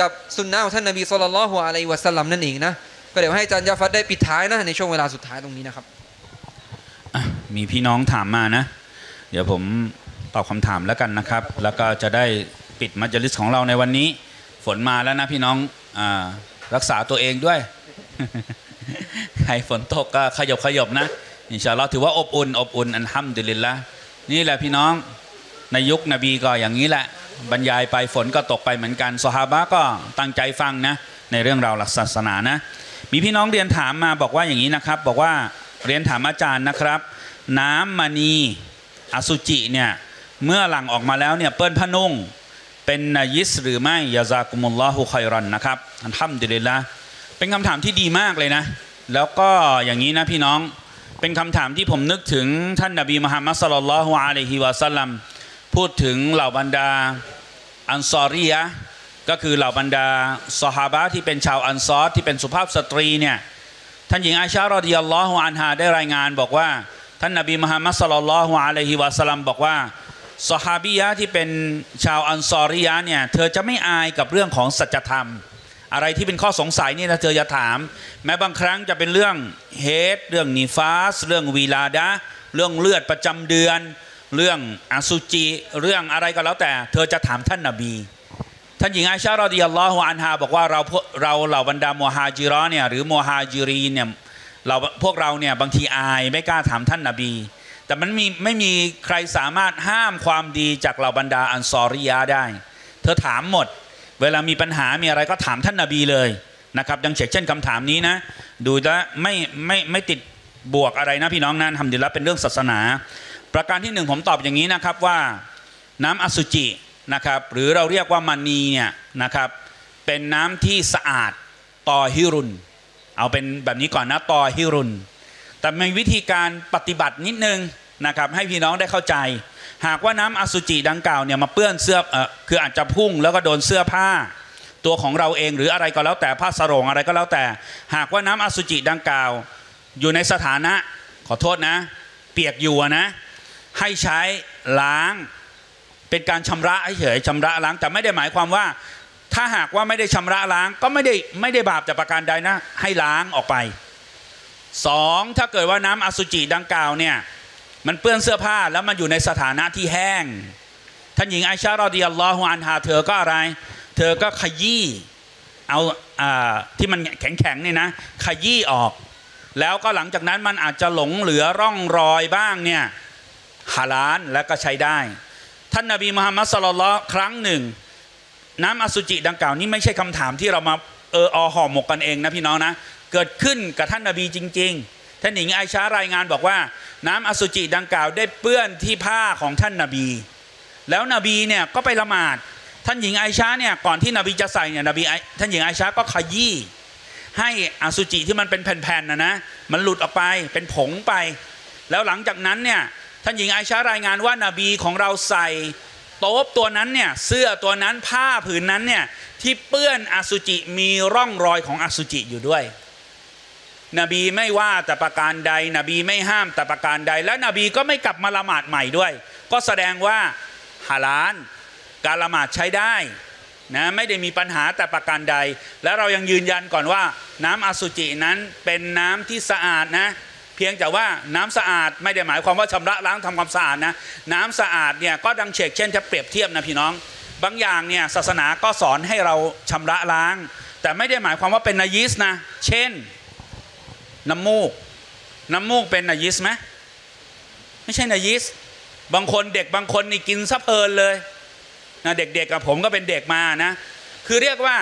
กับสุนนะของท่านนบีศ็อลลัลลอฮุอะลัยฮิวะซัลลัมนั่นเองนะก็เดี๋ยวให้อาจารย์ยาฟัดได้ปิดท้ายนะในช่วงเวลาสุดท้ายตรงนี้นะครับมีพี่น้องถามมานะเดี๋ยวผมตอบคำถามแล้วกันนะครับแล้วก็จะได้ปิดมัจลิสของเราในวันนี้ฝนมาแล้วนะพี่น้องรักษาตัวเองด้วย ใครฝนตกก็ขยบนะอินชาอัลลอฮ์ถือว่าอบอุ่นอัลฮัมดุลิลละห์นี่แหละพี่น้องในยุคนบีก็อย่างนี้แหละบรรยายไปฝนก็ตกไปเหมือนกันซอฮาบะห์ก็ตั้งใจฟังนะในเรื่องราวหลักศาสนานะมีพี่น้องเรียนถามมาบอกว่าอย่างนี้นะครับบอกว่าเรียนถามอาจารย์นะครับน้ำมณีอสุจิเนี่ยเมื่อหลั่งออกมาแล้วเนี่ยเปิ้ลพนุ่งเป็นนายิสหรือไม่ยาซากุมุลลอฮุค็อยรอนนะครับอัลฮัมดุลิลละห์เป็นคำถามที่ดีมากเลยนะแล้วก็อย่างนี้นะพี่น้องเป็นคำถามที่ผมนึกถึงท่านนบีมุฮัมมัดศ็อลลัลลอฮุอะลัยฮิวะซัลลัมพูดถึงเหล่าบรรดาอันซอรียะก็คือเหล่าบรรดาซอฮาบะห์ที่เป็นชาวอันซอรที่เป็นสุภาพสตรีเนี่ยท่านหญิงอาอิชะฮ์รอฎิยัลลอฮุอันฮาได้รายงานบอกว่าท่านนบีมุฮัมมัดศ็อลลัลลอฮุอะลัยฮิวะซัลลัมบอกว่าซอฮาบียะที่เป็นชาวอันซอรียะเนี่ยเธอจะไม่อายกับเรื่องของสัจธรรมอะไรที่เป็นข้อสงสัยนี่นะเธอจะถามแม้บางครั้งจะเป็นเรื่องเฮดเรื่องนิฟาสเรื่องวีลาดะเรื่องเลือดประจำเดือนเรื่องอสุจิเรื่องอะไรก็แล้วแต่เธอจะถามท่านนบีท่านหญิงอาอิชะฮ์รอฎิยัลลอฮุอันฮาบอกว่าเราเหล่าบรรดามุฮาจิรอเนี่ยหรือมุฮาจิรีนเนี่ยพวกเราเนี่ยบางทีอายไม่กล้าถามท่านนบีแต่มันไม่มีใครสามารถห้ามความดีจากเหล่าบรรดาอันซอรียะได้เธอถามหมดเวลามีปัญหามีอะไรก็ถามท่านนบีเลยนะครับดังเช่นคำถามนี้นะดูจะไม่ติดบวกอะไรนะพี่น้องนั้นทำดีแล้วเป็นเรื่องศาสนาประการที่หนึ่งผมตอบอย่างนี้นะครับว่าน้ำอสุจินะครับหรือเราเรียกว่ามานีเนี่ยนะครับเป็นน้ำที่สะอาดตอฮิรุนเอาเป็นแบบนี้ก่อนนะตอฮิรุนแต่มีวิธีการปฏิบัตินิดนึงนะครับให้พี่น้องได้เข้าใจหากว่าน้ำอสุจิดังกล่าวเนี่ยมาเปื้อนเสื้อคืออาจจะพุ่งแล้วก็โดนเสื้อผ้าตัวของเราเองหรืออะไรก็แล้วแต่ผ้าสรงอะไรก็แล้วแต่หากว่าน้ำอสุจิดังกล่าวอยู่ในสถานะขอโทษนะเปียกอยู่นะให้ใช้ล้างเป็นการชำระเฉยชำระล้างแต่ไม่ได้หมายความว่าถ้าหากว่าไม่ได้ชำระล้างก็ไม่ได้บาปแต่ประการใดนะให้ล้างออกไปสองถ้าเกิดว่าน้ำอสุจิดังกล่าวเนี่ยมันเปื้อนเสื้อผ้าแล้วมันอยู่ในสถานะที่แห้งท่านหญิงอาอิชะฮ์รอฎิยัลลอฮุอันฮาเธอก็อะไรเธอก็ขยี้เอาที่มันแข็งๆนี่นะขยี้ออกแล้วก็หลังจากนั้นมันอาจจะหลงเหลือร่องรอยบ้างเนี่ยฮาลาลและก็ใช้ได้ท่านนบีมุฮัมมัดศ็อลลัลลอฮุครั้งหนึ่งน้ำอสุจิดังกล่าวนี้ไม่ใช่คำถามที่เรามาห่อหมกกันเองนะพี่น้องนะเกิดขึ้นกับท่านนบีจริงๆท่านหญิงอาอิชะฮ์รายงานบอกว่าน้ำอสุจิดังกล่าวได้เปื้อนที่ผ้าของท่านนบีแล้วนบีเนี่ยก็ไปละหมาดท่านหญิงอาอิชะฮ์เนี่ยก่อนที่นบีจะใส่เนี่ยท่านหญิงอาอิชะฮ์ก็ขยี้ให้อสุจิที่มันเป็นแผ่นๆนะมันหลุดออกไปเป็นผงไปแล้วหลังจากนั้นเนี่ยท่านหญิงอาอิชะฮ์รายงานว่านบีของเราใส่โต๊ะตัวนั้นเนี่ยเสื้อตัวนั้นผ้าผืนนั้นเนี่ยที่เปื้อนอสุจิมีร่องรอยของอสุจิอยู่ด้วยนบีไม่ว่าแต่ประการใดนบีไม่ห้ามแต่ประการใดและนบีก็ไม่กลับมาละหมาดใหม่ด้วยก็แสดงว่าฮาลาลการละหมาดใช้ได้นะไม่ได้มีปัญหาแต่ประการใดและเรายังยืนยันก่อนว่าน้ำอสุจินั้นเป็นน้ำที่สะอาดนะเพียงแต่ว่าน้ำสะอาดไม่ได้หมายความว่าชำระล้างทำความสะอาดนะน้ำสะอาดเนี่ยก็ดังเช่นจะเปรียบเทียบนะพี่น้องบางอย่างเนี่ยศาสนาก็สอนให้เราชำระล้างแต่ไม่ได้หมายความว่าเป็นนายิสนะเช่นน้ำมูกเป็นนายิสไหมไม่ใช่นายิสบางคนเด็กบางคนนี่กินซะเพลินเลยนะเด็กๆกับผมก็เป็นเด็กมานะคือเรียกว่า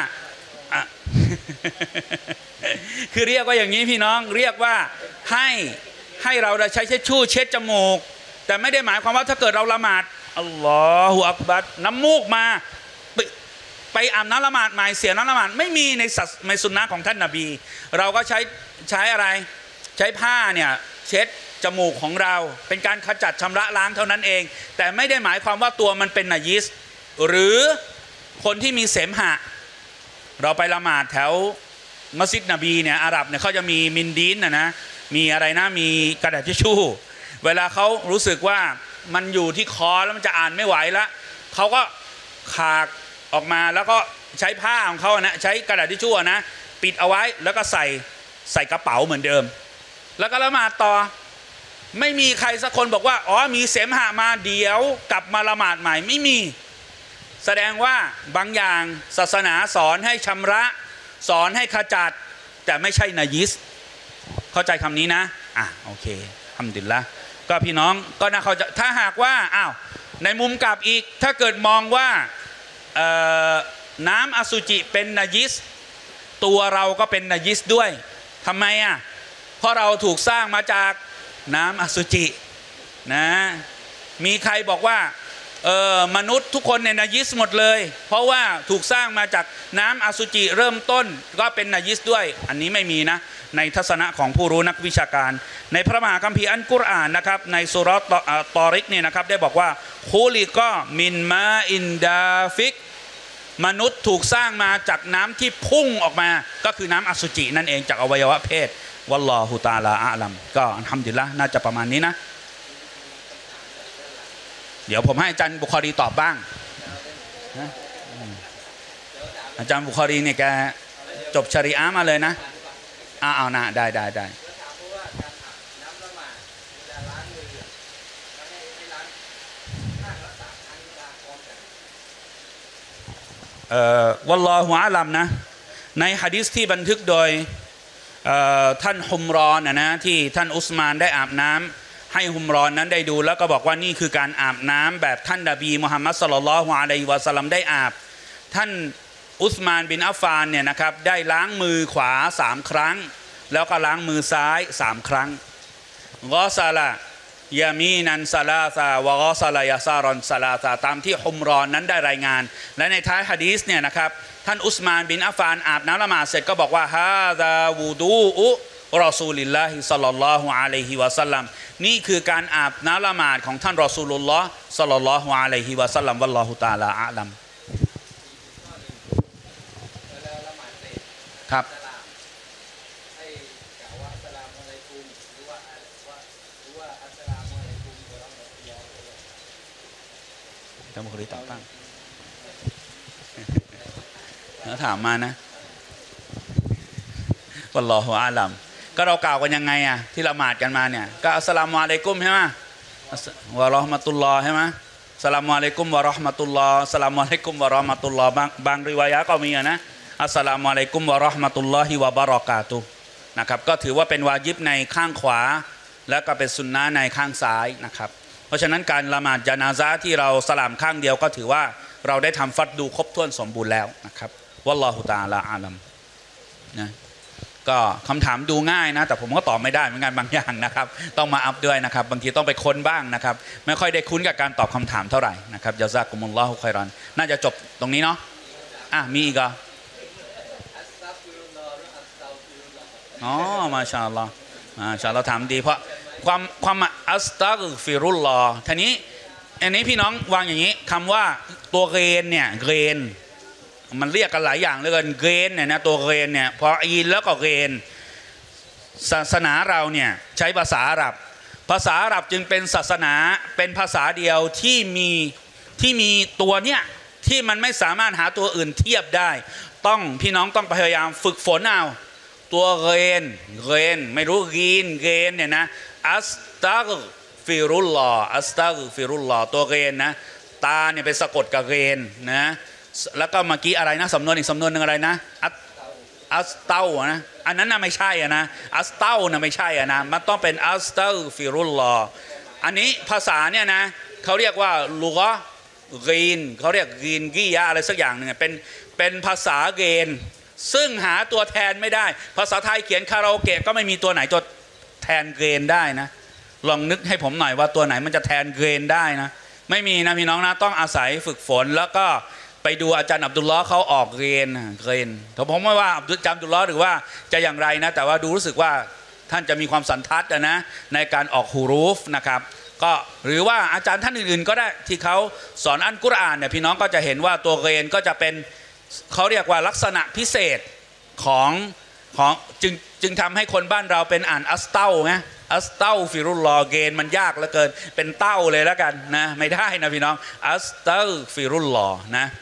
คือเรียกว่าอย่างนี้พี่น้องเรียกว่าให้เราใช้เช็ดชู่เช็ดจมูกแต่ไม่ได้หมายความว่าถ้าเกิดเราละหมาดอัลลอฮฺอักบัรน้ำมูกมาไปอาบน้ำละหมาดใหม่เสียน้ำละหมาดไม่มีในสุนนะของท่านนบีเราก็ใช้อะไรใช้ผ้าเนี่ยเช็ดจมูกของเราเป็นการขจัดชำระล้างเท่านั้นเองแต่ไม่ได้หมายความว่าตัวมันเป็นนายิสหรือคนที่มีเสมหะเราไปละหมาดแถวมัสยิดนบีเนี่ยอาหรับเนี่ยเขาจะมีมินดีนนะมีอะไรนะมีกระดาษทิชชู่เวลาเขารู้สึกว่ามันอยู่ที่คอแล้วมันจะอ่านไม่ไหวแล้วเขาก็ขากออกมาแล้วก็ใช้ผ้าของเขานะใช้กระดาษทิชชู่นะปิดเอาไว้แล้วก็ใส่กระเป๋าเหมือนเดิมแล้วก็ละหมาดต่อไม่มีใครสักคนบอกว่าอ๋อมีเสมหะมาเดี๋ยวกลับมาละหมาดใหม่ไม่มีแสดงว่าบางอย่างศาสนาสอนให้ชำระสอนให้ขจัดแต่ไม่ใช่นายิสเข้าใจคำนี้นะโอเคอัลฮัมดุลิลละห์ก็พี่น้องก็น่าเขาจะถ้าหากว่าในมุมกลับอีกถ้าเกิดมองว่าน้ำอสุจิเป็นนายิสตัวเราก็เป็นนายิสด้วยทำไมเพราะเราถูกสร้างมาจากน้ำอสุจินะมีใครบอกว่ามนุษย์ทุกคนในนายิสหมดเลยเพราะว่าถูกสร้างมาจากน้ำอสุจิเริ่มต้นก็เป็นนายิสด้วยอันนี้ไม่มีนะในทัศนะของผู้รู้นักวิชาการในพระมหาคัมภีร์อัลกุรอานนะครับในซูเราะห์ตอริกเนี่ยนะครับได้บอกว่าคูลิกะมินมาอินดาฟิกมนุษย์ถูกสร้างมาจากน้ำที่พุ่งออกมาก็คือน้ำอสุจินั่นเองจากอวัยวะเพศวัลลอฮุตะอาลาอะลัมก็อัลฮัมดุลิลละห์น่าจะประมาณนี้นะเดี๋ยวผมให้อาจารย์บุคอรีตอบบ้างอาจารย์บุคอรีเนี่ยแกจบชะรีอะห์มาเลยนะเอานะได้วัลลอฮุอาลัมนะในหะดีษที่บันทึกโดยท่านฮุมรอนนะที่ท่านอุสมานได้อาบน้ำให้ฮุมรอนนั้นได้ดูแล้วก็บอกว่านี่คือการอาบน้ำแบบท่านนบีมุฮัมมัดศ็อลลัลลอฮุอะลัยฮิวะซัลลัมได้อาบท่านอุสมานบินอัฟฟานเนี่ยนะครับได้ล้างมือขวา3ครั้งแล้วก็ล้างมือซ้าย3ครั้งกอซาลายามีนันซาลาซาวะกอซาลายาซารอนซาลาซาตามที่ฮุมรอนนั้นได้รายงานและในท้ายหะดีษเนี่ยนะครับท่านอุสมานบินอัฟฟานอาบน้ำละหมาดเสร็จก็บอกว่าฮาซาวูดูอุรอซูลิลลาฮิศ็อลลัลลอฮุอะลัยฮิวะซัลลัมนี่คือการอาบน้ำละหมาดของท่านรอซูลุลลอฮ์ศ็อลลัลลอฮุอะลัยฮิวะซัลลัมวัลลอฮุตะอาลาอะลัมครับท่านบุคคลตอบบ้างแล้วถามมานะวัลลอฮุอาลัมก็เรากล่าวกันยังไงที่ละหมาดกันมาเนี่ยก็อัสสลามุอะลัยกุมใช่ไหมวะเราะห์มะตุลลอฮ์ใช่ไหมอัสสลามุอะลัยกุมวะเราะห์มะตุลลอฮ์อัสสลามุอะลัยกุมวะเราะห์มะตุลลอฮ์บางริวายะห์ก็มีนะอัสสลามุอะลัยกุมวะเราะห์มะตุลลอฮิวะบะเราะกาตุฮ์นะครับก็ถือว่าเป็นวาญิบในข้างขวาแล้วก็เป็นสุนนะในข้างซ้ายนะครับเพราะฉะนั้นการละหมาดญะนาซะห์ที่เราสลามข้างเดียวก็ถือว่าเราได้ทำฟัรดูครบถ้วนสมบูรณ์แล้วนะครับวัลลอฮุตะอาลาอะลัมนะก็คำถามดูง่ายนะแต่ผมก็ตอบไม่ได้เหมือนกันบางอย่างนะครับต้องมาอัพด้วยนะครับบางทีต้องไปค้นบ้างนะครับไม่ค่อยได้คุ้นกับการตอบคำถามเท่าไหร่นะครับยะซากุมุลลอฮุค็อยรอนน่าจะจบตรงนี้เนาะมีอีกมาชาอัลลอฮ์เราถามดีเพราะความอัสตัฆฟิรุลลอฮ์ทีนี้อันนี้พี่น้องวางอย่างนี้คำว่าตัวเกรนเนี่ยเกรนมันเรียกกันหลายอย่างเลยกันเกรนเนี่ยนะตัวเกรนเนี่ยพออีนแล้วก็เกรนศาสนาเราเนี่ยใช้ภาษาอาหรับจึงเป็นศาสนาเป็นภาษาเดียวที่มีตัวเนี่ยที่มันไม่สามารถหาตัวอื่นเทียบได้พี่น้องต้องพยายามฝึกฝนเอาตัวเกรนไม่รู้เกรนเนี่ยนะอัสตัฆฟิรุลลอฮ์ตัวเกรนนะตาเนี่ยไปสะกดกับเกรนนะแล้วก็เมื่อกี้อะไรนะสำนวนอีกสำนวนหนึ่งอะไรนะอัสเตานะอันนั้นน่ะไม่ใช่นะอัสเตานะไม่ใช่นะมันต้องเป็นอัสตัฆฟิรุลลอฮ์อันนี้ภาษาเนี่ยนะเขาเรียกว่าลุกะกีนเขาเรียกกีนกิยะอะไรสักอย่างหนึ่งเป็นภาษาเกรนซึ่งหาตัวแทนไม่ได้ภาษาไทยเขียนคาราโอเกะก็ไม่มีตัวไหนตัวแทนเกรนได้นะลองนึกให้ผมหน่อยว่าตัวไหนมันจะแทนเกรนได้นะไม่มีนะพี่น้องนะต้องอาศัยฝึกฝนแล้วก็ไปดูอาจารย์อับดุลลอฮ์เขาออกเกรนแต่ผมไม่ว่าอาจารย์อับดุลลอฮ์หรือว่าจะอย่างไรนะแต่ว่าดูรู้สึกว่าท่านจะมีความสันทัดนะในการออกฮูรูฟนะครับก็หรือว่าอาจารย์ท่านอื่นๆก็ได้ที่เขาสอนอัลกุรอานเนี่ยพี่น้องก็จะเห็นว่าตัวเกรนก็จะเป็นเขาเรียกว่าลักษณะพิเศษของจึงทำให้คนบ้านเราเป็นอ่านอัสเต้าไงอัสเต้าฟิรุลลอฮ์เกนมันยากเหลือเกินเป็นเต้าเลยแล้วกันนะไม่ได้นะพี่น้องอัสเต้าฟิรุลลอฮ์นะ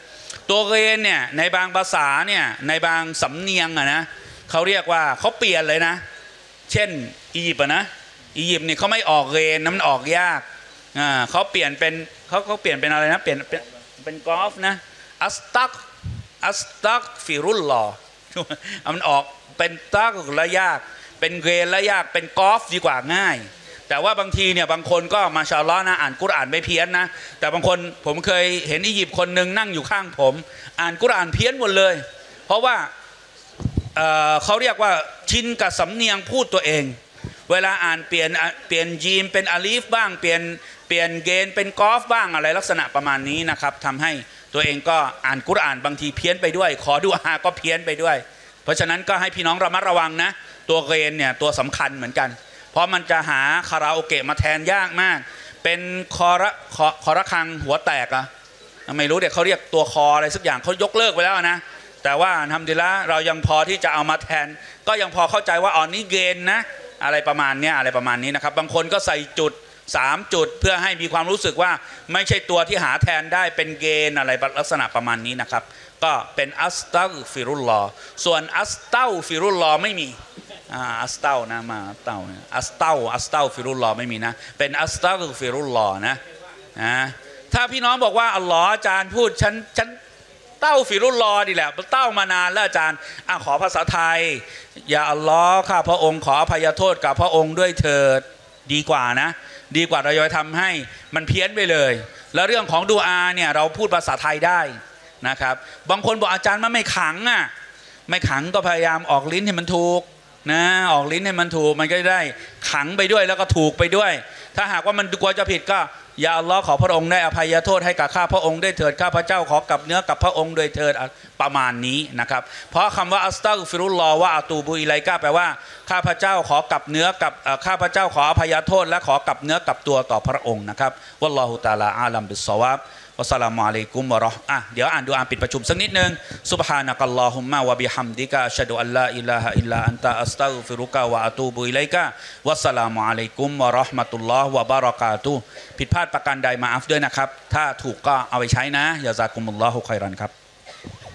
ตัวเรนเนี่ยในบางภาษาเนี่ยในบางสำเนียงอะนะเขาเรียกว่าเขาเปลี่ยนเลยนะเช่นอียิปต์นะอียิปต์เนี่ยเขาไม่ออกเรนนะมันออกยากเขาเปลี่ยนเป็นเขาเปลี่ยนเป็นอะไรนะเปลี่ยนเป็นกอล์ฟนะอัสตักฟิรุลลอมันออกเป็นตักและยากเป็นเรนและยากเป็นกอล์ฟดีกว่าง่ายแต่ว่าบางทีเนี่ยบางคนก็มาชาอัลลอฮ์นะอ่านกุรอานไม่เพี้ยนนะแต่บางคนผมเคยเห็นอียิปต์คนหนึ่งนั่งอยู่ข้างผมอ่านกุรอานเพี้ยนหมดเลยเพราะว่าเขาเรียกว่าชินกับสำเนียงพูดตัวเองเวลาอ่านเปลี่ยนยีมเป็นอาลีฟบ้างเปลี่ยนเกนเป็นกอล์ฟบ้างอะไรลักษณะประมาณนี้นะครับทำให้ตัวเองก็อ่านกุรอานบางทีเพี้ยนไปด้วยขอดุอาก็เพี้ยนไปด้วยเพราะฉะนั้นก็ให้พี่น้องระมัดระวังนะตัวเกนเนี่ยตัวสำคัญเหมือนกันเพราะมันจะหาคาราโอเกะมาแทนยากมากเป็นคอระคังหัวแตกอะไม่รู้เดี๋ยวเขาเรียกตัวคออะไรสักอย่างเขายกเลิกไปแล้วนะแต่ว่าทำดีละเรายังพอที่จะเอามาแทนก็ยังพอเข้าใจว่าอ๋อนี่เกนนะอะไรประมาณนี้นะครับบางคนก็ใส่จุด3จุดเพื่อให้มีความรู้สึกว่าไม่ใช่ตัวที่หาแทนได้เป็นเกนอะไรลักษณะประมาณนี้นะครับก็เป็นอัสตัฆฟิรุลลอฮ์ส่วนอัสเตาฟิรุลลอฮ์ไม่มีอัสเตานะมาเตาอัสเตาฟิรุลลอฮ์ไม่มีนะเป็นอัสตัฆฟิรุลลอฮ์นะถ้าพี่น้องบอกว่าอัลลอฮ์อาจารย์พูดฉันเต้าฟิรุลลอฮ์ดีแหละเต้ามานานแล้วอาจารย์ขอภาษาไทยอย่าอัลลอฮ์ข้าพระองค์ขออภัยโทษกับพระองค์ด้วยเถิดดีกว่านะดีกว่าเราจะทำให้มันเพี้ยนไปเลยแล้วเรื่องของดูอาเนี่ยเราพูดภาษาไทยได้นะครับบางคนบอกอาจารย์มันไม่ขังไม่ขังก็พยายามออกลิ้นให้มันถูกนะออกลิ้นให้มันถูกมันก็ได้ขังไปด้วยแล้วก็ถูกไปด้วยถ้าหากว่ามันกลัวจะผิดก็อย่าอัลลอฮ์ขอพระองค์ได้อภัยโทษให้กับข้าพระองค์ได้เถิดข้าพระเจ้าขอกลับเนื้อกับพระองค์โดยเถิดประมาณนี้นะครับเพราะคำว่าอัสตัฆฟิรุลลอฮ์ว่าอะตูบุอิไลกะแปลว่าข้าพระเจ้าขอกลับเนื้อกับข้าพระเจ้าขออภัยโทษและขอกลับเนื้อกลับตัวต่อพระองค์นะครับวัลลอฮุตะอาลาอาลัมบิศศอวาบวะสลามุอะลัยกุมวะเราะห์เดี๋ยวอ่านดูอาปิดประชุมสักนิดนึงซุบฮานะกัลลอฮุมมะวะบิฮัมดิกะอัชฮะดุอัลลาอิลาฮะอิลลาอันตะอัสตัฆฟิรุกะวะอะตูบุอิลัยกะวัสสลามุอะลัยกุมวะเราะห์มะตุลลอฮ์วะบารอกาตุฮ์ผิดพลาดประการใดมาอัฟด้วยนะครับถ้าถูกก็เอาไปใช้นะยะซากุมุลลอฮุค็อยรันครับ